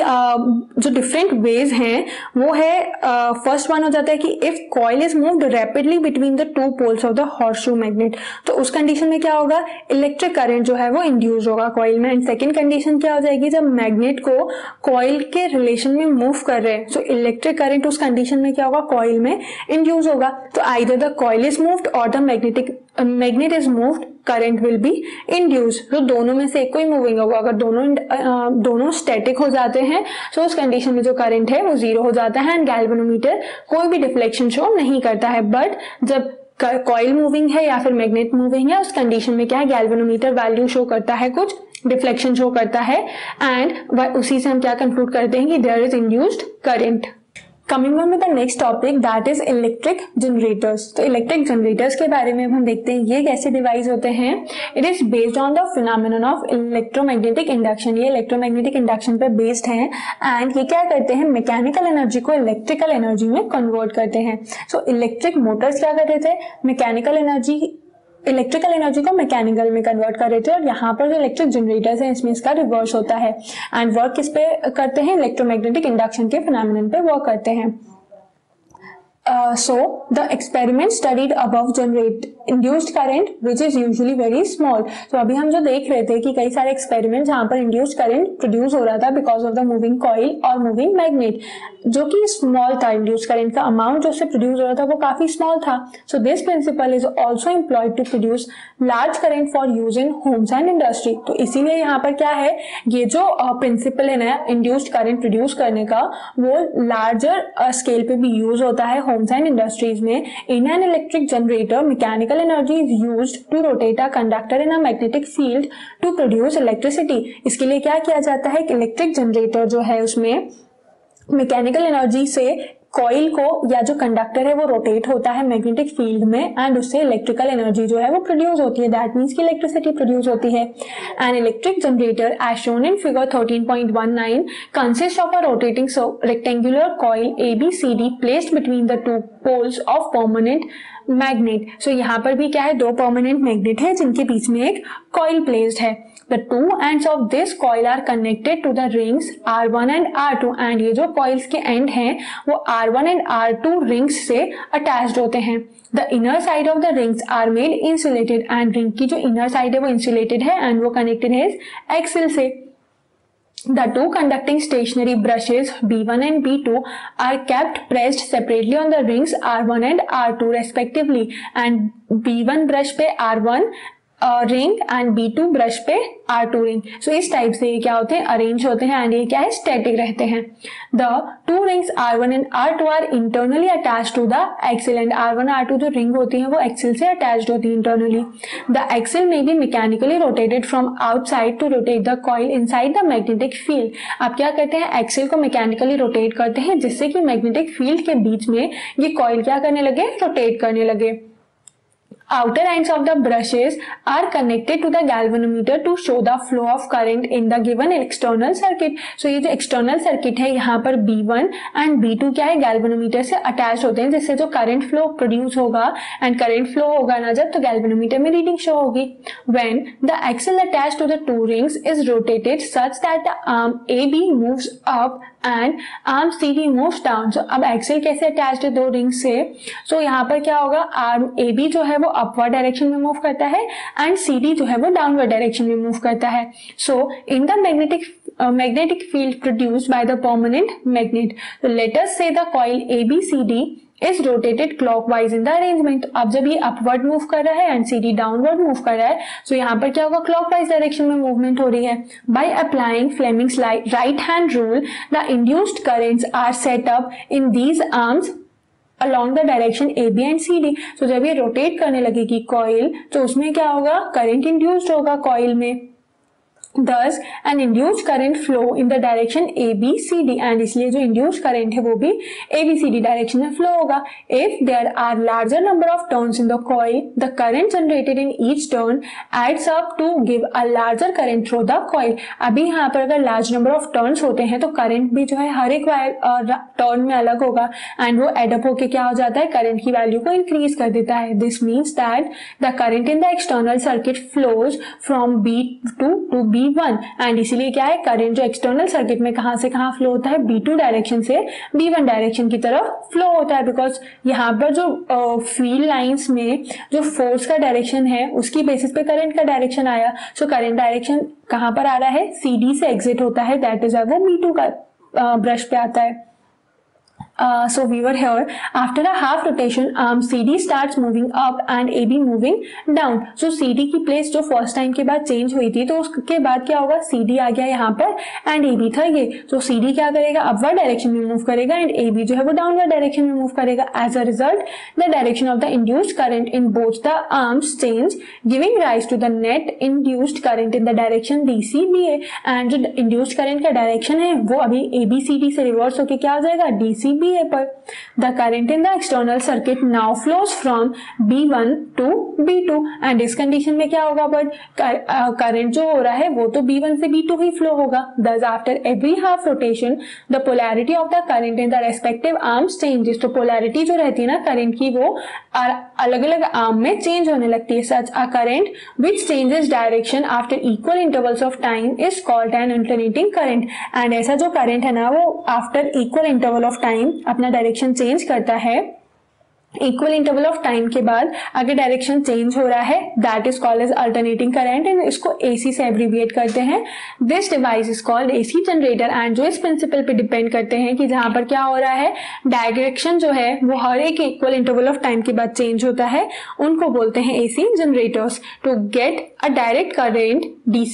जो डिफरेंट वेज हैं वो है, फर्स्ट वन हो जाता है कि if coil is moved rapidly between the two poles of the horseshoe magnet, तो उस कंडीशन में क्या होगा, इलेक्ट्रिक करंट जो है वो इंड्यूस होगा कॉइल में। एंड सेकंड कंडीशन क्या हो जाएगी, जब मैग्नेट को कॉइल के रिलेशन में मूव कर रहे हैं, सो इलेक्ट्रिक करंट उस कंडीशन में क्या होगा, कॉइल में इंड्यूस होगा। तो either the coil is moved और the magnet is moved, current will be induce. तो दोनों में से एक कोई मूविंग होगा। अगर दोनों स्टैटिक हो जाते हैं तो उस कंडीशन में जो करंट है वो जीरो हो जाता है एंड गैल्वेनोमीटर कोई भी डिफ्लेक्शन शो नहीं करता है। बट जब कॉइल मूविंग है या फिर मैग्नेट मूविंग है, उस कंडीशन में क्या है, गैल्वेनोमीटर वैल्यू शो करता है, कुछ डिफ्लेक्शन शो करता है एंड उसी से हम क्या कंक्लूड करते हैं कि there is induced current. Coming on with the next topic, that is electric generators। तो इलेक्ट्रिक जनरेटर्स के बारे में हम देखते हैं ये कैसे डिवाइस होते हैं। It is based on the phenomenon of electromagnetic induction. ये इलेक्ट्रोमैग्नेटिक इंडक्शन पे बेस्ड हैं एंड ये क्या करते हैं, मैकेनिकल एनर्जी को इलेक्ट्रिकल एनर्जी में कन्वर्ट करते हैं। सो इलेक्ट्रिक मोटर्स क्या कर रहे थे, इलेक्ट्रिकल एनर्जी को मैकेनिकल में कन्वर्ट कर रहे थे। और यहाँ पर जो इलेक्ट्रिक जनरेटर्स हैं इसमें इसका रिवर्स होता है एंड वर्क किस पे करते हैं, इलेक्ट्रोमैग्नेटिक इंडक्शन के फिनोमेनन पे वर्क करते हैं। So the experiment studied above generate induced current which is usually very small। तो अभी हम जो देख रहे थे कि कई सारे एक्सपेरिमेंट जहां पर इंड्यूस्ड करंट प्रोड्यूस हो रहा था because of the moving coil और मूविंग मैग्नेट, जो कि स्मॉल था। इंड्यूस्ड करंट का अमाउंट जो उससे प्रोड्यूस हो रहा था वो काफी स्मॉल था। So this principle is also employed to produce large current for use in homes and industry. तो इसीलिए यहाँ पर क्या है, ये जो प्रिंसिपल है ना इंड्यूस्ड करंट प्रोड्यूस करने का, वो लार्जर स्केल पे भी यूज होता है होम्स एंड इंडस्ट्रीज में। In an electric generator mechanical energy is used to rotate a conductor in a magnetic field to produce electricity. इसके लिए क्या किया जाता है कि इलेक्ट्रिक जनरेटर जो है उसमें मैकेनिकल एनर्जी से कॉइल को या जो कंडक्टर है वो रोटेट होता है मैग्नेटिक फील्ड में एंड उससे इलेक्ट्रिकल एनर्जी जो है वो प्रोड्यूस होती है, दैट मीन्स की इलेक्ट्रिसिटी प्रोड्यूस होती है। An electric generator as shown in figure 13.19 consist of a rotating rectangular coil ABCD placed between the two poles of permanent magnet. So यहाँ पर भी क्या है, दो परमानेंट मैग्नेट है जिनके बीच में एक कॉइल प्लेस्ड है। The two ends of this coil are connected to the rings R1 and R2 and ये जो coils के end हैं वो R1 and R2 rings से attached होते हैं। The inner side of the rings are made insulated and ring की जो inner side है वो insulated है and वो connected है axle से। The two conducting stationary brushes B1 and B2 are kept pressed separately on the rings R1 and R2 respectively and B1 brush पे R1 ring and B2 brush पे R2 ring. सो इस type से ये क्या होते हैं, arrange होते हैं एंड ये क्या है, स्टैटिक रहते हैं। The two rings R1 and R2 are internally attached to the axle and R1 R2 जो रिंग होती है वो एक्सिल से अटैच्ड होती है internally. The axle may be mechanically rotated from outside to rotate the coil inside the magnetic field. आप क्या करते हैं, एक्सिल को मैकेनिकली रोटेट करते हैं जिससे कि मैग्नेटिक फील्ड के बीच में ये कॉइल क्या करने लगे, रोटेट करने लगे। Outer ends of the brushes are connected to the galvanometer to show the flow of current in the given external circuit. So ये जो external circuit है यहाँ पर B1 and B2 क्या है, galvanometer से attached होते हैं जिससे जो current flow produce होगा and current flow होगा ना जब तो galvanometer में reading show होगी। When the axle attached to the two rings is rotated such that the arm AB moves up and arm CD moves down. So अब axle कैसे attached है दो rings से, so यहाँ पर क्या होगा, arm AB जो है वो अपवर्ड डायरेक्शन में मूव करता है एंड CD जो है वो डाउनवर्ड डायरेक्शन में मूव करता है। So in the magnetic field produced by the permanent magnet, let us say the coil ABCD is rotated clockwise in the arrangement। अब जब ये अपवर्ड मूव कर रहा है एंड CD डाउनवर्ड मूव कर रहा है, सो यहाँ पर क्या होगा, क्लॉकवाइज डायरेक्शन में मूवमेंट हो रही है। By applying Fleming's right hand rule the induced currents are set up in these arms along the direction AB and CD। तो जब ये रोटेट करने लगेगी कॉइल तो उसमें क्या होगा, करंट इंड्यूस्ड होगा कॉइल में। Thus an induced current flow in the direction ABCD and इसलिए जो induced current है वो भी ABCD direction में flow होगा। If there are larger number of turns in the coil, the current generated in each turn adds up to give a larger current through the coil। अभी यहाँ पर अगर large number of turns होते हैं तो current भी जो है हर एक टर्न में अलग होगा एंड वो एड अप होके क्या हो जाता है, करंट की वैल्यू को इंक्रीज कर देता है। This means that the current in the external circuit flows from B2 to B1 and इसीलिए क्या है, करंट जो एक्सटर्नल सर्किट में कहां से कहां फ्लो होता है, B2 डायरेक्शन से B1 डायरेक्शन की तरफ फ्लो होता है। बिकॉज यहाँ पर जो फील्ड लाइंस में जो फोर्स का डायरेक्शन है उसकी बेसिस पे करंट का डायरेक्शन आया। सो करंट डायरेक्शन कहां पर आ रहा है, CD से एग्जिट होता है, दैट इज वो B2 का ब्रश पे आता है। So we were here. After a half rotation, arm CD starts moving up and AB moving down. So CD की प्लेस जो फर्स्ट टाइम के बाद चेंज हुई थी तो उसके बाद क्या होगा, CD आ गया यहाँ पर एंड AB था ये। तो CD क्या करेगा, अपवर्ड डायरेक्शन में मूव करेगा एंड AB जो है वो डाउनवर्ड डायरेक्शन में मूव करेगा। As a result the direction of the induced current in both the arms change giving rise to the net induced current in the direction DCBA। And जो induced current का direction है वो अभी ABCD से reverse होकर क्या हो जाएगा, DCBA पर। The current in the external circuit now flows from B1 to B2 and इस कंडीशन में क्या होगा, बट करंट जो हो रहा है वो तो B1 से B2 ही फ्लो होगा। Thus after every half rotation the polarity of the current in the respective arms changes। तो पोलैरिटी जो रहती है ना करंट की वो अलग अलग आर्म में चेंज होने लगती है। Such a current which changes direction after equal intervals of time is called an alternating current। and ऐसा जो करंट है ना वो after equal interval of time अपना डायरेक्शन चेंज करता है। इक्वल इंटरवल ऑफ टाइम के बाद अगर डायरेक्शन चेंज हो रहा है that is called as alternating current and इसको AC से एब्रीविएट करते हैं। This device is called AC generator and जो इस प्रिंसिपल पे डिपेंड करते हैं कि जहां पर क्या हो रहा है, डायरेक्शन जो है वो हर एक इक्वल इंटरवल ऑफ टाइम के बाद चेंज होता है, उनको बोलते हैं AC generators. To get a direct current DC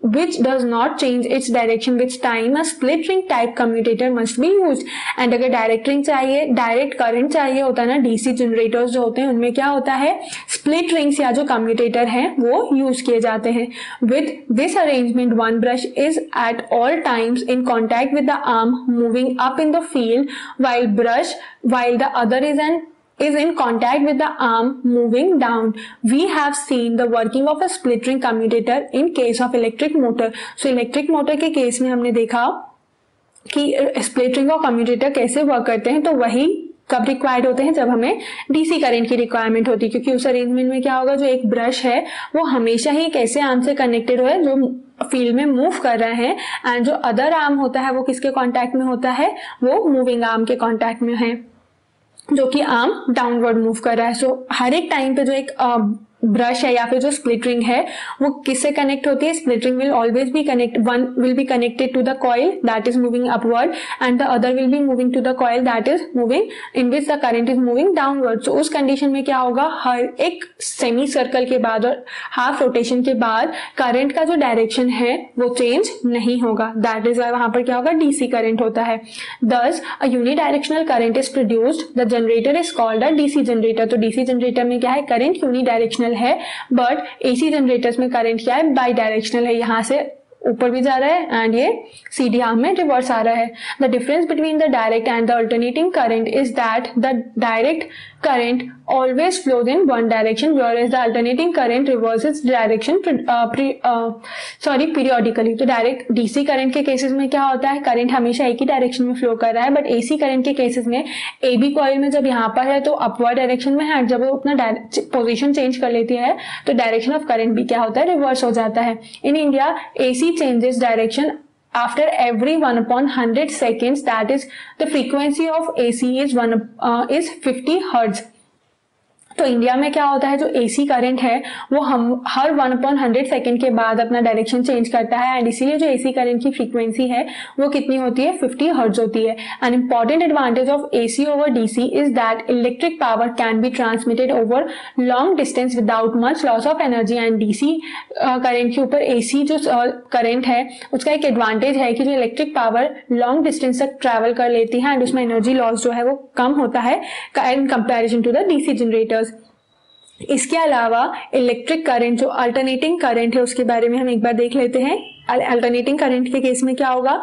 which does not change its direction with time, a split ring type commutator must be used. And अगर डायरेक्ट रिंग चाहिए, direct current चाहिए होता है ना, डीसी जनरेटर्स जो होते हैं उनमें क्या होता है, स्प्लिट रिंग्स या जो कम्यूटेटर हैं वो यूज किए जाते हैं. With this arrangement one brush is at all times in contact with the arm moving up in the field while the other is in contact with the arm moving down. We have seen the working of a split ring commutator in case of electric motor. So electric motor के case में हमने देखा कि split ring और commutator कैसे work करते हैं. तो वही कब रिक्वायर्ड होते हैं, जब हमें डीसी करंट की रिक्वायरमेंट होती है, क्योंकि उस अरेंजमेंट में क्या होगा, जो एक ब्रश है वो हमेशा ही एक ऐसे आर्म से कनेक्टेड हो जो फील्ड में मूव कर रहे हैं, एंड जो अदर आर्म होता है वो किसके कांटेक्ट में होता है, वो मूविंग आर्म के कांटेक्ट में है, जो कि आर्म डाउनवर्ड मूव कर रहा है. सो हर एक टाइम पे जो एक ब्रश है या फिर जो स्प्लिट रिंग है वो किससे कनेक्ट होती है, split ring will always be connect, one will be connected to the coil that is moving upward and the other will be moving to the coil that is moving in which the current is moving downward. So उस condition में क्या होगा, हर एक semi circle के बाद और half rotation के बाद करंट का जो डायरेक्शन है वो चेंज नहीं होगा. दैट इज वहां पर क्या होगा, डीसी करंट होता है. Thus a unidirectional current is produced, the generator is called a DC generator. तो डीसी जनरेटर में क्या है, करंट यूनिडायरेक्शनल है, बट एसी जनरेटर्स में करंट क्या है, बाई डायरेक्शनल है, यहां से ऊपर भी जा रहा है एंड ये सीधी आर्म में रिवर्स आ रहा है. The difference between the direct and the alternating current is that the direct current always flows in one direction whereas the alternating current reverses direction periodically. तो डायरेक्ट डीसी करंट के cases में क्या होता है, current हमेशा एक ही direction में flow कर रहा है, बट एसी करंट के केसेस में एबी कॉइल में जब यहाँ पर है तो अपवर्ड डायरेक्शन में है, जब वो अपना पोजीशन चेंज कर लेती है तो डायरेक्शन ऑफ करंट भी क्या होता है, रिवर्स हो जाता है. In India AC changes direction after every 1/100 seconds, that is the frequency of AC is 50 Hertz. तो इंडिया में क्या होता है, जो एसी करंट है वो हम हर 1/100 सेकेंड के बाद अपना डायरेक्शन चेंज करता है, एंड इसीलिए जो एसी करंट की फ्रीक्वेंसी है वो कितनी होती है, 50 हर्ट्ज होती है. An important advantage of AC over DC is that electric power can be transmitted over long distance without much loss of energy. And DC current के ऊपर एसी जो करंट है उसका एक एडवांटेज है कि जो इलेक्ट्रिक पावर लॉन्ग डिस्टेंस तक ट्रेवल कर लेती है एंड उसमें एनर्जी लॉस जो है वो कम होता है in comparison to the DC generators. इसके अलावा इलेक्ट्रिक करंट जो अल्टरनेटिंग करंट है उसके बारे में हम एक बार देख लेते हैं. अल्टरनेटिंग करंट के केस में क्या होगा,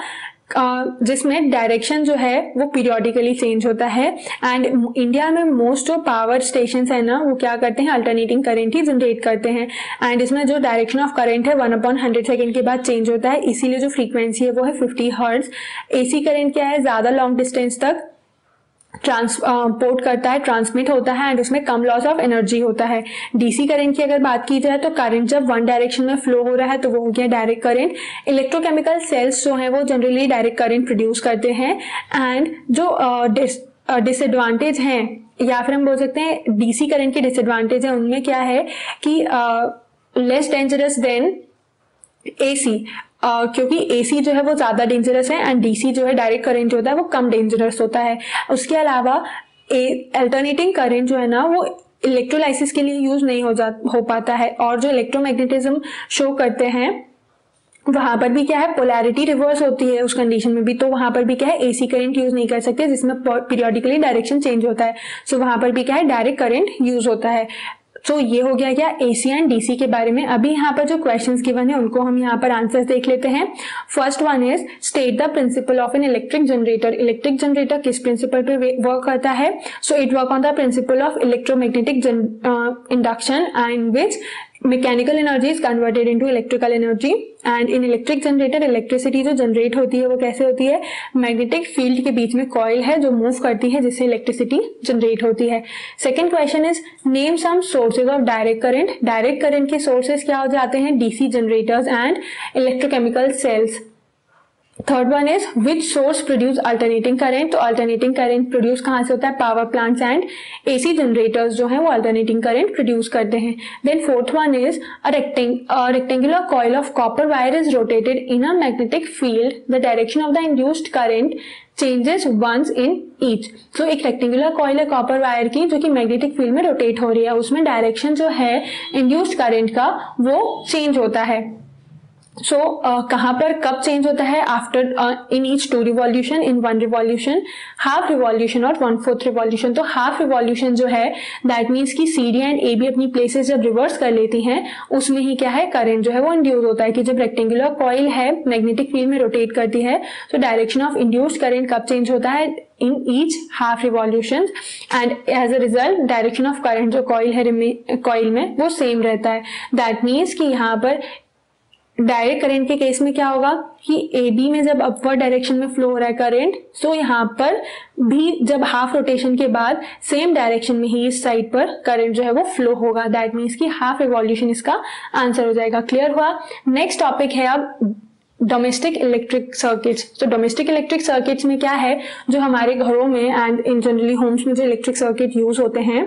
जिसमें डायरेक्शन जो है वो पीरियोडिकली चेंज होता है, एंड इंडिया में मोस्ट जो पावर स्टेशन है ना वो क्या करते हैं, अल्टरनेटिंग करंट ही जनरेट करते हैं, एंड इसमें जो डायरेक्शन ऑफ करंट है 1/100 सेकेंड के बाद चेंज होता है, इसीलिए जो फ्रीक्वेंसी है वो है 50 हर्ट्ज. एसी करंट क्या है, ज्यादा लॉन्ग डिस्टेंस तक ट्रांसपोर्ट करता है, ट्रांसमिट होता है एंड उसमें कम लॉस ऑफ एनर्जी होता है. डीसी करंट की अगर बात की जाए तो करंट जब वन डायरेक्शन में फ्लो हो रहा है तो वो हो गया डायरेक्ट करंट. इलेक्ट्रोकेमिकल सेल्स जो है वो जनरली डायरेक्ट करंट प्रोड्यूस करते हैं, एंड जो डिसएडवांटेज हैं या फिर हम बोल सकते हैं डीसी करंट की डिसएडवांटेज है, उनमें क्या है कि लेस डेंजरस देन एसी, क्योंकि एसी जो है वो ज्यादा डेंजरस है एंड डीसी जो है डायरेक्ट करंट जो होता है वो कम डेंजरस होता है. उसके अलावा अल्टरनेटिंग करंट जो है ना वो इलेक्ट्रोलाइसिस के लिए यूज नहीं हो पाता है, और जो इलेक्ट्रोमैग्नेटिज्म शो करते हैं वहां पर भी क्या है, पोलैरिटी रिवर्स होती है उस कंडीशन में भी, तो वहां पर भी क्या है, एसी करंट यूज नहीं कर सकते जिसमें पीरियोडिकली डायरेक्शन चेंज होता है. सो वहां पर भी क्या है, डायरेक्ट करंट यूज होता है. तो ये हो गया क्या एसी एंड डीसी के बारे में. अभी यहाँ पर जो क्वेश्चंस गिवन है उनको हम यहाँ पर आंसर्स देख लेते हैं. First one is state the principle of an electric generator. Electric generator किस प्रिंसिपल पे वर्क करता है, so it work on the principle of electromagnetic induction and which mechanical energy is converted into electrical energy. And in electric generator electricity जो generate होती है वो कैसे होती है, मैग्नेटिक फील्ड के बीच में कॉइल है जो मूव करती है जिससे इलेक्ट्रिसिटी जनरेट होती है. Second question is name some sources of direct current. Direct current के सोर्सेज क्या हो जाते हैं, DC generators and electrochemical cells. Third one is which source produce alternating current. तो अल्टरनेटिंग करंट प्रोड्यूस कहाँ से होता है, power plants and AC generators जो है वो अल्टरनेटिंग करंट प्रोड्यूस करते हैं. Then fourth one is a rectangular coil of copper wire is rotated in a magnetic field. The direction of the induced current changes once in each. तो एक rectangular coil है copper wire की जो कि magnetic field में rotate हो रही है, उसमें डायरेक्शन जो है इंड्यूस्ड करंट का वो चेंज होता है. सो कहाँ पर कब चेंज होता है? After in each 2 revolution, in 1 revolution, half revolution और 1/4 रिवॉल्यूशन। तो हाफ रिवॉल्यूशन जो है दैट मीन्स कि C D and A B अपनी प्लेसेस जब रिवर्स कर लेती हैं उसमें ही क्या है, करंट जो है वो इंड्यूस होता है। कि जब रेक्टेंगुलर कॉइल है मैग्नेटिक फील्ड में रोटेट करती है तो डायरेक्शन ऑफ इंड्यूस्ड करंट कब चेंज होता है? in each half revolution, and as a result direction of current जो कॉइल है कॉइल में वो सेम रहता है। दैट मीन्स कि यहाँ पर डायरेक्ट करंट के केस में क्या होगा कि ए बी में जब अपवर्ड डायरेक्शन में फ्लो हो रहा है करंट, सो यहाँ पर भी जब हाफ रोटेशन के बाद सेम डायरेक्शन में ही इस साइड पर करंट जो है वो फ्लो होगा। दैट मीन्स कि हाफ रिवॉल्यूशन इसका आंसर हो जाएगा। क्लियर हुआ? नेक्स्ट टॉपिक है अब डोमेस्टिक इलेक्ट्रिक सर्किट्स। तो डोमेस्टिक इलेक्ट्रिक सर्किट्स में क्या है, जो हमारे घरों में एंड इन जनरली होम्स में जो इलेक्ट्रिक सर्किट यूज होते हैं,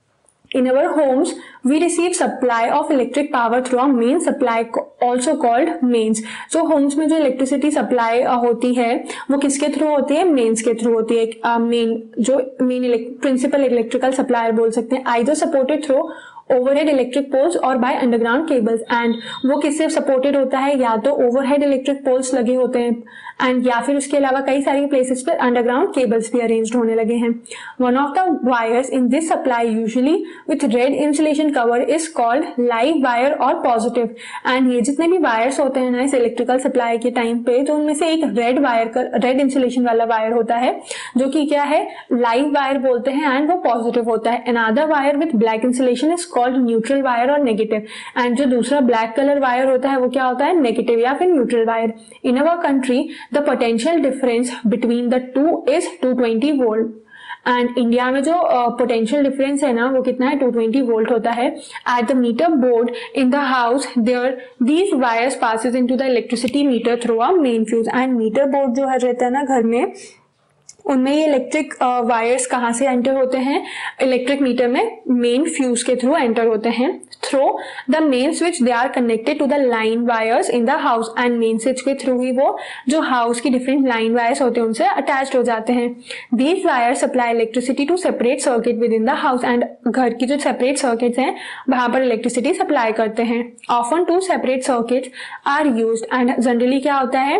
in our homes we receive supply of electric power through a main supply also called mains। जो homes में जो इलेक्ट्रिसिटी सप्लाई होती है वो किसके थ्रू होती है? मेन्स के थ्रू होती है। मेन जो प्रिंसिपल इलेक्ट्रिकल सप्लायर बोल सकते हैं, either supported through overhead electric poles और बाय अंडरग्राउंड केबल्स। एंड वो किससे सपोर्टेड होता है? या तो ओवरहेड इलेक्ट्रिक पोल्स लगे होते हैं एंड या फिर उसके अलावा कई सारी प्लेसेस पर अंडरग्राउंड केबल्स भी अरेंज्ड होने लगे हैं। One of the wires in this supply usually with red insulation cover is called live wire और पॉजिटिव। एंड ये जितने भी वायर्स होते हैं ना इस इलेक्ट्रिकल सप्लाई के टाइम पे, तो उनमें से एक रेड इंसुलेशन वाला वायर होता है जो कि क्या है, लाइव वायर बोलते हैं एंड वो पॉजिटिव होता है। Another wire with black insulation is called neutral wire और नेगेटिव। एंड जो दूसरा ब्लैक कलर वायर होता है वो क्या होता है? नेगेटिव या फिर neutral wire. In our country the potential difference between the two is 220 volt. And India में जो पोटेंशियल डिफरेंस है ना वो कितना है? 220 वोल्ट होता है। At the meter board in the house there these wires passes into the electricity meter through a main fuse. And meter board जो है रहता है ना घर में, उनमें ये इलेक्ट्रिक वायर्स कहाँ से एंटर होते हैं? इलेक्ट्रिक मीटर में मेन फ्यूज के थ्रू एंटर होते हैं। Through the main switch they are connected to the line wires in the house. And main switch के थ्रू ही वो जो हाउस की डिफरेंट लाइन वायर्स होते हैं उनसे अटैच्ड हो जाते हैं। These wires supply electricity to separate circuit within the house. And घर की जो सेपरेट सर्किट्स हैं वहां पर इलेक्ट्रिसिटी सप्लाई करते हैं। Often 2 separate circuits are used. And generally क्या होता है,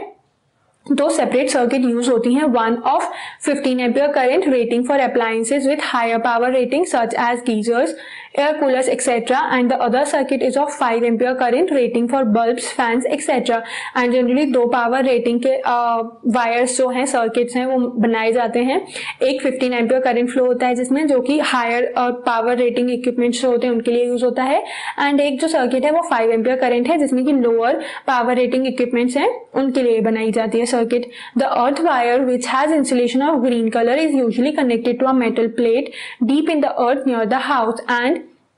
2 सेपरेट सर्किट यूज होती हैं। One of 15 ampere current rating for appliances with higher power rating such as geysers, air coolers etcetera. And the other circuit is of 5 ampere current rating for bulbs, fans etcetera. And generally 2 power rating के wires जो हैं, circuits हैं, वो बनाए जाते हैं। एक 15 ampere current flow होता है जिसमें, जो कि हायर पावर रेटिंग इक्विपमेंट्स जो होते हैं उनके लिए यूज होता है। एंड एक जो सर्किट है वो 5 एम्पियर करंट है जिसमें कि लोअर पावर रेटिंग इक्विपमेंट्स हैं उनके लिए बनाई जाती है circuit. The earth wire which has insulation of green color is usually connected to a metal plate deep in the earth near the house। and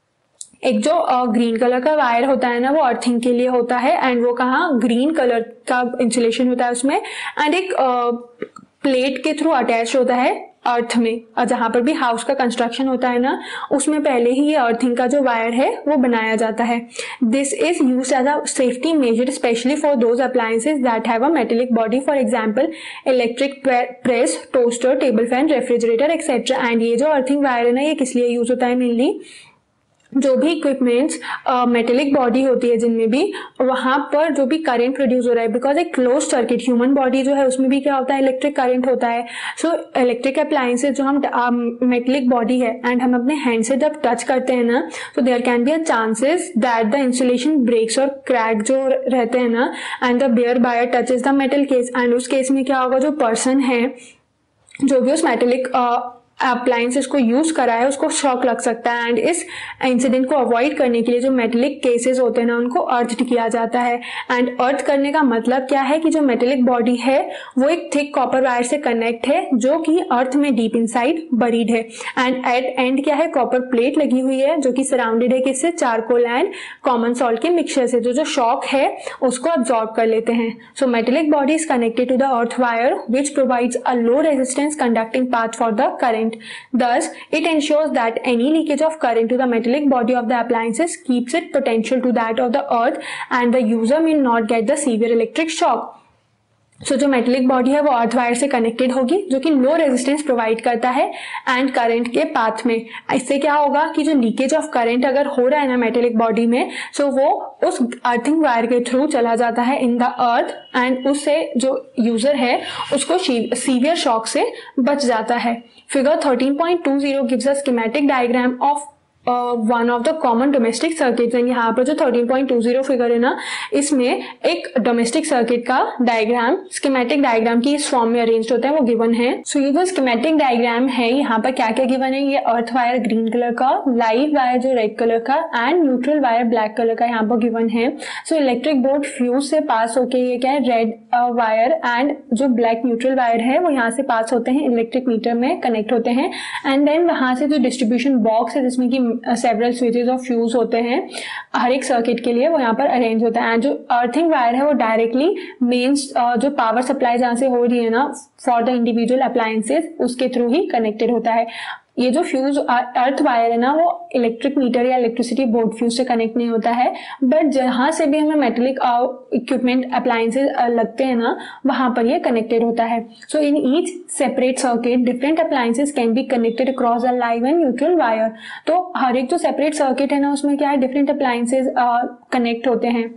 एक जो ग्रीन कलर का wire होता है ना वो अर्थिंग के लिए होता है। एंड वो कहाँ? ग्रीन कलर का इंसुलेशन होता है उसमें। एंड एक प्लेट के थ्रू अटैच होता है अर्थ में, और जहां पर भी हाउस का कंस्ट्रक्शन होता है ना उसमें पहले ही ये अर्थिंग का जो वायर है वो बनाया जाता है। This is used as a safety measure specially for those appliances that have a metallic body, for example electric press, toaster, table fan, refrigerator etcetera. And ये जो अर्थिंग वायर है ना ये किस लिए यूज होता है? मेनली जो भी इक्विपमेंट्स मेटेलिक बॉडी होती है जिनमें भी, वहां पर जो भी करंट प्रोड्यूस हो रहा है, बिकॉज एक क्लोज सर्किट ह्यूमन बॉडी जो है उसमें भी क्या होता है? इलेक्ट्रिक करंट होता है। सो इलेक्ट्रिक अप्लायंसेज जो हम मेटेलिक बॉडी है एंड हम अपने हैंड से जब टच करते हैं ना तो there can be a chances that the insulation breaks और क्रैक जो रहते हैं ना, and the bare wire touches the metal case. And उस केस में क्या होगा, जो पर्सन है जो भी उस मेटेलिक अप्लायंसेस को यूज करा है उसको शॉक लग सकता है। एंड इस इंसिडेंट को अवॉइड करने के लिए जो मेटेलिक केसेस होते हैं ना उनको अर्थ किया जाता है। एंड अर्थ करने का मतलब क्या है कि जो मेटेलिक बॉडी है वो एक थिक कॉपर वायर से कनेक्ट है जो कि अर्थ में डीप इनसाइड बरीड है। एंड एट एंड क्या है, कॉपर प्लेट लगी हुई है जो कि सराउंडेड है किससे? चारकोल एंड कॉमन सॉल्ट के मिक्सचर से, जो शॉक है उसको अब्सॉर्ब कर लेते हैं। So metallic body is connected to the earth wire which provides a low resistance conducting path for the current. Thus, it ensures that any leakage of current to the metallic body of the appliances keeps it potential to that of the earth and the user may not get the severe electric shock. जो metallic body है वो earth wire से connected होगी, जो कि low resistance provide करता है and current के पाथ में। इससे क्या होगा कि जो लीकेज ऑफ करंट अगर हो रहा है ना मेटेलिक बॉडी में, सो वो उस अर्थिंग वायर के थ्रू चला जाता है इन द अर्थ एंड उससे जो यूजर है उसको सीवियर शॉक से बच जाता है। Figure 13.20 gives a schematic diagram of one of the common domestic circuit. यहाँ पर जो 13.20 फिगर है ना, इसमें एक डोमेस्टिक सर्किट का डायग्राम, स्कीमेटिक डायग्राम की इस फॉर्म में अरेंज होता है, वो गिवन है। सो ये जो स्कीमेटिक डायग्राम है, यहाँ पर क्या क्या गिवन है, ये अर्थ वायर ग्रीन कलर का, लाइव वायर जो रेड कलर का and neutral wire black colour का यहाँ पर गिवन है। सो इलेक्ट्रिक बोर्ड फ्यूज से पास होके ये क्या है, रेड वायर एंड जो ब्लैक न्यूट्रल वायर है वो यहाँ से पास होते हैं, इलेक्ट्रिक मीटर में कनेक्ट होते हैं एंड देन वहां से जो डिस्ट्रीब्यूशन बॉक्स है जिसमें की सेवरल स्विचेस ऑफ फ्यूज होते हैं हर एक सर्किट के लिए, वो यहाँ पर अरेंज होता है। एंड जो अर्थिंग वायर है वो डायरेक्टली मेंस जो पावर सप्लाई जहाँ से हो रही है ना फॉर द इंडिविजुअल अप्लायंसेस, उसके थ्रू ही कनेक्टेड होता है। ये जो फ्यूज अर्थ वायर है ना, वो इलेक्ट्रिक मीटर या इलेक्ट्रिसिटी बोर्ड फ्यूज से कनेक्ट नहीं होता है, बट जहां से भी हमें मेटेलिक इक्विपमेंट अप्लायंसेस लगते हैं ना, वहां पर ये कनेक्टेड होता है। So in each separate circuit different appliances can be connected across a live and neutral wire. तो हर एक जो सेपरेट सर्किट है ना, उसमें क्या है, डिफरेंट अप्लायंसेस कनेक्ट होते हैं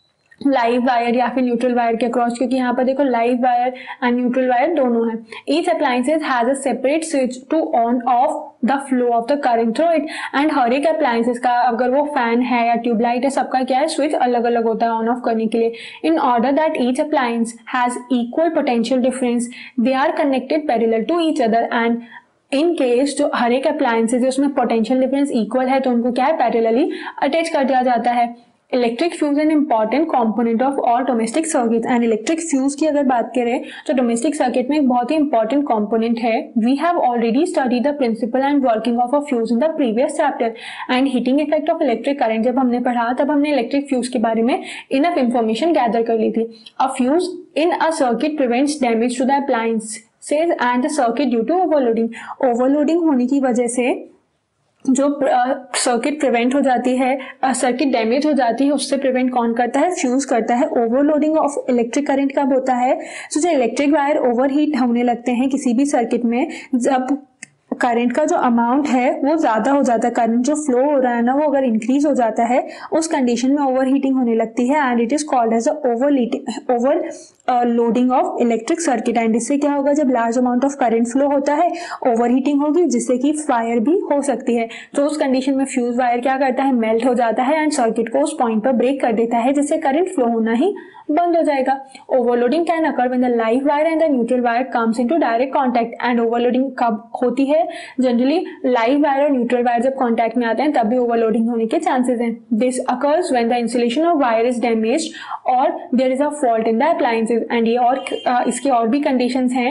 लाइव वायर या फिर न्यूट्रल वायर के अक्रॉस, क्योंकि यहाँ पर देखो live wire and neutral wire दोनों है। Each appliances has a separate switch to on off the flow of the current through it. And हर एक अप्लायंसेस का, अगर वो फैन है या ट्यूबलाइट है, सबका क्या है, स्विच अलग अलग होता है ऑन ऑफ करने के लिए। In order that each appliance has equal potential difference, they are connected parallel to each other. And in case जो हर एक अप्लायंसेस है उसमें पोटेंशियल डिफरेंस इक्वल है, तो उनको क्या है, पैरेलली अटैच कर दिया जाता है। Electric fuse an important component of all domestic circuit. And electric fuse की अगर बात करें तो डोमेस्टिक सर्किट में एक बहुत ही इंपॉर्टेंट कंपोनेंट है। We have already studied the principle and working of a fuse in the previous chapter and heating effect of electric current जब हमने पढ़ा, तब हमने इलेक्ट्रिक फ्यूज के बारे में इनफ इंफॉर्मेशन गैदर कर ली थी। A fuse in a circuit prevents damage to the appliances and the circuit due to overloading. Overloading होने की वजह से जो सर्किट प्रिवेंट हो जाती है, सर्किट डैमेज हो जाती है, उससे प्रिवेंट कौन करता है, फ्यूज करता है। ओवरलोडिंग ऑफ इलेक्ट्रिक करंट कब होता है, तो जो इलेक्ट्रिक वायर ओवरहीट होने लगते हैं किसी भी सर्किट में, जब करंट का जो अमाउंट है वो ज्यादा हो जाता है, करंट जो फ्लो हो रहा है ना वो अगर इंक्रीज हो जाता है, उस कंडीशन में ओवरहीटिंग होने लगती है and it is called as overloading of electric circuit. And इससे क्या होगा, जब large amount of current flow होता है, ओवरहीटिंग होगी जिससे कि फायर भी हो सकती है। तो उस कंडीशन में फ्यूज वायर क्या करता है, मेल्ट हो जाता है एंड सर्किट को उस पॉइंट पर ब्रेक कर देता है, जिससे करंट फ्लो होना ही बंद हो जाएगा। Overloading can occur when the live wire and the neutral wire comes into direct contact. And overloading कब होती है, जनरली लाइव वायर और न्यूट्रल वायर जब कांटेक्ट में आते हैं तब भी ओवरलोडिंग होने के चांसेस हैं। This occurs when the insulation of wire is damaged और there is a fault in the appliances. And ये और इसकी और भी कंडीशंस हैं,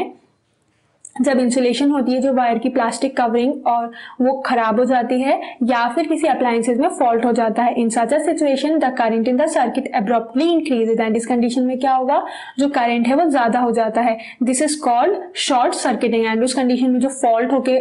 जब इंसुलेशन होती है जो वायर की प्लास्टिक कवरिंग और वो खराब हो जाती है या फिर किसी अप्लायंसेस में फॉल्ट हो जाता है। In such a situation the current in the circuit abruptly increases. And इस कंडीशन में क्या होगा, जो करंट है वो ज्यादा हो जाता है। This is called short circuiting. And उस कंडीशन में जो फॉल्ट होके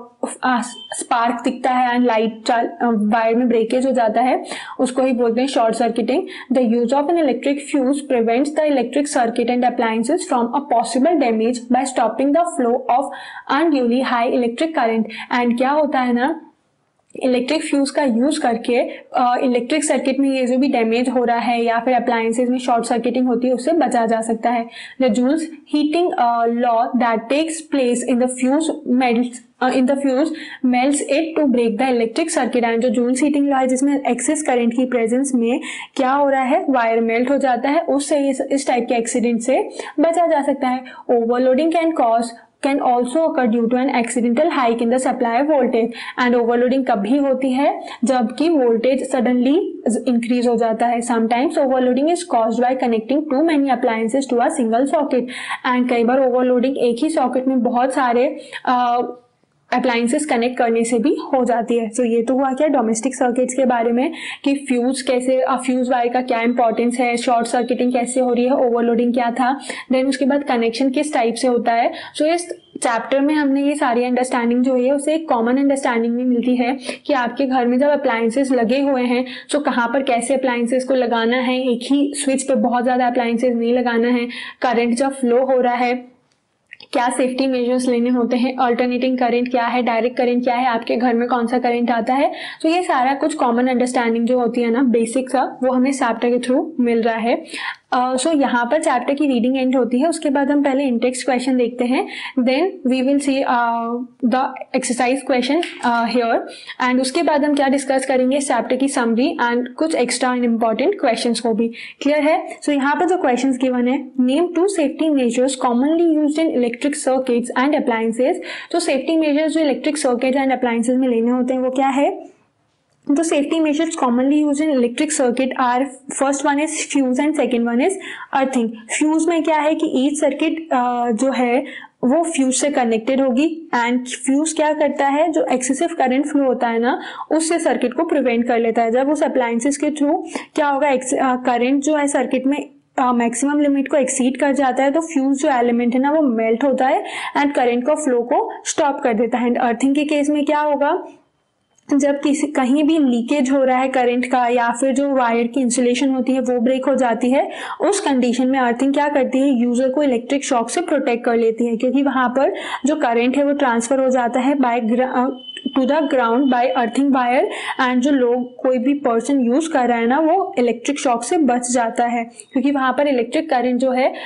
स्पार्क दिखता है एंड लाइट वायर में ब्रेकेज हो जाता है, उसको ही बोलते हैं short circuiting. The use of an electric fuse prevents the electric circuit and appliances from a possible damage by stopping the flow of unduly high electric current. And क्या होता है ना, इलेक्ट्रिक फ्यूज का यूज करके electric circuit में ये जो भी डैमेज हो रहा है या फिर अप्लायंसेस में शॉर्ट सर्किटिंग होती है उससे बचा जा सकता है। The Joule's heating law that takes place in the fuse melts it to break the electric circuit। And जो जूल्स हीटिंग लॉ है जिसमें एक्सेस करंट की प्रेजेंस में क्या हो रहा है, वायर मेल्ट हो जाता है, उससे इस टाइप के एक्सीडेंट से बचा जा सकता है। Overloading can also occur due to an accidental hike in the supply voltage। and overloading कभी होती है जबकि voltage suddenly increase हो जाता है। sometimes overloading is caused by connecting too many appliances to a single socket। and कई बार overloading एक ही socket में बहुत सारे अप्लायंसेस कनेक्ट करने से भी हो जाती है। तो ये तो हुआ क्या डोमेस्टिक सर्किट्स के बारे में कि फ्यूज कैसे, फ्यूज वायर का क्या इंपॉर्टेंस है, शॉर्ट सर्किटिंग कैसे हो रही है, ओवरलोडिंग क्या था, देन उसके बाद कनेक्शन किस टाइप से होता है। सो इस चैप्टर में हमने ये सारी अंडरस्टैंडिंग जो है उसे एक कॉमन अंडरस्टैंडिंग में मिलती है कि आपके घर में जब अप्लायंसेस लगे हुए हैं तो कहाँ पर कैसे अप्लायंसेस को लगाना है, एक ही स्विच पे बहुत ज़्यादा अप्लायंसेस नहीं लगाना है, करंट जब फ्लो हो रहा है क्या सेफ्टी मेजर्स लेने होते हैं, अल्टरनेटिंग करंट क्या है, डायरेक्ट करंट क्या है, आपके घर में कौन सा करंट आता है। तो ये सारा कुछ कॉमन अंडरस्टैंडिंग जो होती है ना, बेसिक सा, वो हमें चैप्टर के थ्रू मिल रहा है। सो यहाँ पर चैप्टर की रीडिंग एंड होती है, उसके बाद हम पहले इंटेक्स्ट क्वेश्चन देखते हैं, then we will see the exercise question here, and उसके बाद हम क्या डिस्कस करेंगे इस चैप्टर की समरी एंड कुछ एक्स्ट्रा एंड इम्पॉर्टेंट क्वेश्चंस को भी। क्लियर है? सो यहाँ पर जो क्वेश्चंस गिवन है, name 2 safety measures commonly used in electric circuits and appliances. तो सेफ्टी मेजर्स जो इलेक्ट्रिक सर्किट एंड अप्लायंसेस में लेने होते हैं वो क्या है? The safety measures commonly used in electric circuit are, first one is fuse and second one is earthing। Fuse में क्या है कि ईच सर्किट जो है वो फ्यूज से कनेक्टेड होगी, एंड फ्यूज क्या करता है, जो एक्सेसिव करंट फ्लो होता है ना उससे सर्किट को प्रिवेंट कर लेता है। जब उस अप्लायंसेस के थ्रू क्या होगा, करंट जो है सर्किट में मैक्सिमम लिमिट को एक्सीड कर जाता है तो फ्यूज जो एलिमेंट है ना वो मेल्ट होता है एंड करंट का फ्लो को स्टॉप कर देता है। एंड अर्थिंग के केस में क्या होगा, जब कहीं भी लीकेज हो रहा है करंट का या फिर जो वायर की इंसुलेशन होती है वो ब्रेक हो जाती है, उस कंडीशन में अर्थिंग क्या करती है, यूजर को इलेक्ट्रिक शॉक से प्रोटेक्ट कर लेती है, क्योंकि वहां पर जो करंट है वो ट्रांसफर हो जाता है to the ground by earthing wire, and जो लोग कोई भी पर्सन यूज कर रहा है ना वो इलेक्ट्रिक शॉक से बच जाता है, क्योंकि वहां पर इलेक्ट्रिक करंट जो है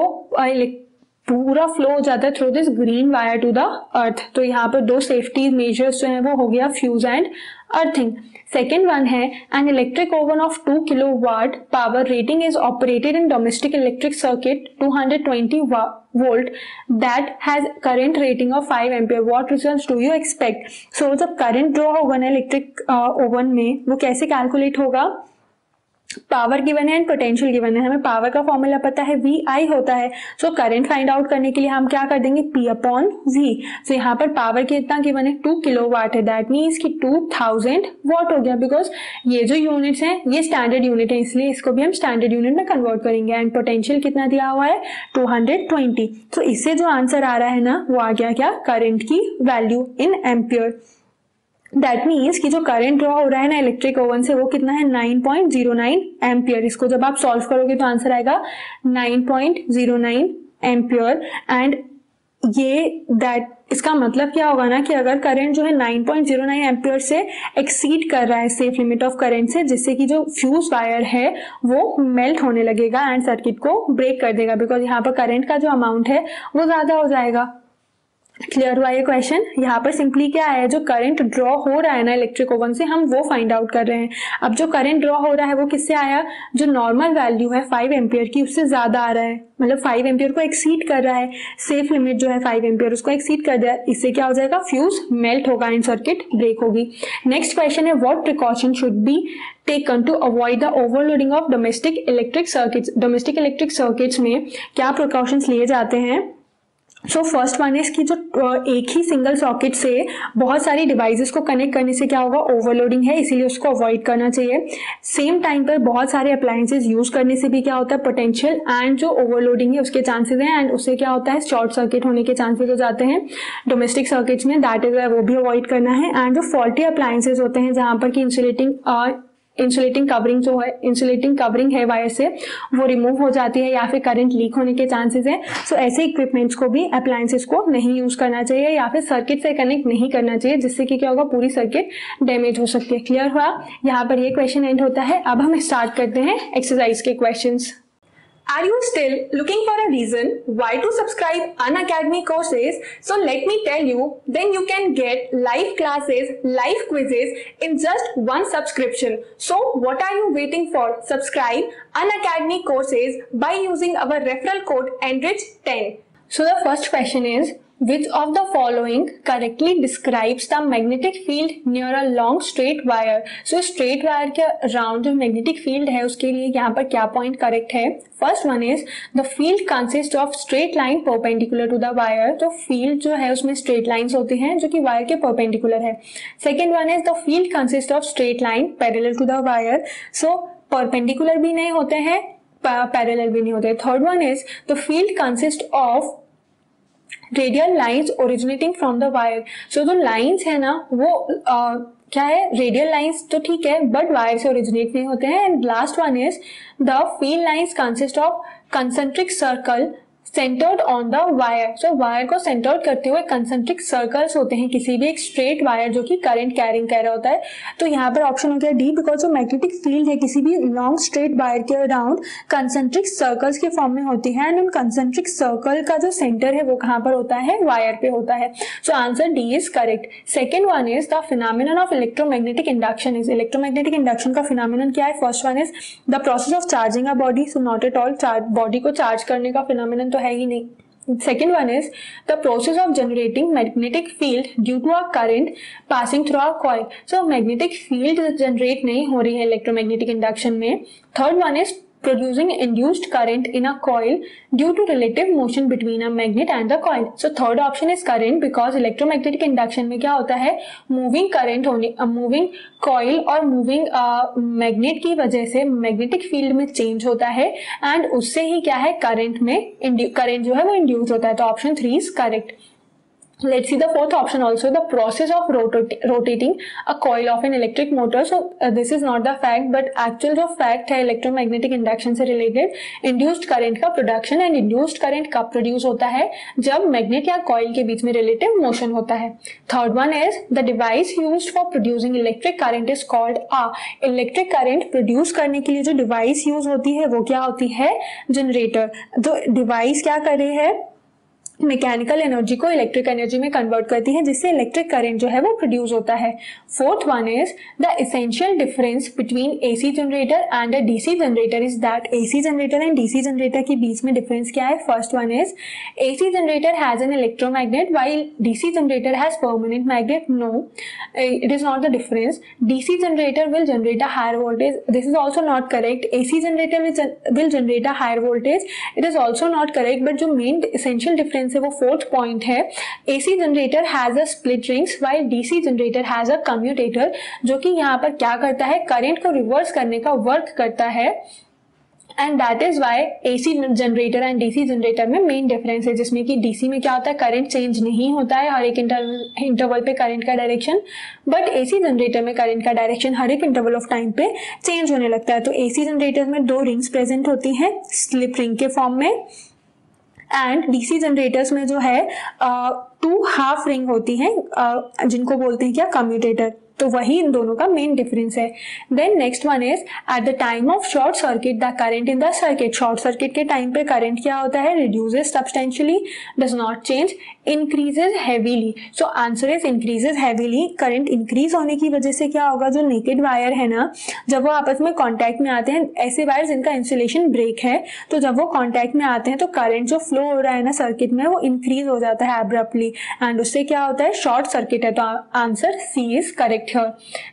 वो पूरा फ्लो हो जाता है through this green wire to the earth. तो यहाँ पर 2 सेफ्टी मेजर्स जो है वो हो गया fuse and earthing. Second one है, an electric oven of 2 kilowatt power rating is operated in domestic electric circuit 220 volt that has current rating of 5 ampere, what results do you expect. So जब current draw होगा ना electric oven में, वो कैसे calculate होगा, power given है and potential given है, हमें पावर का फॉर्मूला पता है VI होता है, सो करंट फाइंड आउट करने के लिए हम क्या कर देंगे P अपॉन V। सो यहाँ पर पावर कितना गिवन है 2 किलोवाट है, दैट मीन्स कि 2000 वॉट हो गया, बिकॉज ये जो यूनिट्स हैं ये स्टैंडर्ड यूनिट है इसलिए इसको भी हम स्टैंडर्ड यूनिट में कन्वर्ट करेंगे। एंड पोटेंशियल कितना दिया हुआ है 220। तो इससे जो आंसर आ रहा है ना वो आ गया क्या, करंट की value in ampere. That means कि जो करंट ड्रॉ हो रहा है ना इलेक्ट्रिक ओवन से वो कितना है 9.09 एम्पियर। इसको जब आप सॉल्व करोगे तो आंसर आएगा 9.09 एम्पियर। एंड ये इसका मतलब क्या होगा ना कि अगर करंट जो है 9.09 एम्पियर से एक्सीड कर रहा है सेफ लिमिट ऑफ करंट से, जिससे कि जो फ्यूज वायर है वो मेल्ट होने लगेगा एंड सर्किट को ब्रेक कर देगा, बिकॉज यहाँ पर करंट का जो अमाउंट है वो ज्यादा हो जाएगा। क्लियर हुआ ये क्वेश्चन? यहाँ पर सिंपली क्या है, जो करंट ड्रॉ हो रहा है ना इलेक्ट्रिक ओवन से हम वो फाइंड आउट कर रहे हैं। अब जो करंट ड्रॉ हो रहा है वो किससे आया, जो नॉर्मल वैल्यू है 5 एम्पियर की उससे ज्यादा आ रहा है, मतलब 5 एम्पियर को एक्सीड कर रहा है, सेफ लिमिट जो है 5 एम्पियर उसको एक्सीड कर दिया, इससे क्या हो जाएगा, फ्यूज मेल्ट होगा एंड सर्किट ब्रेक होगी। नेक्स्ट क्वेश्चन है, what precaution should be taken to avoid the overloading of domestic electric circuits. Domestic electric circuits में क्या प्रिकॉशंस लिए जाते हैं। सो फर्स्ट वन इज कि जो एक ही सिंगल सॉकेट से बहुत सारी डिवाइसेस को कनेक्ट करने से क्या होगा, ओवरलोडिंग है, इसीलिए उसको अवॉइड करना चाहिए। सेम टाइम पर बहुत सारे अप्लायंसेस यूज करने से भी क्या होता है, पोटेंशियल एंड जो ओवरलोडिंग है उसके चांसेस हैं, एंड उससे क्या होता है, शॉर्ट सर्किट होने के चांसेस हो जाते हैं डोमेस्टिक सर्किट्स में, दैट इज वो भी अवॉइड करना है। एंड जो फॉल्टी अप्लायंसेस होते हैं जहां पर कि इंसुलेटिंग कवरिंग जो है, इंसुलेटिंग कवरिंग है वायर से, वो रिमूव हो जाती है या फिर करंट लीक होने के चांसेस है। सो ऐसे इक्विपमेंट्स को भी, अप्लायंसेस को नहीं यूज करना चाहिए या फिर सर्किट से कनेक्ट नहीं करना चाहिए, जिससे कि क्या होगा, पूरी सर्किट डैमेज हो सकती है। क्लियर हुआ? यहाँ पर ये क्वेश्चन एंड होता है। अब हम स्टार्ट करते हैं एक्सरसाइज के questions. Are you still looking for a reason why to subscribe Unacademy courses? So let me tell you, then you can get live classes, live quizzes in just one subscription. So what are you waiting for? Subscribe Unacademy courses by using our referral code ENRICH10. So the first question is, which of the following correctly describes the magnetic field near a long straight wire? So straight wire के around जो magnetic field है उसके लिए यहाँ पर क्या point correct है? First one is the field consists of straight line perpendicular to the wire. तो field जो है उसमें straight lines होती हैं जो कि wire के perpendicular है. Second one is the field consists of straight line parallel to the wire. So perpendicular भी नहीं होते हैं, parallel भी नहीं होते. Third one is the field consists of radial lines originating from the wire. So जो lines है ना वो क्या है, रेडियल लाइंस तो ठीक है बट वायर से ओरिजिनेट नहीं होते हैं। And last one is the field lines consist of concentric circle centred on the wire. So wire को सेंटर्ड करते हुए कंसेंट्रिक सर्कल्स होते हैं किसी भी एक स्ट्रेट वायर जो कि करंट कैरिंग कर रहा होता है। तो यहाँ पर ऑप्शन हो गया डी, बिकॉज जो मैग्नेटिक फील्ड है किसी भी लॉन्ग स्ट्रेट वायर के अराउंड कंसेंट्रिक सर्कल्स के फॉर्म में होती है एंड उन कंसेंट्रिक सर्कल का जो सेंटर है वो कहाँ पर होता है, वायर पे होता है। So answer D is correct. Second one is the phenomenon of electromagnetic induction is. Electromagnetic induction का फिनोमेनन क्या है? First one is the process of charging a body. So not at all, body को charge करने का phenomenon तो है ही नहीं। Second one is the process of generating magnetic field due to a current passing through a coil. So magnetic field generate नहीं हो रही है electromagnetic induction में। Third one is producing induced current in a coil due to relative motion between a magnet and the coil. So third option is current because electromagnetic induction में क्या होता है, moving current होने moving coil और moving magnet की वजह से magnetic field में change होता है and उससे ही क्या है current में current जो है वो induce होता है। तो option 3 is correct. Let's see the fourth option also, the process of rotating a coil of an electric motor. So this is not the fact but actual जो fact है electromagnetic induction से related, induced current का production and induced current कब produce होता है, जब magnet या coil के बीच में relative motion होता है। Third one is the device used for producing electric current is called a। electric current produce करने के लिए जो device use होती है वो क्या होती है, generator। तो device क्या कर रही है, मैकेनिकल एनर्जी को इलेक्ट्रिक एनर्जी में कन्वर्ट करती है जिससे इलेक्ट्रिक करंट जो है वो प्रोड्यूस होता है। Fourth one is the essential difference between AC generator and a DC generator is that AC generator and DC generator के बीच में डिफरेंस क्या है। First one is AC generator has an electromagnet while DC generator has permanent magnet. No, it is not the difference. DC generator will generate a higher voltage, this is also not correct. AC generator will generate a higher voltage, it is also not correct. But जो main essential difference से वो fourth point है, AC generator has a split rings while DC generator has a commutator, जो कि यहाँ पर क्या करता है, करंट को रिवर्स करने का वर्क करता है। And that is why AC generator and DC generator में मेन डिफरेंस है, जिसमें कि डीसी में क्या होता है, करंट चेंज नहीं होता है हर एक इंटरवल पे करंट का डायरेक्शन, बट एसी जनरेटर में करंट का डायरेक्शन हर एक इंटरवल ऑफ टाइम पे चेंज होने लगता है। तो एसी जनरेटर में 2 रिंग्स प्रेजेंट होती हैं स्लिप रिंग के फॉर्म में, एंड डीसी जनरेटर्स में जो है 2 हाफ रिंग होती हैं जिनको बोलते हैं क्या, कम्यूटेटर। तो वही इन दोनों का मेन डिफरेंस है। Then next one is at the time of short circuit the current in the circuit. Short circuit के टाइम पे करंट क्या होता है, reduces substantially, does not change, increases heavily. So answer is increases heavily. Current increase होने की वजह से क्या होगा, जो नेकेड वायर है ना, जब वो आपस में कॉन्टैक्ट में आते हैं, ऐसे वायर जिनका इंसुलेशन ब्रेक है, तो जब वो कॉन्टैक्ट में आते हैं तो करंट जो फ्लो हो रहा है ना सर्किट में वो इंक्रीज हो जाता है एब्रप्टली, एंड उससे क्या होता है, शॉर्ट सर्किट है। तो answer C is correct here.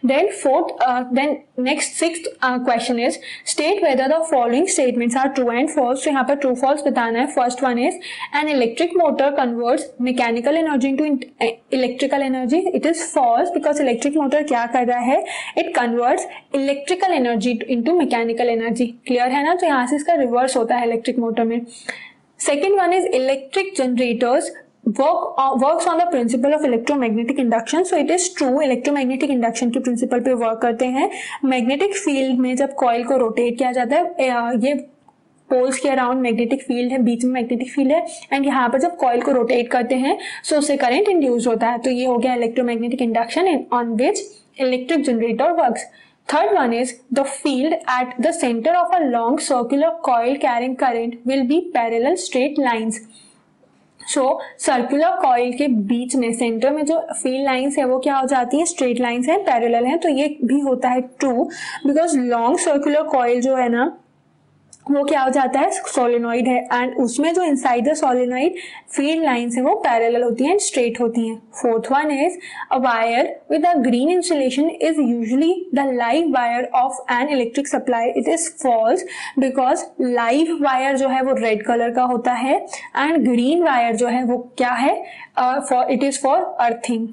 Then next sixth question is state whether the following statements are true and false. तो यहाँ पर true false बताना है। First one is an electric motor converts mechanical energy into electrical energy. It is false because electric motor क्या कर रहा है, it converts electrical energy into mechanical energy. Clear है ना? तो यहाँ से इसका reverse होता है electric motor में। Second one is electric generators works on the principle of electromagnetic induction. So it is true, electromagnetic induction के principle पे वर्क करते हैं। मैग्नेटिक फील्ड में जब कॉइल को रोटेट किया जाता है, ये पोल्स के अराउंड मैग्नेटिक फील्ड है, बीच में मैग्नेटिक फील्ड है, एंड यहाँ पर जब कॉइल को रोटेट करते हैं सो उससे करंट इंड्यूस होता है। तो ये हो गया electromagnetic induction on which electric generator works. Third one is the field at the center of a long circular coil carrying current will be parallel straight lines. So circular coil के बीच में centre में जो field lines है वो क्या हो जाती है, स्ट्रेट लाइंस है, पैरेलल है। तो ये भी होता है true because long circular coil जो है ना वो क्या हो जाता है, सोलेनॉइड है, एंड उसमें जो inside the solenoid field lines है वो पैरेलल होती हैं, स्ट्रेट होती हैं। Fourth one is a wire with a green insulation is usually the live wire of an electric supply. It is false because live wire जो है वो red colour का होता है एंड ग्रीन वायर जो है वो क्या है, इट इज फॉर अर्थिंग।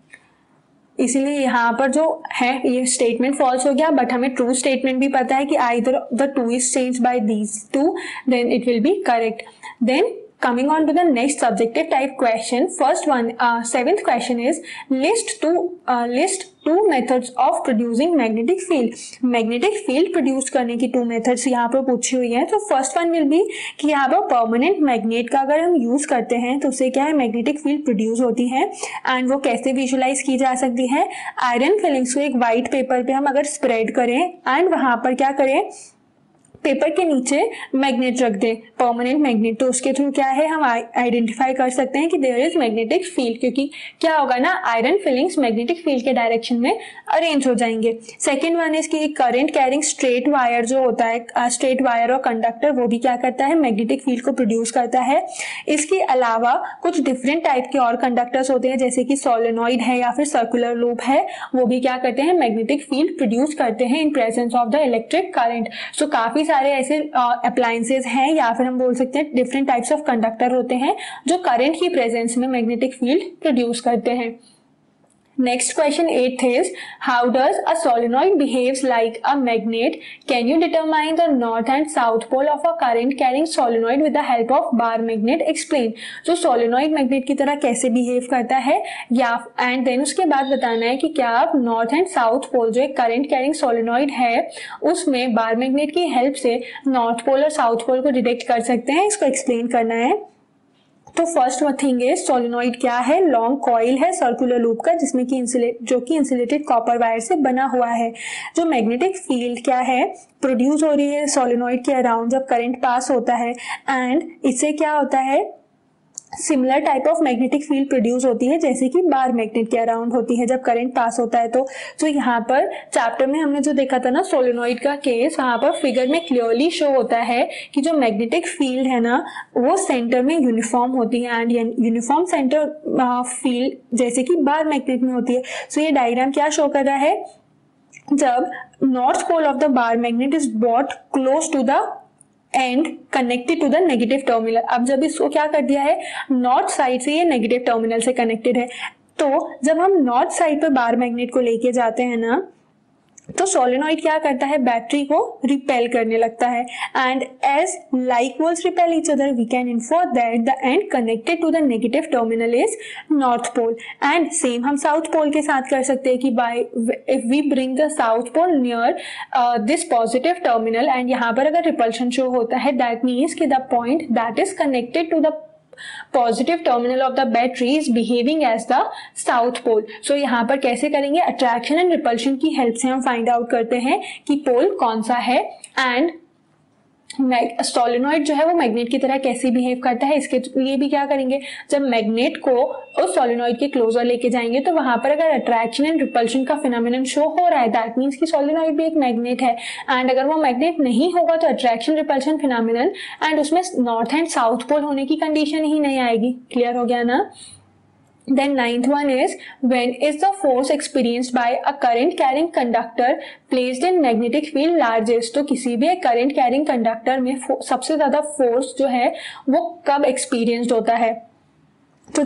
इसीलिए यहाँ पर जो है ये स्टेटमेंट फॉल्स हो गया, बट हमें ट्रू स्टेटमेंट भी पता है कि either the two is change by these two, then it will be correct. Then Coming on to the next subjective type question. First one, seventh question is list two methods of producing magnetic field. Magnetic field produce करने की two methods यहाँ पर पूछी हुई है. तो first one will be कि यहाँ पर permanent magnet का अगर हम यूज करते हैं तो उससे क्या है magnetic field produce होती है and वो कैसे visualize की जा सकती है. आयरन फिलिंग्स को एक white पेपर पे हम अगर स्प्रेड करें एंड वहां पर क्या करें, पेपर के नीचे मैग्नेट रख दे, परमानेंट मैग्नेट, तो उसके थ्रू क्या है हम आइडेंटिफाई कर सकते हैं कि देयर इज मैग्नेटिक फील्ड, क्योंकि क्या होगा ना, आयरन फिलिंग्स मैग्नेटिक फील्ड के डायरेक्शन में अरेंज हो जाएंगे. सेकेंड वन इज कि करंट कैरिंग स्ट्रेट वायर जो होता है, स्ट्रेट वायर और कंडक्टर, वो भी क्या करता है, मैग्नेटिक फील्ड को प्रोड्यूस करता है. इसके अलावा कुछ डिफरेंट टाइप के और कंडक्टर्स होते हैं जैसे कि सोलेनॉइड है या फिर सर्कुलर लूप है, वो भी क्या करते हैं, मैग्नेटिक फील्ड प्रोड्यूस करते हैं in presence of the electric current. So काफी सारे ऐसे अप्लायंसेस हैं या फिर हम बोल सकते हैं डिफरेंट टाइप्स ऑफ कंडक्टर होते हैं जो करंट की प्रेजेंस में मैग्नेटिक फील्ड प्रोड्यूस करते हैं. Next question 8th is how does a solenoid behaves like a magnet? Can you determine the north and south pole of a current carrying solenoid with the help of bar magnet? Explain. जो solenoid magnet की तरह कैसे behave करता है या and then उसके बाद बताना है कि क्या आप north and south pole जो एक current carrying solenoid है उसमें bar magnet की help से north pole और south pole को detect कर सकते हैं, इसको explain करना है. तो फर्स्ट थिंग है, सोलिनॉइड क्या है, लॉन्ग कॉइल है सर्कुलर लूप का जिसमें कि जो कि इंसुलेटेड कॉपर वायर से बना हुआ है. जो मैग्नेटिक फील्ड क्या है, प्रोड्यूस हो रही है सोलिनॉइड के अराउंड जब करंट पास होता है एंड इससे क्या होता है, similar type of magnetic field produce होती है जैसे कि बार मैग्नेट के अराउंड होती है जब करंट पास होता है. तो यहाँ पर चैप्टर में हमने जो देखा था ना सोलिनॉइड का केस, वहां पर फिगर में क्लियरली शो होता है कि जो मैग्नेटिक फील्ड है ना वो सेंटर में यूनिफॉर्म होती है एंड यूनिफॉर्म सेंटर फील्ड जैसे कि बार मैग्नेट में होती है. सो ये डायग्राम क्या शो कर रहा है, जब north pole of the bar magnet is brought close to the end connected to the negative terminal. अब जब इसको क्या कर दिया है, नॉर्थ साइड से ये नेगेटिव टर्मिनल से कनेक्टेड है, तो जब हम नॉर्थ साइड पर बार मैग्नेट को लेके जाते हैं ना तो सोलेनॉइड क्या करता है, बैटरी को रिपेल करने लगता है and as like poles repel each other we can infer that the end connected to the negative terminal is north pole. And same हम साउथ पोल के साथ कर सकते हैं कि by if we bring the south pole near this positive terminal and यहाँ पर अगर रिपल्शन शो होता है दैट मीन्स कि the point that is connected to the positive terminal of the battery is behaving as the south pole. So यहाँ पर कैसे करेंगे, अट्रैक्शन एंड रिपल्शन की हेल्प से हम फाइंड आउट करते हैं कि पोल कौन सा है एंड सोलिनॉइड जो है वो मैग्नेट की तरह कैसे बिहेव करता है. इसके लिए भी क्या करेंगे, जब मैग्नेट को उस सोलिनॉइड के क्लोजर लेके जाएंगे तो वहां पर अगर अट्रैक्शन एंड रिपल्शन का फिनोमिनन शो हो रहा है दैट मीन्स कि सोलिनॉइड भी एक मैग्नेट है एंड अगर वो मैग्नेट नहीं होगा तो अट्रैक्शन रिपल्शन फिनोमिनन एंड उसमें नॉर्थ एंड साउथ पोल होने की कंडीशन ही नहीं आएगी. क्लियर हो गया ना. Then ninth one is when is the force experienced by a current carrying conductor placed in magnetic field largest. तो किसी भी एक current carrying conductor में सबसे ज्यादा force जो है वो कब experienced होता है, तो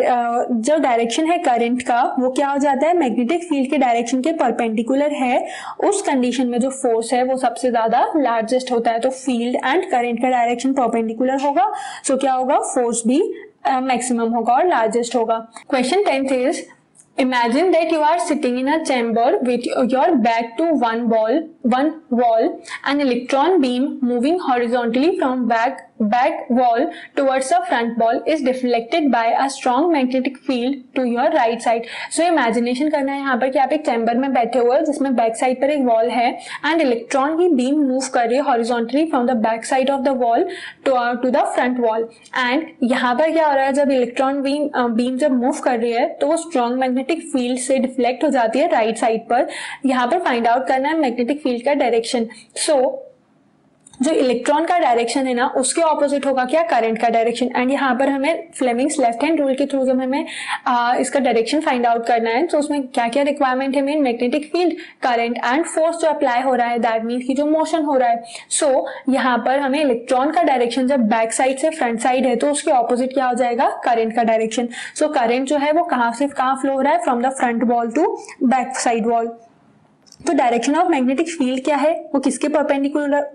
जब डायरेक्शन है करंट का वो क्या हो जाता है, मैग्नेटिक फील्ड के डायरेक्शन के परपेंडिकुलर है, उस कंडीशन में जो फोर्स है वो सबसे ज्यादा लार्जेस्ट होता है. तो फील्ड एंड करंट का डायरेक्शन परपेंडिकुलर होगा, सो क्या होगा, फोर्स भी मैक्सिमम होगा और लार्जेस्ट होगा. Question 10th is imagine that you are sitting in a chamber with your back to one wall, an electron beam moving horizontally from back wall towards the front wall is deflected by a strong magnetic field to your right side. So imagination करना है यहाँ पर कि आप एक chamber में बैठे हुए हो जिसमें बैक साइड पर एक वॉल है एंड इलेक्ट्रॉन की बीम मूव कर रही है horizontally from the back side of the wall to the front wall. And यहाँ पर क्या हो रहा है, जब इलेक्ट्रॉन बीम जब मूव कर रही है तो वो स्ट्रॉन्ग मैग्नेटिक फील्ड से डिफ्लेक्ट हो जाती है राइट साइड पर. यहाँ पर फाइंड आउट करना है मैग्नेटिक फील्ड का डायरेक्शन. सो जो इलेक्ट्रॉन का डायरेक्शन है ना उसके ऑपोजिट होगा क्या, करंट का डायरेक्शन. एंड यहाँ पर हमें फ्लेमिंग्स लेफ्ट हैंड रूल के थ्रू जब हमें इसका डायरेक्शन फाइंड आउट करना है तो उसमें क्या क्या रिक्वायरमेंट है, main magnetic field, current and force जो अप्लाई हो रहा है दैट मीन्स की जो मोशन हो रहा है. सो यहाँ पर हमें इलेक्ट्रॉन का डायरेक्शन जब बैक साइड से फ्रंट साइड है तो उसके ऑपोजिट क्या हो जाएगा, करंट का डायरेक्शन. सो करंट जो है वो कहाँ से कहाँ फ्लो हो रहा है, from the front wall to back side wall. तो डायरेक्शन ऑफ मैग्नेटिक फील्ड क्या है, वो किसके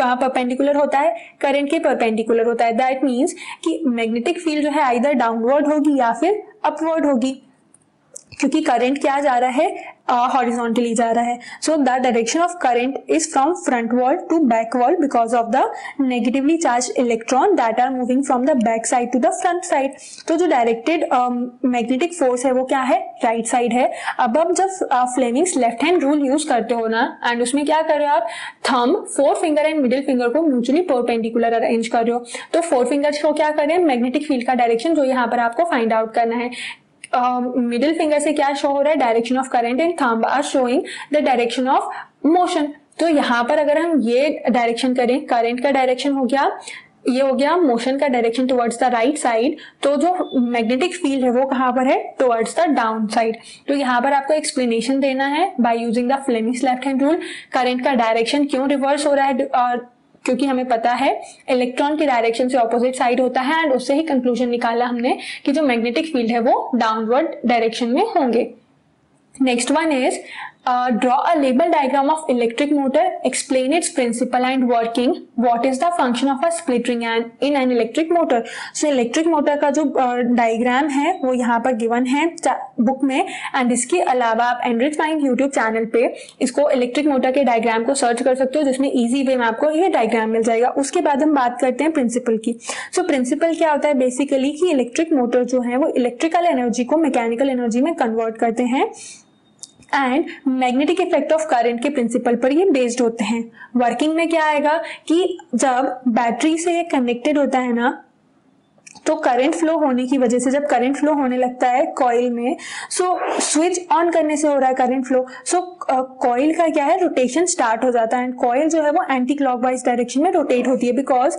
परपेंडिकुलर होता है, करंट के परपेंडिकुलर होता है। दैट मीन्स कि मैग्नेटिक फील्ड जो है आइदर डाउनवर्ड होगी या फिर अपवर्ड होगी, क्योंकि करंट क्या जा रहा है, हॉरिजॉन्टली जा रहा है। So the direction of current is from front wall to back wall because of the negatively charge electron that are moving from the back side to the front side. तो जो directed magnetic force है वो क्या है, right side है। अब जब Fleming's left hand rule use करते हो ना, एंड उसमें क्या कर रहे हो आप, thumb, four finger and middle finger को म्यूचुअली परपेंडिकुलर अरेंज कर रहे हो। तो फोर फिंगर्स को क्या कर रहे हैं, मैग्नेटिक फील्ड का डायरेक्शन जो यहाँ पर आपको फाइंड आउट करना है। मिडिल फिंगर से क्या शो हो रहा है, direction of current, and thumb are showing the direction of motion. तो यहाँ पर अगर हम ये डायरेक्शन करें, करंट का डायरेक्शन हो गया, ये हो गया मोशन का direction towards the right side, तो जो मैग्नेटिक फील्ड है वो कहाँ पर है, टुवर्ड्स द डाउन साइड। तो यहाँ पर आपको एक्सप्लेनेशन देना है by using the Fleming's left hand rule, current का डायरेक्शन क्यों रिवर्स हो रहा है, और क्योंकि हमें पता है इलेक्ट्रॉन की डायरेक्शन से ऑपोजिट साइड होता है, एंड उससे ही कंक्लूजन निकाला हमने कि जो मैग्नेटिक फील्ड है वो डाउनवर्ड डायरेक्शन में होंगे। Next one is draw a label diagram of electric motor, explain its principle and working, what is the function of a split ring in an electric motor। so electric motor का जो diagram है वो यहाँ पर given है book में, and इसके अलावा आप एनरिच माइंड यूट्यूब चैनल पे इसको इलेक्ट्रिक मोटर के डायग्राम को सर्च कर सकते हो, जिसमें इजी वे में आपको ये डायग्राम मिल जाएगा। उसके बाद हम बात करते हैं प्रिंसिपल की। सो प्रिंसिपल क्या होता है बेसिकली कि इलेक्ट्रिक मोटर जो है वो इलेक्ट्रिकल एनर्जी को मैकेनिकल एनर्जी में कन्वर्ट करते हैं, and magnetic effect of current के प्रिंसिपल पर ये बेस्ड होते हैं। वर्किंग में क्या आएगा कि जब बैटरी से ये कनेक्टेड होता है ना, तो करंट फ्लो होने की वजह से, जब करंट फ्लो होने लगता है कॉइल में, सो स्विच ऑन करने से हो रहा है करंट फ्लो, सो कॉइल का क्या है, रोटेशन स्टार्ट हो जाता है, एंड कॉइल जो है वो एंटी क्लॉकवाइज डायरेक्शन में रोटेट होती है। बिकॉज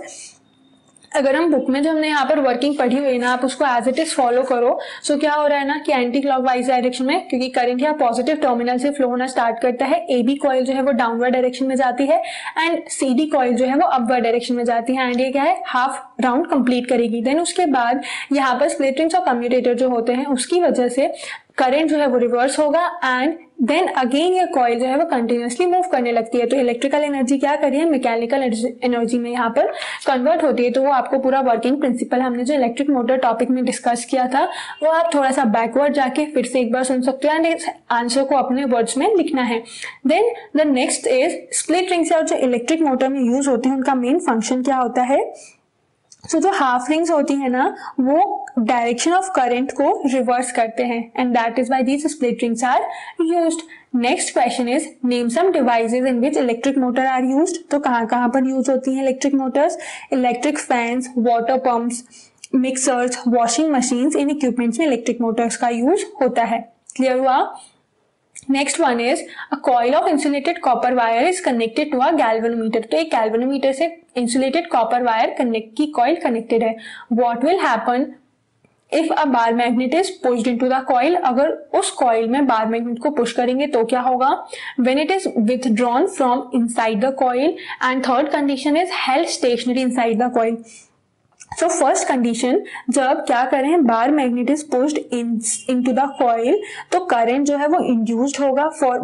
अगर हम बुक में जो हमने यहाँ पर वर्किंग पढ़ी हुई है ना, आप उसको एज इट इज फॉलो करो, सो क्या हो रहा है ना कि एंटी क्लॉकवाइज डायरेक्शन में, क्योंकि करंट यहाँ पॉजिटिव टर्मिनल से फ्लो होना स्टार्ट करता है, ए बी कॉइल जो है वो डाउनवर्ड डायरेक्शन में जाती है, एंड सी डी कॉइल जो है वो अपवर्ड डायरेक्शन में जाती है, एंड ये क्या है, हाफ राउंड कंप्लीट करेगी। देन उसके बाद यहाँ पर स्प्लिट रिंग्स और कम्यूटेटर जो होते हैं उसकी वजह से करंट जो है वो रिवर्स होगा, एंड देन अगेन ये कॉइल जो है वो कंटिन्यूअसली मूव करने लगती है। तो इलेक्ट्रिकल एनर्जी क्या कर रही है, मैकेनिकल एनर्जी में यहाँ पर कन्वर्ट होती है। तो वो आपको पूरा वर्किंग प्रिंसिपल हमने जो इलेक्ट्रिक मोटर टॉपिक में डिस्कस किया था वो आप थोड़ा सा बैकवर्ड जाके फिर से एक बार सुन सकते हो, एंड इस आंसर को अपने वर्ड्स में लिखना है। Then the next is split rings और जो इलेक्ट्रिक मोटर में यूज होते हैं उनका मेन फंक्शन क्या होता है। सो जो हाफ रिंग्स होती है ना वो डायरेक्शन ऑफ करंट को रिवर्स करते हैं, and that is why these split rings are used. Next question is name some devices in which electric motor are used. तो कहाँ पर यूज होती हैं electric motors, electric fans, water pumps, mixers, washing machines, इन equipments में electric motors का use होता है। क्लियर हुआ। Next one is a coil of insulated copper wire is connected to a galvanometer. तो एक गैल्वेनोमीटर से इंसुलेटेड कॉपर वायर की कॉइल कनेक्टेड है। What will happen if a bar magnet is pushed into the coil. अगर उस coil में bar magnet को push करेंगे तो क्या होगा, when it is withdrawn from inside the coil, and third condition is held stationary inside the coil. So first condition, जब क्या करें, bar magnet is pushed into the coil, तो करंट जो है वो इंड्यूस्ड होगा फॉर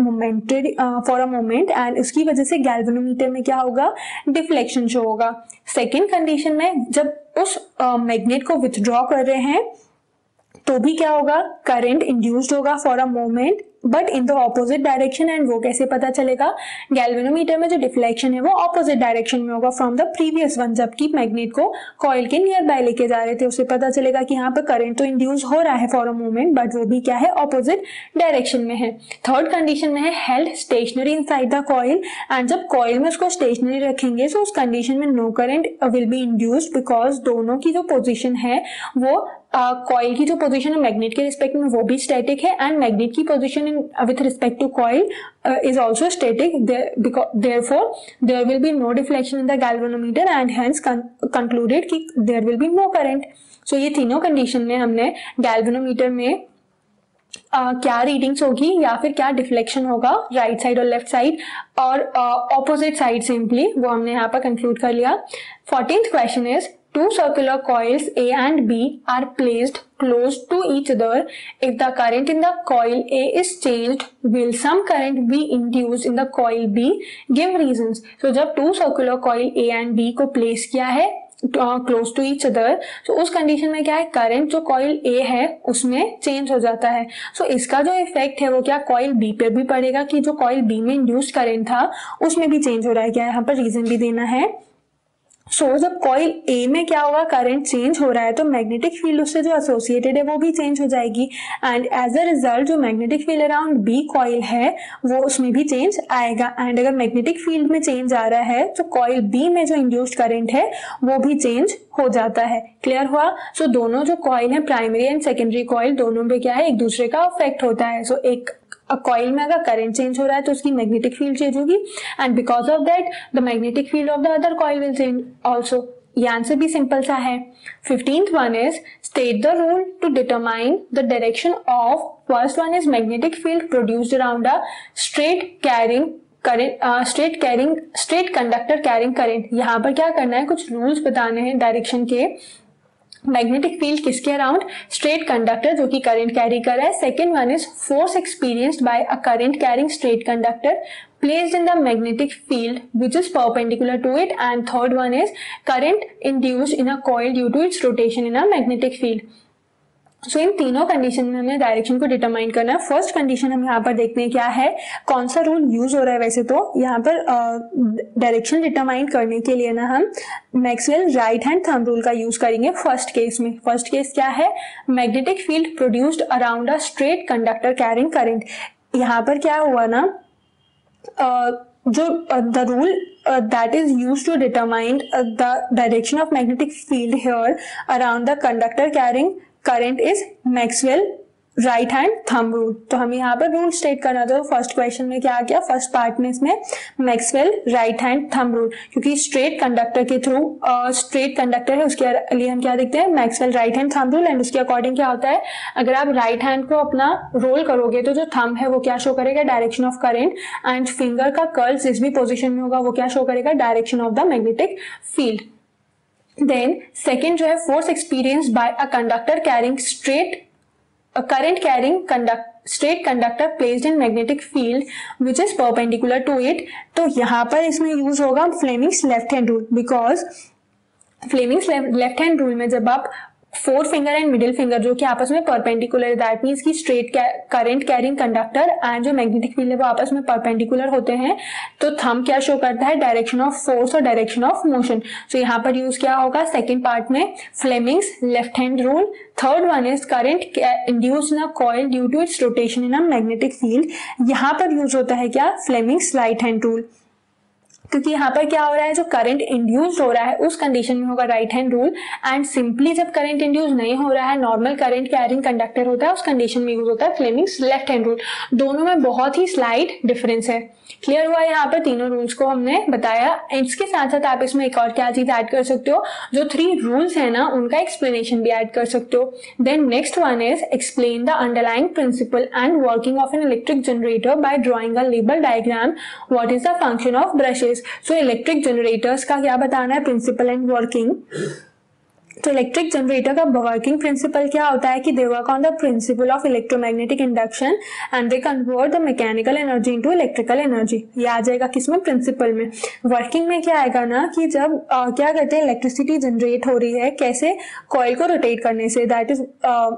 अ मोमेंट, एंड उसकी वजह से गैल्वेनोमीटर में क्या होगा, डिफ्लेक्शन शो होगा। सेकेंड कंडीशन में जब उस मैग्नेट को विथड्रॉ कर रहे हैं तो भी क्या होगा, करंट इंड्यूस्ड होगा for a moment but in the opposite direction. And वो कैसे पता चलेगा, गैल्वेनोमीटर में जो डिफ्लेक्शन है वो ऑपोजिट डायरेक्शन में होगा फ्रॉम द प्रीवियस वन। जबकि मैग्नेट को कॉइल के नियर बाय लेके जा रहे थे, उससे पता चलेगा कि यहाँ पर करंट तो इंड्यूस हो रहा है फॉर अ मोमेंट बट वो भी क्या है, ऑपोजिट डायरेक्शन में है। थर्ड कंडीशन में है held stationary inside the coil, and जब कॉइल में उसको स्टेशनरी रखेंगे तो उस कंडीशन में no current will be induced, because दोनों की जो पोजिशन है वो कॉइल की जो पोजीशन है मैग्नेट के रिस्पेक्ट में वो भी स्टैटिक है, एंड मैग्नेट की position with respect to coil is also static. therefore there will be no deflection in the galvanometer and hence concluded कि there will be no current। so ये तीनों condition में हमने गैल्वेनोमीटर में क्या readings होगी या फिर क्या डिफ्लेक्शन होगा राइट साइड और लेफ्ट साइड और ऑपोजिट साइड सिंपली, वो हमने यहाँ पर कंक्लूड कर लिया। 14th question is two circular coils A and B are placed close to each other. If the current in the coil A is changed, will some current be induced in the coil B? Give reasons. So जब two circular coil A and B को place किया है close to each other, तो उस condition में क्या है, current जो कॉइल ए है उसमें चेंज हो जाता है. सो इसका जो इफेक्ट है वो क्या कॉइल बी पे भी पड़ेगा कि जो कॉइल बी में इंड्यूस्ड करंट था उसमें भी चेंज हो रहा है. क्या यहाँ पर रीजन भी देना है. जब कॉइल ए में क्या होगा, करंट चेंज हो रहा है, तो मैग्नेटिक फील्ड उससे जो एसोसिएटेड है वो भी चेंज हो जाएगी. एंड एज अ रिजल्ट जो magnetic field around B coil है वो उसमें भी चेंज आएगा. एंड अगर मैग्नेटिक फील्ड में चेंज आ रहा है तो कॉइल बी में जो इंड्यूस्ड करंट है वो भी चेंज हो जाता है. क्लियर हुआ. दोनों जो कॉइल है, प्राइमरी एंड सेकेंडरी कॉइल, दोनों पे क्या है, एक दूसरे का इफेक्ट होता है. एक कॉइल में अगर करंट चेंज हो रहा है तो उसकी मैग्नेटिक फील्ड चेंज होगी, and because of that the magnetic field of the other coil will change also. ये आंसर भी सिंपल सा है. 15th one is state the rule to determine the direction of. First one is magnetic field produced around a straight conductor carrying current. यहाँ पर क्या करना है, कुछ रूल्स बताने हैं डायरेक्शन के. मैग्नेटिक फील्ड किसके अराउंड, स्ट्रेट कंडक्टर जो कि करंट कैरी कर रहा है. Second one is force experienced by a current carrying straight conductor placed in the magnetic field which is perpendicular to it. And third one is current induced in a coil due to its rotation in a magnetic field. इन तीनों condition में हमें direction को determine करना है. First condition हम यहाँ पर देखते हैं क्या है, कौन सा रूल यूज हो रहा है. वैसे तो यहाँ पर डायरेक्शन डिटरमाइन करने के लिए ना हम Maxwell right hand thumb rule का यूज करेंगे फर्स्ट केस में. फर्स्ट केस क्या है, magnetic field produced around a straight conductor carrying current. यहाँ पर क्या हुआ ना, the rule that is used to determine the direction of magnetic field here around the conductor carrying current is Maxwell right hand thumb rule. तो हम यहाँ पर rule state करना था. फर्स्ट क्वेश्चन में क्या आ गया, फर्स्ट पार्ट में इसमें Maxwell right hand thumb rule, क्योंकि स्ट्रेट कंडक्टर के थ्रू स्ट्रेट कंडक्टर है उसके लिए हम क्या देखते हैं, Maxwell right hand thumb rule. And उसके अकॉर्डिंग क्या होता है, अगर आप राइट हैंड को अपना रोल करोगे तो जो थंब है वो क्या शो करेगा, direction of current. And finger का कर्ल जिस भी पोजिशन में होगा वो क्या शो करेगा, direction of the magnetic field. Then second जो है, force experienced by a conductor carrying a current carrying straight conductor placed in magnetic field which is perpendicular to it. तो यहाँ पर इसमें यूज होगा Fleming's left hand rule. Because Fleming's left hand rule में जब आप four finger and middle finger जो कि आपस में परपेंडिकुलर, दैट मीन्स की straight current carrying conductor and जो मैग्नेटिक फील्ड है वो आपस में परपेंडिकुलर होते हैं, तो थंब क्या शो करता है, डायरेक्शन ऑफ फोर्स और डायरेक्शन ऑफ मोशन. सो यहाँ पर यूज क्या होगा, सेकेंड पार्ट में Fleming's left hand rule. Third one is current induced in a coil due to its rotation in a magnetic field. यहाँ पर यूज होता है क्या, फ्लेमिंग्स राइट हैंड रूल, क्योंकि यहाँ पर क्या हो रहा है, जो करंट इंड्यूस हो रहा है उस कंडीशन में होगा right hand rule. And simply जब करंट इंड्यूस नहीं हो रहा है, नॉर्मल करंट कैरिंग कंडक्टर होता है, उस कंडीशन में यूज होता है फ्लेमिंग्स लेफ्ट हैंड रूल. दोनों में बहुत ही स्लाइड डिफरेंस है. क्लियर हुआ, यहाँ पर तीनों रूल्स को हमने बताया. इसके साथ साथ आप इसमें एक और क्या चीज ऐड कर सकते हो, जो 3 रूल्स है ना उनका एक्सप्लेनेशन भी ऐड कर सकते हो. Then next one is explain the underlying principle and working of an electric generator by drawing a label diagram. What is the function of brushes. So electric generators का क्या बताना है, प्रिंसिपल एंड वर्किंग. तो electric generator का working principle क्या होता है कि they work on the principle of electromagnetic induction and they convert the mechanical energy into electrical energy. ये आ जाएगा किसमें, प्रिंसिपल में. वर्किंग में क्या आएगा ना कि जब क्या करते हैं, इलेक्ट्रिसिटी जनरेट हो रही है कैसे, कॉइल को रोटेट करने से. दैट इज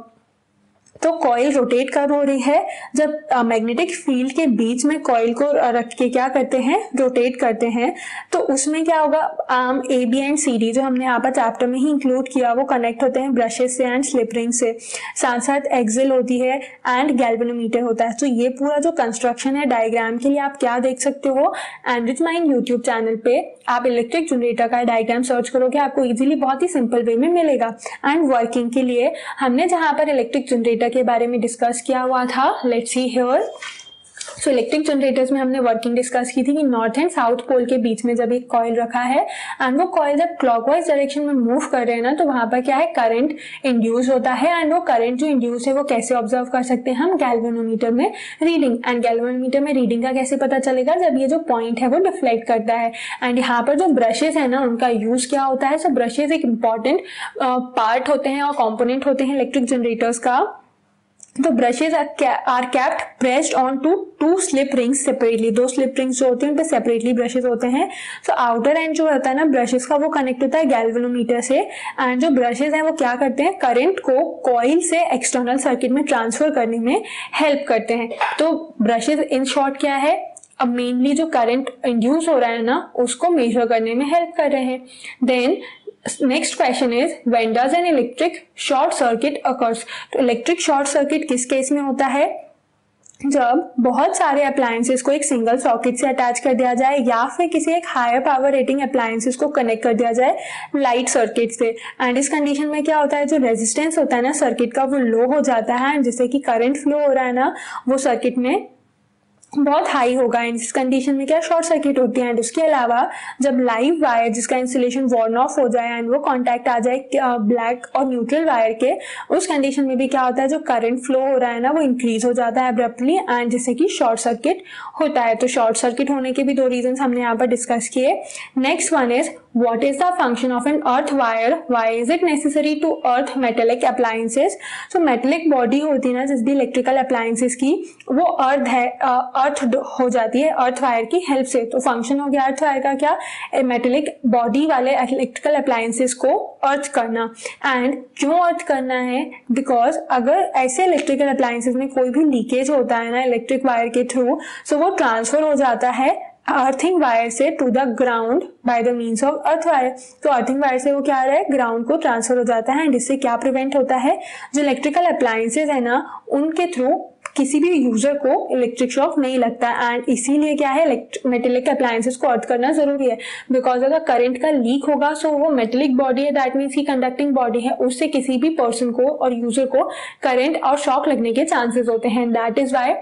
तो कॉइल रोटेट कब हो रही है, जब मैग्नेटिक फील्ड के बीच में कॉइल को रख के क्या करते हैं, रोटेट करते हैं. तो उसमें क्या होगा, arm A B and C D जो हमने यहाँ पर चैप्टर में ही इंक्लूड किया वो कनेक्ट होते हैं ब्रशेस से एंड स्लिप रिंग से. साथ साथ एक्सिल होती है एंड गैल्वेनोमीटर होता है. तो ये पूरा जो कंस्ट्रक्शन है डायग्राम के लिए आप क्या देख सकते हो, एनरिच माइंड यूट्यूब चैनल पे आप इलेक्ट्रिक जनरेटर का डायग्राम सर्च करोगे, आपको इजीली बहुत ही सिंपल वे में मिलेगा. एंड वर्किंग के लिए हमने जहां पर इलेक्ट्रिक जनरेटर के बारे में डिस्कस किया हुआ था, let's see here. So electric generators में हमने वर्किंग डिस्कस की थी कि नॉर्थ एंड साउथ पोल के बीच में जब एक कॉइल रखा है एंड वो कॉइल जब क्लॉकवाइज डायरेक्शन में मूव कर रहे हैं ना, तो वहां पर क्या है, करंट इंड्यूस होता है एंड वो करंट जो इंड्यूस है वो कैसे ऑब्जर्व कर सकते हैं हम, गैल्वेनोमीटर में रीडिंग। एंड गैल्वेनोमीटर में रीडिंग का कैसे पता चलेगा, जब ये जो पॉइंट है वो डिफ्लेक्ट करता है। एंड यहाँ पर जो ब्रशेस है ना उनका यूज क्या होता है, सो ब्रशेस एक इंपॉर्टेंट पार्ट होते हैं और कॉम्पोनेंट होते हैं इलेक्ट्रिक जनरेटर्स का। तो brushes are kept pressed on to two slip rings separately, दो स्लिप रिंग्स जो होती हैं उन पे सेपरेटली ब्रशेज होते हैं। सो आउटर एंड जो होता है ना ब्रशेज का, वो कनेक्ट होता है गैल्वेनोमीटर से एंड जो ब्रशेज हैं वो क्या करते हैं, करंट को कॉइल से एक्सटर्नल सर्किट में ट्रांसफर करने में हेल्प करते हैं। तो ब्रशेज इन शॉर्ट क्या है, अब मेनली जो करंट इंड्यूस हो रहा है ना उसको मेजर करने में हेल्प कर रहे हैं। Then next question is when does an electric short circuit occurs. तो इलेक्ट्रिक शॉर्ट सर्किट किस केस में होता है, जब बहुत सारे अप्लायंसेस को एक सिंगल सॉकेट से अटैच कर दिया जाए या फिर किसी एक हायर पावर रेटिंग अप्लायंसेस को कनेक्ट कर दिया जाए लाइट सर्किट से। एंड इस कंडीशन में क्या होता है, जो रेजिस्टेंस होता है ना सर्किट का वो लो हो जाता है एंड जिससे कि करंट फ्लो हो रहा है ना वो सर्किट में बहुत हाई होगा। एंड इस कंडीशन में क्या शॉर्ट सर्किट होती है। एंड उसके अलावा जब लाइव वायर जिसका इंसुलेशन वॉर्न ऑफ हो जाए एंड वो कांटेक्ट आ जाए ब्लैक और न्यूट्रल वायर के, उस कंडीशन में भी क्या होता है, जो करंट फ्लो हो रहा है ना वो इंक्रीज हो जाता है अब्रप्टली एंड जिससे कि शॉर्ट सर्किट होता है। तो शॉर्ट सर्किट होने के भी दो रीजन हमने यहाँ पर डिस्कस किए। Next one is what is the function of an earth wire, why is it necessary to earth metallic appliances. So metallic body होती है ना जिस भी इलेक्ट्रिकल अप्लायंसेस की, वो अर्थ है अर्थ हो जाती है अर्थ वायर की हेल्प से। तो फंक्शन हो गया अर्थ वायर का क्या, मेटेलिक बॉडी वाले इलेक्ट्रिकल अप्लायंसेस को अर्थ करना। एंड क्यों अर्थ करना है, बिकॉज अगर ऐसे इलेक्ट्रिकल अप्लायंसेस में कोई भी लीकेज होता है ना इलेक्ट्रिक वायर के थ्रू, सो वो ट्रांसफर हो जाता है अर्थिंग वायर से to the ground by the means of earth wire. तो अर्थिंग वायर से वो क्या आ रहा है, ग्राउंड को ट्रांसफर हो जाता है एंड इससे क्या प्रिवेंट होता है, जो इलेक्ट्रिकल अप्लायंसेस है ना उनके थ्रू किसी भी यूजर को इलेक्ट्रिक शॉक नहीं लगता। एंड इसीलिए क्या है, मेटेलिक अप्लायंसेस को अर्थ करना जरूरी है। बिकॉज अगर करंट का लीक होगा सो वो मेटेलिक बॉडी है, दैट मीन्स की कंडक्टिंग बॉडी है, उससे किसी भी पर्सन को और यूजर को करंट और शॉक लगने के चांसेस होते हैं। दैट इज वाई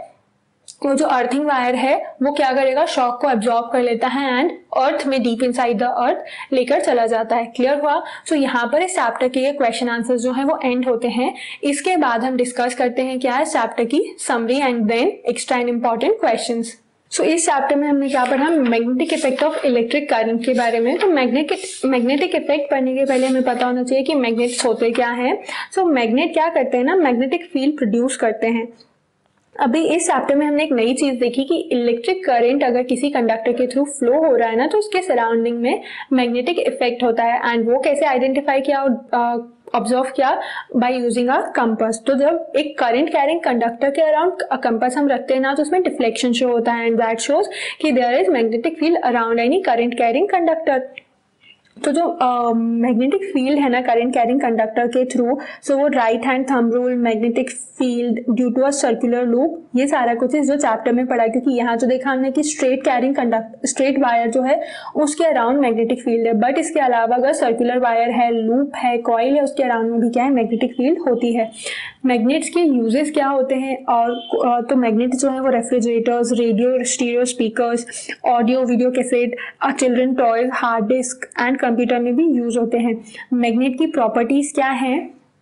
वो जो अर्थिंग वायर है वो क्या करेगा, शॉक को एब्जॉर्ब कर लेता है एंड अर्थ में डीप इनसाइड द अर्थ लेकर चला जाता है। क्लियर हुआ। सो यहाँ पर इस चैप्टर के ये क्वेश्चन आंसर्स जो है वो एंड होते हैं। इसके बाद हम डिस्कस करते हैं क्या है चैप्टर की summary and then extra and important questions. So इस चैप्टर में हमने क्या पढ़ा, magnetic effect of electric current के बारे में। तो मैग्नेटिक इफेक्ट पढ़ने के पहले हमें पता होना चाहिए कि मैग्नेट्स होते क्या हैं। सो मैग्नेट क्या करते हैं ना, मैग्नेटिक फील्ड प्रोड्यूस करते हैं। अभी इस चैप्टर में हमने एक नई चीज देखी कि इलेक्ट्रिक करंट अगर किसी कंडक्टर के थ्रू फ्लो हो रहा है ना तो उसके सराउंडिंग में मैग्नेटिक इफेक्ट होता है। एंड वो कैसे आइडेंटिफाई किया, ऑब्जर्व किया बाय यूजिंग अ कंपास। तो जब एक करंट कैरिंग कंडक्टर के अराउंड कंपास हम रखते हैं ना तो उसमें डिफ्लेक्शन शो होता है एंड दैट शोज कि there is magnetic field around any current carrying conductor. तो जो मैग्नेटिक फील्ड है ना करंट कैरिंग कंडक्टर के थ्रू, सो वो right hand thumb rule, magnetic field due to a circular loop, ये सारा कुछ इस जो चैप्टर में पढ़ा। क्योंकि यहाँ जो देखा हमने कि स्ट्रेट वायर जो है उसके अराउंड मैग्नेटिक फील्ड है, बट इसके अलावा अगर सर्कुलर वायर है, लूप है, कॉइल है, उसके अराउंड में भी क्या है मैग्नेटिक फील्ड होती है। मैग्नेट्स के यूजेस क्या होते हैं, और तो मैग्नेट जो है वो refrigerators, radio stereo speakers, audio video cassette, children toys, hard disk and computer में भी यूज होते हैं। मैग्नेट की प्रॉपर्टीज क्या है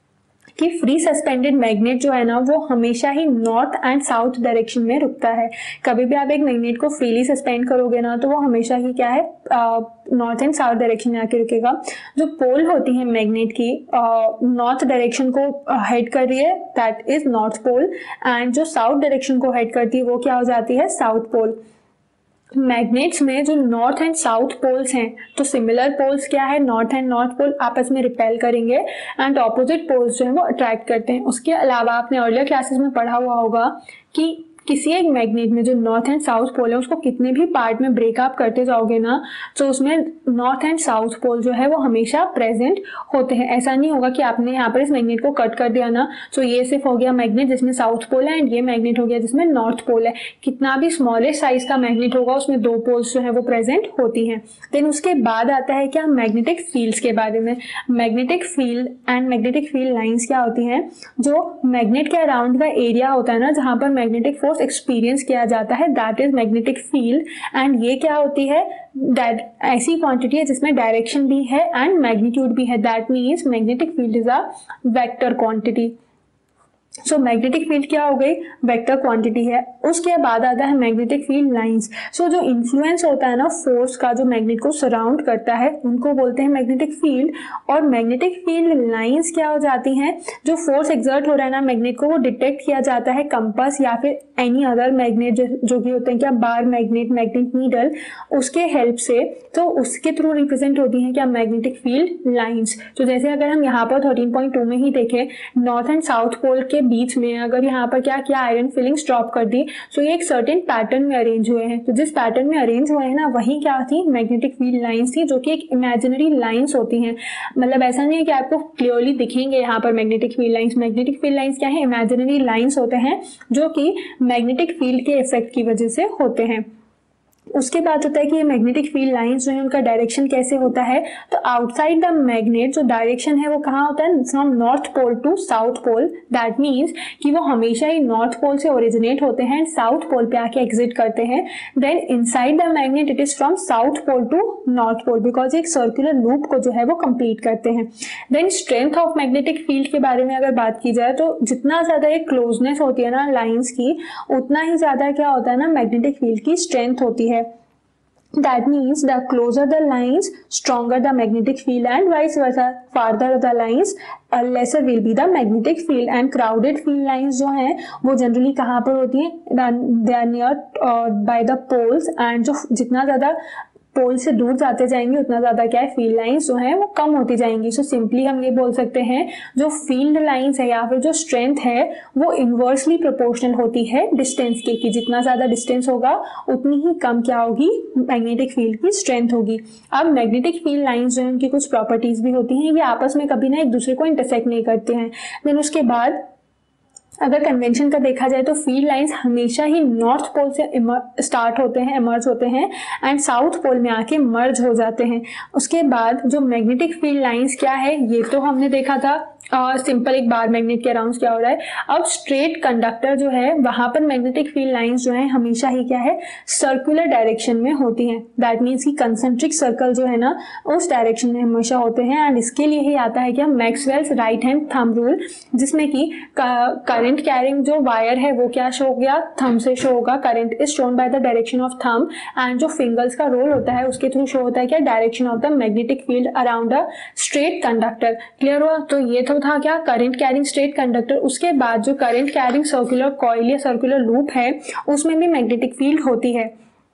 कि फ्री सस्पेंडेड मैग्नेट जो है ना वो हमेशा ही नॉर्थ एंड साउथ डायरेक्शन में रुकता है। कभी भी आप एक मैग्नेट को फ्रीली सस्पेंड करोगे ना तो वो हमेशा ही क्या है नॉर्थ एंड साउथ डायरेक्शन में आके रुकेगा। जो पोल होती है मैग्नेट की नॉर्थ डायरेक्शन को हेड कर रही है, that is north pole, and जो साउथ डायरेक्शन को हेड करती है वो क्या हो जाती है, साउथ पोल। मैग्नेट्स में जो नॉर्थ एंड साउथ पोल्स हैं, तो सिमिलर पोल्स क्या है, नॉर्थ एंड नॉर्थ पोल आपस में रिपेल करेंगे एंड ऑपोजिट पोल्स जो है वो अट्रैक्ट करते हैं। उसके अलावा आपने अर्लियर क्लासेस में पढ़ा हुआ होगा कि किसी एक मैग्नेट में जो नॉर्थ एंड साउथ पोल है उसको कितने भी पार्ट में ब्रेकअप करते जाओगे ना तो उसमें नॉर्थ एंड साउथ पोल जो है वो हमेशा प्रेजेंट होते हैं। ऐसा नहीं होगा कि आपने यहाँ पर इस मैग्नेट को कट कर दिया ना तो ये सिर्फ हो गया मैग्नेट जिसमें साउथ पोल है एंड ये मैग्नेट हो गया जिसमें नॉर्थ पोल है। कितना भी स्मॉलेस्ट साइज का मैग्नेट होगा उसमें दो पोल्स जो है वो प्रेजेंट होती हैं। देन उसके बाद आता है क्या, मैग्नेटिक फील्ड्स के बारे में। Magnetic field and magnetic field lines क्या होती हैं, जो मैग्नेट के अराउंड का एरिया होता है ना जहाँ पर मैग्नेटिक फोर्स फोर्स एक्सपीरियंस किया जाता है that is magnetic field. And ये क्या होती है, ऐसी क्वांटिटी है जिसमें डायरेक्शन भी है एंड मैग्नीट्यूड भी है, that means magnetic field is a vector quantity. So magnetic field क्या हो गई, वेक्टर क्वांटिटी है। उसके बाद आता है मैग्नेटिक फील्ड लाइंस। सो जो इन्फ्लुएंस होता है ना फोर्स का, जो मैग्नेट को सराउंड करता है, उनको बोलते हैं मैग्नेटिक फील्ड। और मैग्नेटिक फील्ड लाइंस क्या हो जाती हैं, जो फोर्स एक्सर्ट हो रहा है ना मैग्नेट को, वो डिटेक्ट किया जाता है कंपास या फिर एनी अदर मैग्नेट जो कि होते हैं क्या, बार मैग्नेट, मैग्नेट नीडल, उसके हेल्प से। तो उसके थ्रू रिप्रेजेंट होती हैं क्या, मैग्नेटिक फील्ड लाइंस। तो जैसे अगर हम यहाँ पर 13.2 में ही देखें, नॉर्थ एंड साउथ पोल के बीच में अगर यहाँ पर क्या किया, आयरन फिलिंग्स ड्रॉप कर दी, तो ये एक सर्टेन पैटर्न में अरेंज हुए हैं। तो जिस पैटर्न में अरेंज हुए हैं ना, वही क्या थी, मैग्नेटिक फील्ड लाइंस थी, जो कि एक इमेजिनरी लाइंस होती हैं। मतलब ऐसा नहीं है कि आपको क्लियरली दिखेंगे यहाँ पर magnetic field lines. Magnetic field lines क्या है, इमेजिनरी लाइंस होते हैं जो कि मैग्नेटिक फील्ड के इफेक्ट की वजह से होते हैं। उसके बाद होता है कि ये मैग्नेटिक फील्ड लाइंस जो है उनका डायरेक्शन कैसे होता है, तो आउटसाइड द मैग्नेट जो डायरेक्शन है वो कहाँ होता है, from north pole to south pole. That means कि वो हमेशा ही नॉर्थ पोल से ओरिजिनेट होते हैं एंड साउथ पोल पे आके एग्जिट करते हैं। Then inside the magnet it is from south pole to north pole, because एक सर्कुलर लूप को जो है वो कंप्लीट करते हैं। Then strength of magnetic field के बारे में अगर बात की जाए, तो जितना ज्यादा एक क्लोजनेस होती है ना लाइंस की, उतना ही ज्यादा क्या होता है ना, मैग्नेटिक फील्ड की स्ट्रेंथ होती है। That means the closer the lines, stronger the magnetic field, and vice versa. Farther the lines, lesser will be the magnetic field. And crowded field lines जो हैं वो generally कहाँ पर होती हैं, they are near by the poles, and जो जितना ज़्यादा पोल से दूर जाते जाएंगे उतना ज्यादा क्या है, फील्ड लाइंस जो है वो कम होती जाएंगी। सो सिंपली हम ये बोल सकते हैं, जो फील्ड लाइंस है या फिर जो स्ट्रेंथ है वो इनवर्सली प्रोपोर्शनल होती है डिस्टेंस के, कि जितना ज्यादा डिस्टेंस होगा उतनी ही कम क्या होगी, मैग्नेटिक फील्ड की स्ट्रेंथ होगी। अब मैग्नेटिक फील्ड लाइंस जो है उनकी कुछ प्रॉपर्टीज भी होती हैं, ये आपस में कभी ना एक दूसरे को इंटरसेक्ट नहीं करते हैं। देन उसके बाद अगर कन्वेंशन का देखा जाए तो फील्ड लाइंस हमेशा ही नॉर्थ पोल से स्टार्ट होते हैं, इमर्ज होते हैं एंड साउथ पोल में आके मर्ज हो जाते हैं। उसके बाद जो मैग्नेटिक फील्ड लाइंस क्या है, ये तो हमने देखा था सिंपल एक बार मैग्नेट के अराउंड क्या हो रहा है। अब स्ट्रेट कंडक्टर जो है वहां पर मैग्नेटिक फील्ड लाइंस जो है हमेशा ही क्या है, सर्कुलर डायरेक्शन में होती हैं। दैट मीन्स कि कंसेंट्रिक सर्कल जो है ना उस डायरेक्शन में हमेशा होते हैं। एंड इसके लिए ही आता है क्या, Maxwell's right hand thumb rule, जिसमें कि करंट कैरिंग जो वायर है वो क्या शो हो गया, थंब से शो होगा। Current is shown by the direction of thumb, and जो फिंगर्स का रोल होता है उसके थ्रू शो होता है क्या, direction of the magnetic field around a straight conductor. Clear हुआ? तो ये तो था क्या, करंट कैरिंग स्ट्रेट कंडक्टर। उसके बाद जो करंट कैरिंग सर्कुलर कॉइल या सर्कुलर लूप है उसमें भी मैग्नेटिक फील्ड होती है।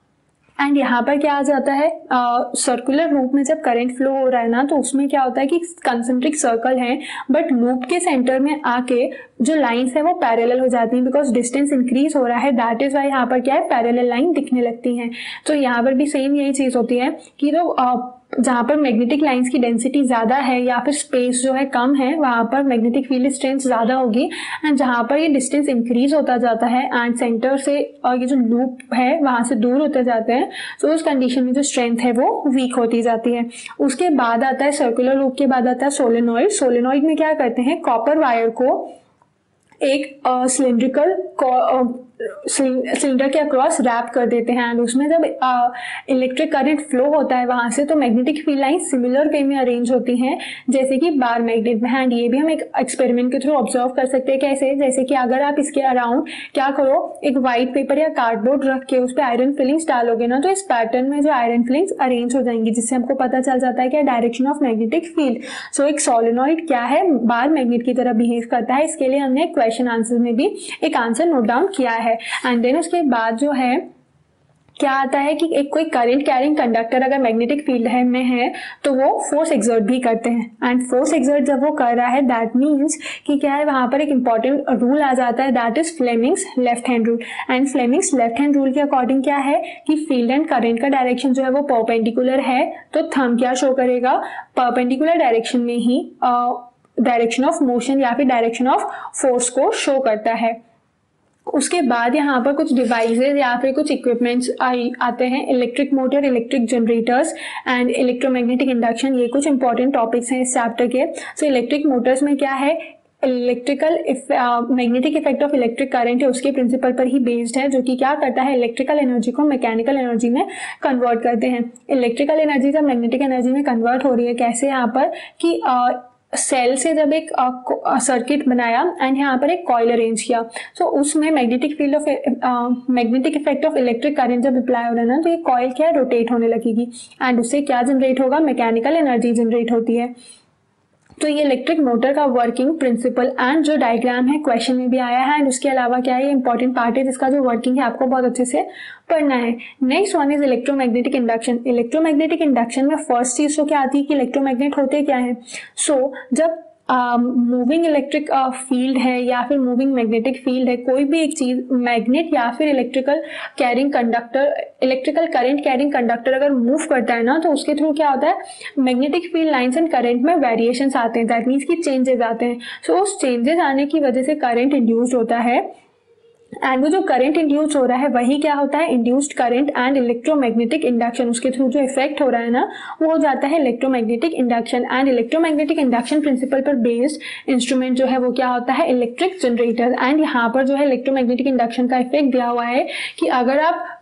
एंड यहाँ पर क्या आ जाता है, सर्कुलर लूप में जब करंट फ्लो हो रहा है ना, तो उसमें क्या होता है कि कंसेंट्रिक सर्कल है, बट लूप के सेंटर में आके जो लाइंस है वो पैरेलल हो जाती हैं, बिकॉज डिस्टेंस इंक्रीज हो रहा है। दैट इज वाई यहाँ पर क्या है, पैरेलल लाइन दिखने लगती हैं। तो यहाँ पर भी सेम यही चीज होती है कि जो जहाँ पर मैग्नेटिक लाइंस की डेंसिटी ज्यादा है या फिर स्पेस जो है कम है, वहां पर मैग्नेटिक फील्ड स्ट्रेंथ ज्यादा होगी। एंड जहाँ पर ये डिस्टेंस इंक्रीज होता जाता है एंड सेंटर से और ये जो लूप है वहां से दूर होते जाते हैं, तो उस कंडीशन में जो स्ट्रेंथ है वो वीक होती जाती है। उसके बाद आता है सर्कुलर लूप के बाद आता है सोलेनॉइड। सोलेनॉइड में क्या करते हैं, कॉपर वायर को एक सिलिंड्रिकल सिलेंडर के अक्रॉस रैप कर देते हैं एंड उसमें जब इलेक्ट्रिक करंट फ्लो होता है वहां से, तो magnetic field line similar way में अरेंज होती हैं जैसे कि बार मैग्नेट में। एंड ये भी हम एक एक्सपेरिमेंट के थ्रू ऑब्जर्व कर सकते हैं। कैसे? जैसे कि अगर आप इसके अराउंड क्या करो, एक व्हाइट पेपर या कार्डबोर्ड रख के उस पर आयरन फिलिंग्स डालोगे ना, तो इस पैटर्न में जो आयरन फिलिंग्स अरेंज हो जाएंगी, जिससे हमको पता चल जाता है क्या, direction of magnetic field. So एक सोलेनॉइड क्या है, बार मैग्नेट की तरह बिहेव करता है। इसके लिए हमने क्वेश्चन आंसर में भी एक आंसर नोट डाउन किया है। एंड देन उसके बाद जो है क्या आता है कि एक कोई करंट कैरिंग कंडक्टर अगर मैग्नेटिक फील्ड है में है तो वो फोर्स एक्सर्ट भी करते हैं। एंड फोर्स एक्सर्ट जब वो कर रहा है, दैट मीन्स कि क्या है, वहां पर एक इंपॉर्टेंट रूल आ जाता है, that is Fleming's left hand rule. And Fleming's left hand rule के अकॉर्डिंग क्या है कि फील्ड एंड करंट का डायरेक्शन जो है वो परपेंडिकुलर है, तो थंब क्या शो करेगा, परपेंडिकुलर डायरेक्शन में ही डायरेक्शन ऑफ मोशन या फिर डायरेक्शन ऑफ फोर्स को शो करता है। उसके बाद यहाँ पर कुछ डिवाइसेस या फिर कुछ इक्विपमेंट्स आते हैं, electric motor, electric generators and electromagnetic induction. ये कुछ इंपॉर्टेंट टॉपिक्स हैं इस चैप्टर के। सो इलेक्ट्रिक मोटर्स में क्या है, electrical magnetic effect of electric current है उसके प्रिंसिपल पर ही बेस्ड है, जो कि क्या करता है, इलेक्ट्रिकल एनर्जी को मैकेनिकल एनर्जी में कन्वर्ट करते हैं। इलेक्ट्रिकल एनर्जी जब मैग्नेटिक एनर्जी में कन्वर्ट हो रही है, कैसे यहाँ पर कि सेल से जब एक सर्किट बनाया एंड यहाँ पर एक कॉइल अरेंज किया, तो उसमें magnetic field of magnetic effect of electric current जब अप्लाई हो रहा है ना, तो ये कॉइल क्या है, रोटेट होने लगेगी एंड उससे क्या जनरेट होगा, मैकेनिकल एनर्जी जनरेट होती है। तो ये इलेक्ट्रिक मोटर का वर्किंग प्रिंसिपल एंड जो डायग्राम है क्वेश्चन में भी आया है, एंड उसके अलावा क्या है, ये इंपॉर्टेंट पार्ट है जिसका जो वर्किंग है आपको बहुत अच्छे से पढ़ना है। Next one is electromagnetic induction. Electromagnetic induction में फर्स्ट चीज तो क्या आती है कि इलेक्ट्रोमैग्नेट होते क्या है। सो जब मूविंग इलेक्ट्रिक फील्ड है या फिर मूविंग मैग्नेटिक फील्ड है, कोई भी एक चीज मैग्नेट या फिर electrical carrying conductor, electrical current carrying conductor अगर मूव करता है ना, तो उसके थ्रू क्या होता है, magnetic field lines and current में वेरिएशंस आते हैं, दैट मीन्स कि चेंजेस आते हैं। सो उस चेंजेस आने की वजह से करंट इंड्यूस होता है, एंड वो जो करंट इंड्यूस हो रहा है वही क्या होता है, induced current and electromagnetic induction, उसके थ्रू जो इफेक्ट हो रहा है ना, वो हो जाता है electromagnetic induction. And electromagnetic induction principle पर बेस्ड इंस्ट्रूमेंट जो है वो क्या होता है, इलेक्ट्रिक जनरेटर। एंड यहाँ पर जो है इलेक्ट्रोमैग्नेटिक इंडक्शन का इफेक्ट दिया हुआ है कि अगर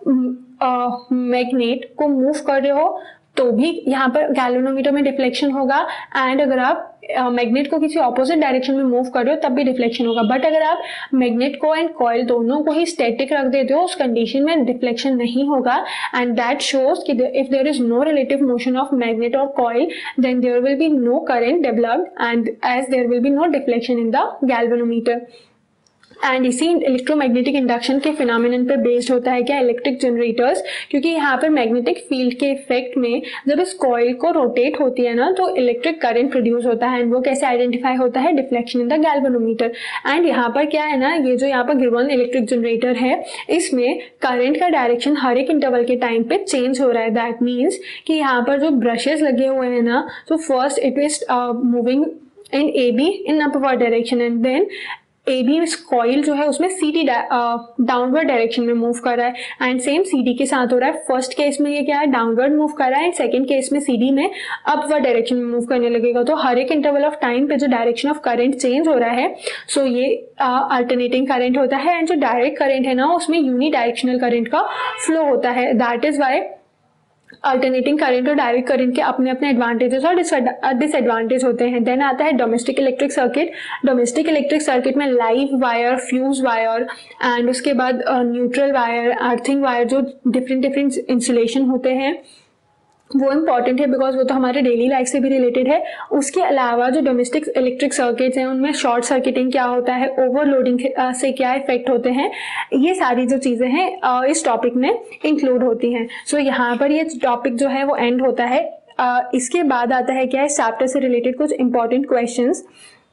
आप मैग्नेट को मूव कर रहे हो तो भी यहाँ पर गैल्वेनोमीटर में डिफ्लेक्शन होगा, एंड अगर आप मैग्नेट को किसी ऑपोजिट डायरेक्शन में मूव कर रहे हो तब भी डिफ्लेक्शन होगा। बट अगर आप मैग्नेट को एंड कॉइल दोनों को ही स्टैटिक रख देते हो, उस कंडीशन में डिफ्लेक्शन नहीं होगा, एंड दैट शोज कि if there is no relative motion of magnet और coil then there will be no current developed and as there will be no deflection in the galvanometer. And इसी electromagnetic induction के phenomenon पे based होता है क्या, electric generators, क्योंकि यहाँ पर मैग्नेटिक फील्ड के इफेक्ट में जब इस कॉइल को रोटेट होती है ना, तो इलेक्ट्रिक करंट प्रोड्यूस होता है, एंड वो कैसे आइडेंटिफाई होता है, deflection in the galvanometer. And यहाँ पर क्या है ना, ये जो यहाँ पर गिवन इलेक्ट्रिक जनरेटर है, इसमें करंट का डायरेक्शन हर एक इंटरवल के टाइम पे चेंज हो रहा है। दैट मीन्स कि यहाँ पर जो ब्रशेस लगे हुए हैं ना, तो first it is moving in A B in upward direction, and then A B coil जो है उसमें सी डी डाउनवर्ड डायरेक्शन में मूव कर रहा है, एंड सेम सी डी के साथ हो रहा है। फर्स्ट केस में ये क्या है, डाउनवर्ड मूव कर रहा है, एंड सेकंड केस में सी डी में अपवर्ड डायरेक्शन में मूव करने लगेगा। तो हर एक इंटरवल ऑफ टाइम पे जो डायरेक्शन ऑफ करंट चेंज हो रहा है, सो ये अल्टरनेटिंग करंट होता है, एंड जो डायरेक्ट करंट है ना, उसमें यूनी डायरेक्शनल करंट का फ्लो होता है। That is why alternating current और डायरेक्ट करंट के अपने अपने एडवांटेजेस और डिसएडवांटेज होते हैं। देन आता है domestic electric circuit. Domestic electric circuit में live wire, fuse wire and उसके बाद न्यूट्रल वायर, अर्थिंग वायर, जो डिफरेंट इंसुलेशन होते हैं वो इम्पॉर्टेंट है, बिकॉज वो तो हमारे डेली लाइफ से भी रिलेटेड है। उसके अलावा जो डोमेस्टिक इलेक्ट्रिक सर्किट्स हैं उनमें शॉर्ट सर्किटिंग क्या होता है, ओवरलोडिंग से क्या इफेक्ट होते हैं, ये सारी जो चीज़ें हैं इस टॉपिक में इंक्लूड होती हैं। सो यहाँ पर ये टॉपिक जो है वो एंड होता है। इसके बाद आता है क्या है, इस चैप्टर से रिलेटेड कुछ important questions.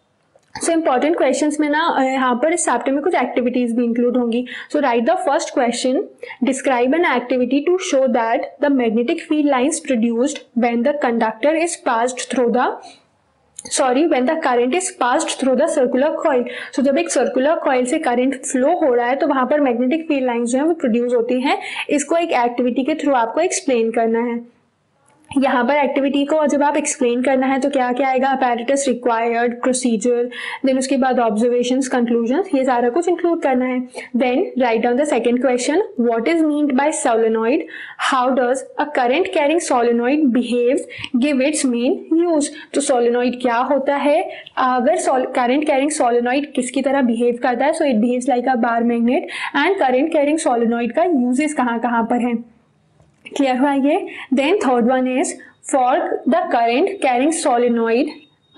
So important questions में ना यहाँ पर इस चैप्टर में कुछ एक्टिविटीज भी इंक्लूड होंगी। So write the first question, describe an activity to show that the magnetic field lines produced when the conductor is passed through the when the current is passed through the circular coil। so जब एक circular coil से current flow हो रहा है तो वहां पर magnetic field lines जो है वो प्रोड्यूस होती हैं। इसको एक एक्टिविटी के थ्रू आपको एक्सप्लेन करना है। यहाँ पर एक्टिविटी को जब आप एक्सप्लेन करना है तो क्या क्या आएगा, अपैरेटस रिक्वायर्ड, प्रोसीजर, देन उसके बाद ऑब्जर्वेशंस, कंक्लूजन्स, ये सारा कुछ इंक्लूड करना है। Then write down the second question, what is meant by solenoid, how does a current carrying solenoid behaves, give its main use. तो सोलेनॉइड क्या होता है, अगर करंट कैरिंग सोलेनॉइड किसकी तरह बिहेव करता है, so it behaves like a bar magnet. And current carrying solenoid का यूजेस कहाँ कहाँ पर है, क्लियर हुआ ये। Then third one is for the current carrying solenoid,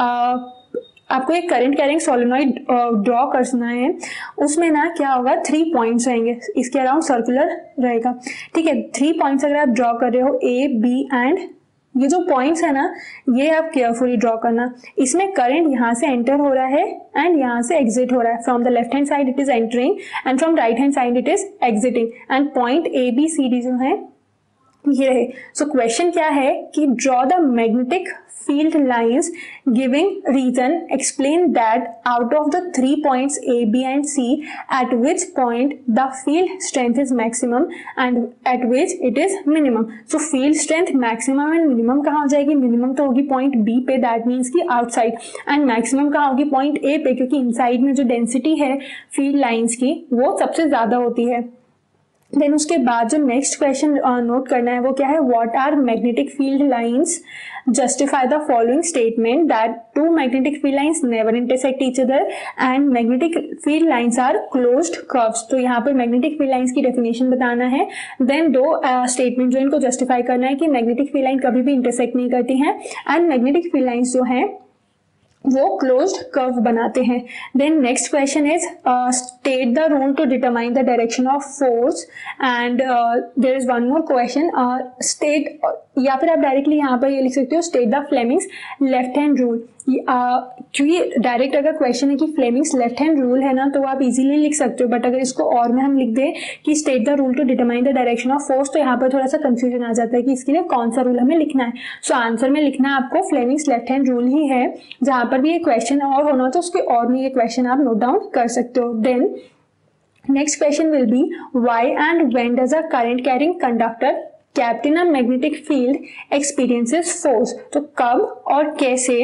आपको एक करंट कैरिंग सोलेनॉइड ड्रॉ करना है। उसमें ना क्या होगा, 3 पॉइंट्स रहेंगे, इसके अराउंड सर्कुलर रहेगा, ठीक है। 3 पॉइंट्स अगर आप ड्रॉ कर रहे हो, ए बी एंड ये जो पॉइंट्स है ना, ये आप केयरफुली ड्रॉ करना। इसमें करंट यहाँ से एंटर हो रहा है एंड यहाँ से एग्जिट हो रहा है। From the left hand side it is entering and from right hand side it is exiting. And point A B C D जो है ये रहे। सो क्वेश्चन क्या है कि draw the magnetic field lines giving reason, explain that out of the 3 points A, B and C, at which point the field strength is maximum and at which it is minimum. So field strength maximum and minimum कहाँ हो जाएगी? minimum तो होगी point B पे, that means कि outside, and maximum कहाँ होगी? point A पे, क्योंकि inside में जो density है field lines की वो सबसे ज़्यादा होती है। देन उसके बाद जो नेक्स्ट क्वेश्चन नोट करना है वो क्या है? What are magnetic field lines? Justify the following statement that two magnetic field lines never intersect each other and magnetic field lines are closed curves. तो यहाँ पर मैग्नेटिक फील्ड लाइंस की definition बताना है। देन दो स्टेटमेंट जो इनको justify करना है कि मैग्नेटिक फील्ड लाइन कभी भी इंटरसेक्ट नहीं करती हैं एंड मैग्नेटिक फील्ड लाइंस जो हैं वो क्लोज्ड कर्व बनाते हैं। Then next question is state the rule to determine the direction of force and there is one more question state, या फिर आप डायरेक्टली यहाँ पर ये लिख सकते हो state the Fleming's left hand rule. क्योंकि डायरेक्ट अगर क्वेश्चन है कि फ्लेमिंग्स लेफ्ट हैंड रूल है ना तो आप इजीली लिख सकते हो, बट अगर इसको और में हम लिख दें कि state the rule to determine the direction of force तो यहाँ पर थोड़ा सा कंफ्यूजन आ जाता है कि इसके लिए कौन सा रूल हमें लिखना है। सो आंसर में लिखना है आपको फ्लेमिंग्स लेफ्ट हैंड रूल ही है। जहाँ पर भी ये क्वेश्चन और होना तो उसके और में ये क्वेश्चन आप नोट डाउन कर सकते हो। Then next question will be why and when does a current carrying conductor kept in a magnetic field experiences force। तो कब और कैसे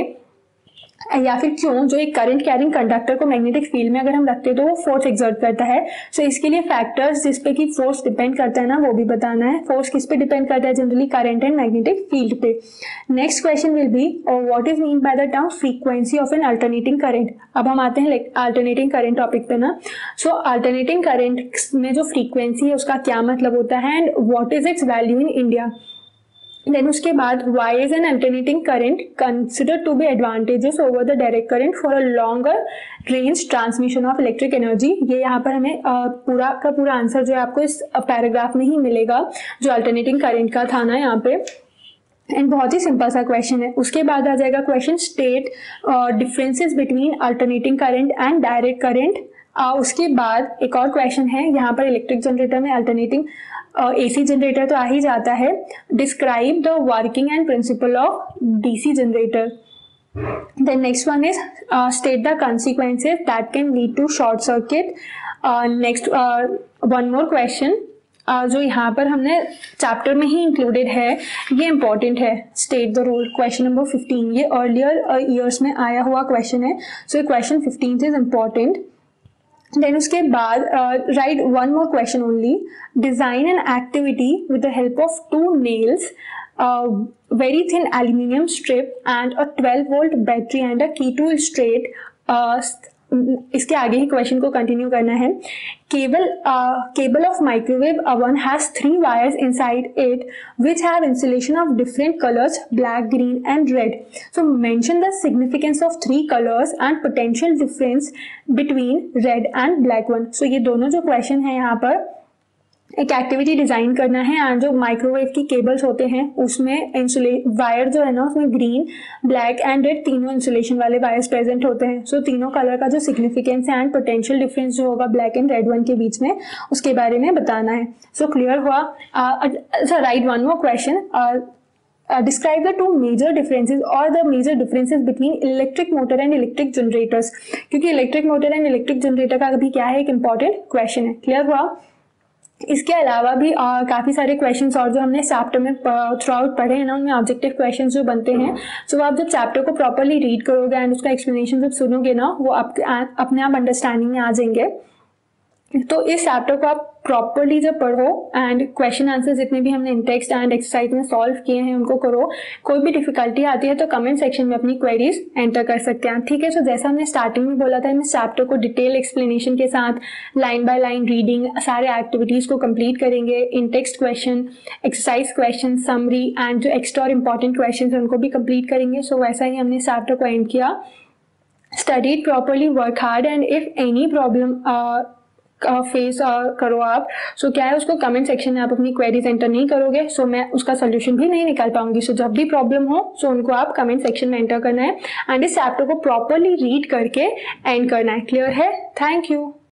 या फिर क्यों जो एक करंट कैरिंग कंडक्टर को मैग्नेटिक फील्ड में अगर हम रखते हैं तो वो फोर्स एक्सर्ट करता है। सो इसके लिए फैक्टर्स जिस पे कि फोर्स डिपेंड करता है ना वो भी बताना है। फोर्स किस पे डिपेंड करता है? Generally current and magnetic field पे। Next question will be what is mean by the term frequency of an alternating current. अब हम आते हैं अल्टरनेटिंग करंट टॉपिक पे ना। सो अल्टरनेटिंग करंट में जो फ्रीक्वेंसी है उसका क्या मतलब होता है and what is its value in India. Then उसके बाद why is an alternating current considered to be advantageous over the direct current for a longer range transmission of electric energy। ये यहाँ पर हमें पूरा का पूरा आंसर जो है आपको इस पैराग्राफ में ही मिलेगा जो अल्टरनेटिंग करंट का था ना यहाँ पे। एंड बहुत ही सिंपल सा क्वेश्चन है। उसके बाद आ जाएगा question state differences between alternating current and direct current. उसके बाद एक और क्वेश्चन है यहाँ पर इलेक्ट्रिक जनरेटर में अल्टरनेटिंग AC जनरेटर तो आ ही जाता है। Describe the working and principle of DC generator. Then next one is state the consequences that can lead to short circuit। Next one more question जो यहाँ पर हमने चैप्टर में ही इंक्लूडेड है, ये इंपॉर्टेंट है। State the rule, question number 15, ये earlier years में आया हुआ क्वेश्चन है। So question 15 is important. Then उसके बाद write one more question only. Design an activity with the help of 2 nails, very thin aluminium strip and a 12 volt battery and a key to straight। इसके आगे ही question को continue करना है। Cable of microwave oven has 3 wires inside it which have insulation of different colors black, green and red। So mention the significance of 3 colors and potential difference between red and black one। So ये दोनों जो question है यहाँ पर एक activity design करना है and जो माइक्रोवेव की केबल्स होते हैं उसमें वायर जो है ना उसमें ग्रीन, ब्लैक एंड रेड तीनों इंसुलेशन वाले वायर्स प्रेजेंट होते हैं। सो तीनों कलर का जो सिग्निफिकेंस है एंड पोटेंशियल डिफरेंस जो होगा ब्लैक एंड रेड वन के बीच में उसके बारे में बताना है। सो क्लियर हुआ? Write one more question. Describe the 2 major differences or the major differences between electric motor and electric generators। क्योंकि electric motor and electric generator का भी क्या है एक इंपॉर्टेंट क्वेश्चन है। क्लियर हुआ? इसके अलावा भी काफ़ी सारे क्वेश्चंस और जो हमने चैप्टर में थ्रू आउट पढ़े हैं ना उनमें ऑब्जेक्टिव क्वेश्चंस जो बनते हैं। सो आप जब चैप्टर को प्रॉपरली रीड करोगे एंड उसका एक्सप्लेनेशन जब सुनोगे ना वो अपने आप अंडरस्टैंडिंग में आ जाएंगे। तो इस चैप्टर को आप प्रॉपरली जब पढ़ो एंड क्वेश्चन आंसर जितने भी हमने इन टेक्स्ट एंड एक्सरसाइज में सॉल्व किए हैं उनको करो। कोई भी डिफिकल्टी आती है तो कमेंट सेक्शन में अपनी क्वेरीज एंटर कर सकते हैं, ठीक है। सो जैसा हमने स्टार्टिंग में बोला था, इस चैप्टर को डिटेल एक्सप्लेनेशन के साथ लाइन बाय लाइन रीडिंग सारे एक्टिविटीज को कंप्लीट करेंगे। In text question, exercise question, summary and जो एक्स्ट्रा और इंपॉर्टेंट क्वेश्चन है उनको भी कंप्लीट करेंगे। सो वैसा ही हमने चैप्टर को एंड किया। Study it properly, work hard and if any problem face करो आप, सो क्या है उसको कमेंट सेक्शन में आप अपनी क्वेरीज एंटर नहीं करोगे सो मैं उसका सोल्यूशन भी नहीं निकाल पाऊंगी। सो जब भी प्रॉब्लम हो सो उनको आप कमेंट सेक्शन में एंटर करना है एंड इस चैप्टर को प्रॉपरली रीड करके एंड करना है। क्लियर है? Thank you.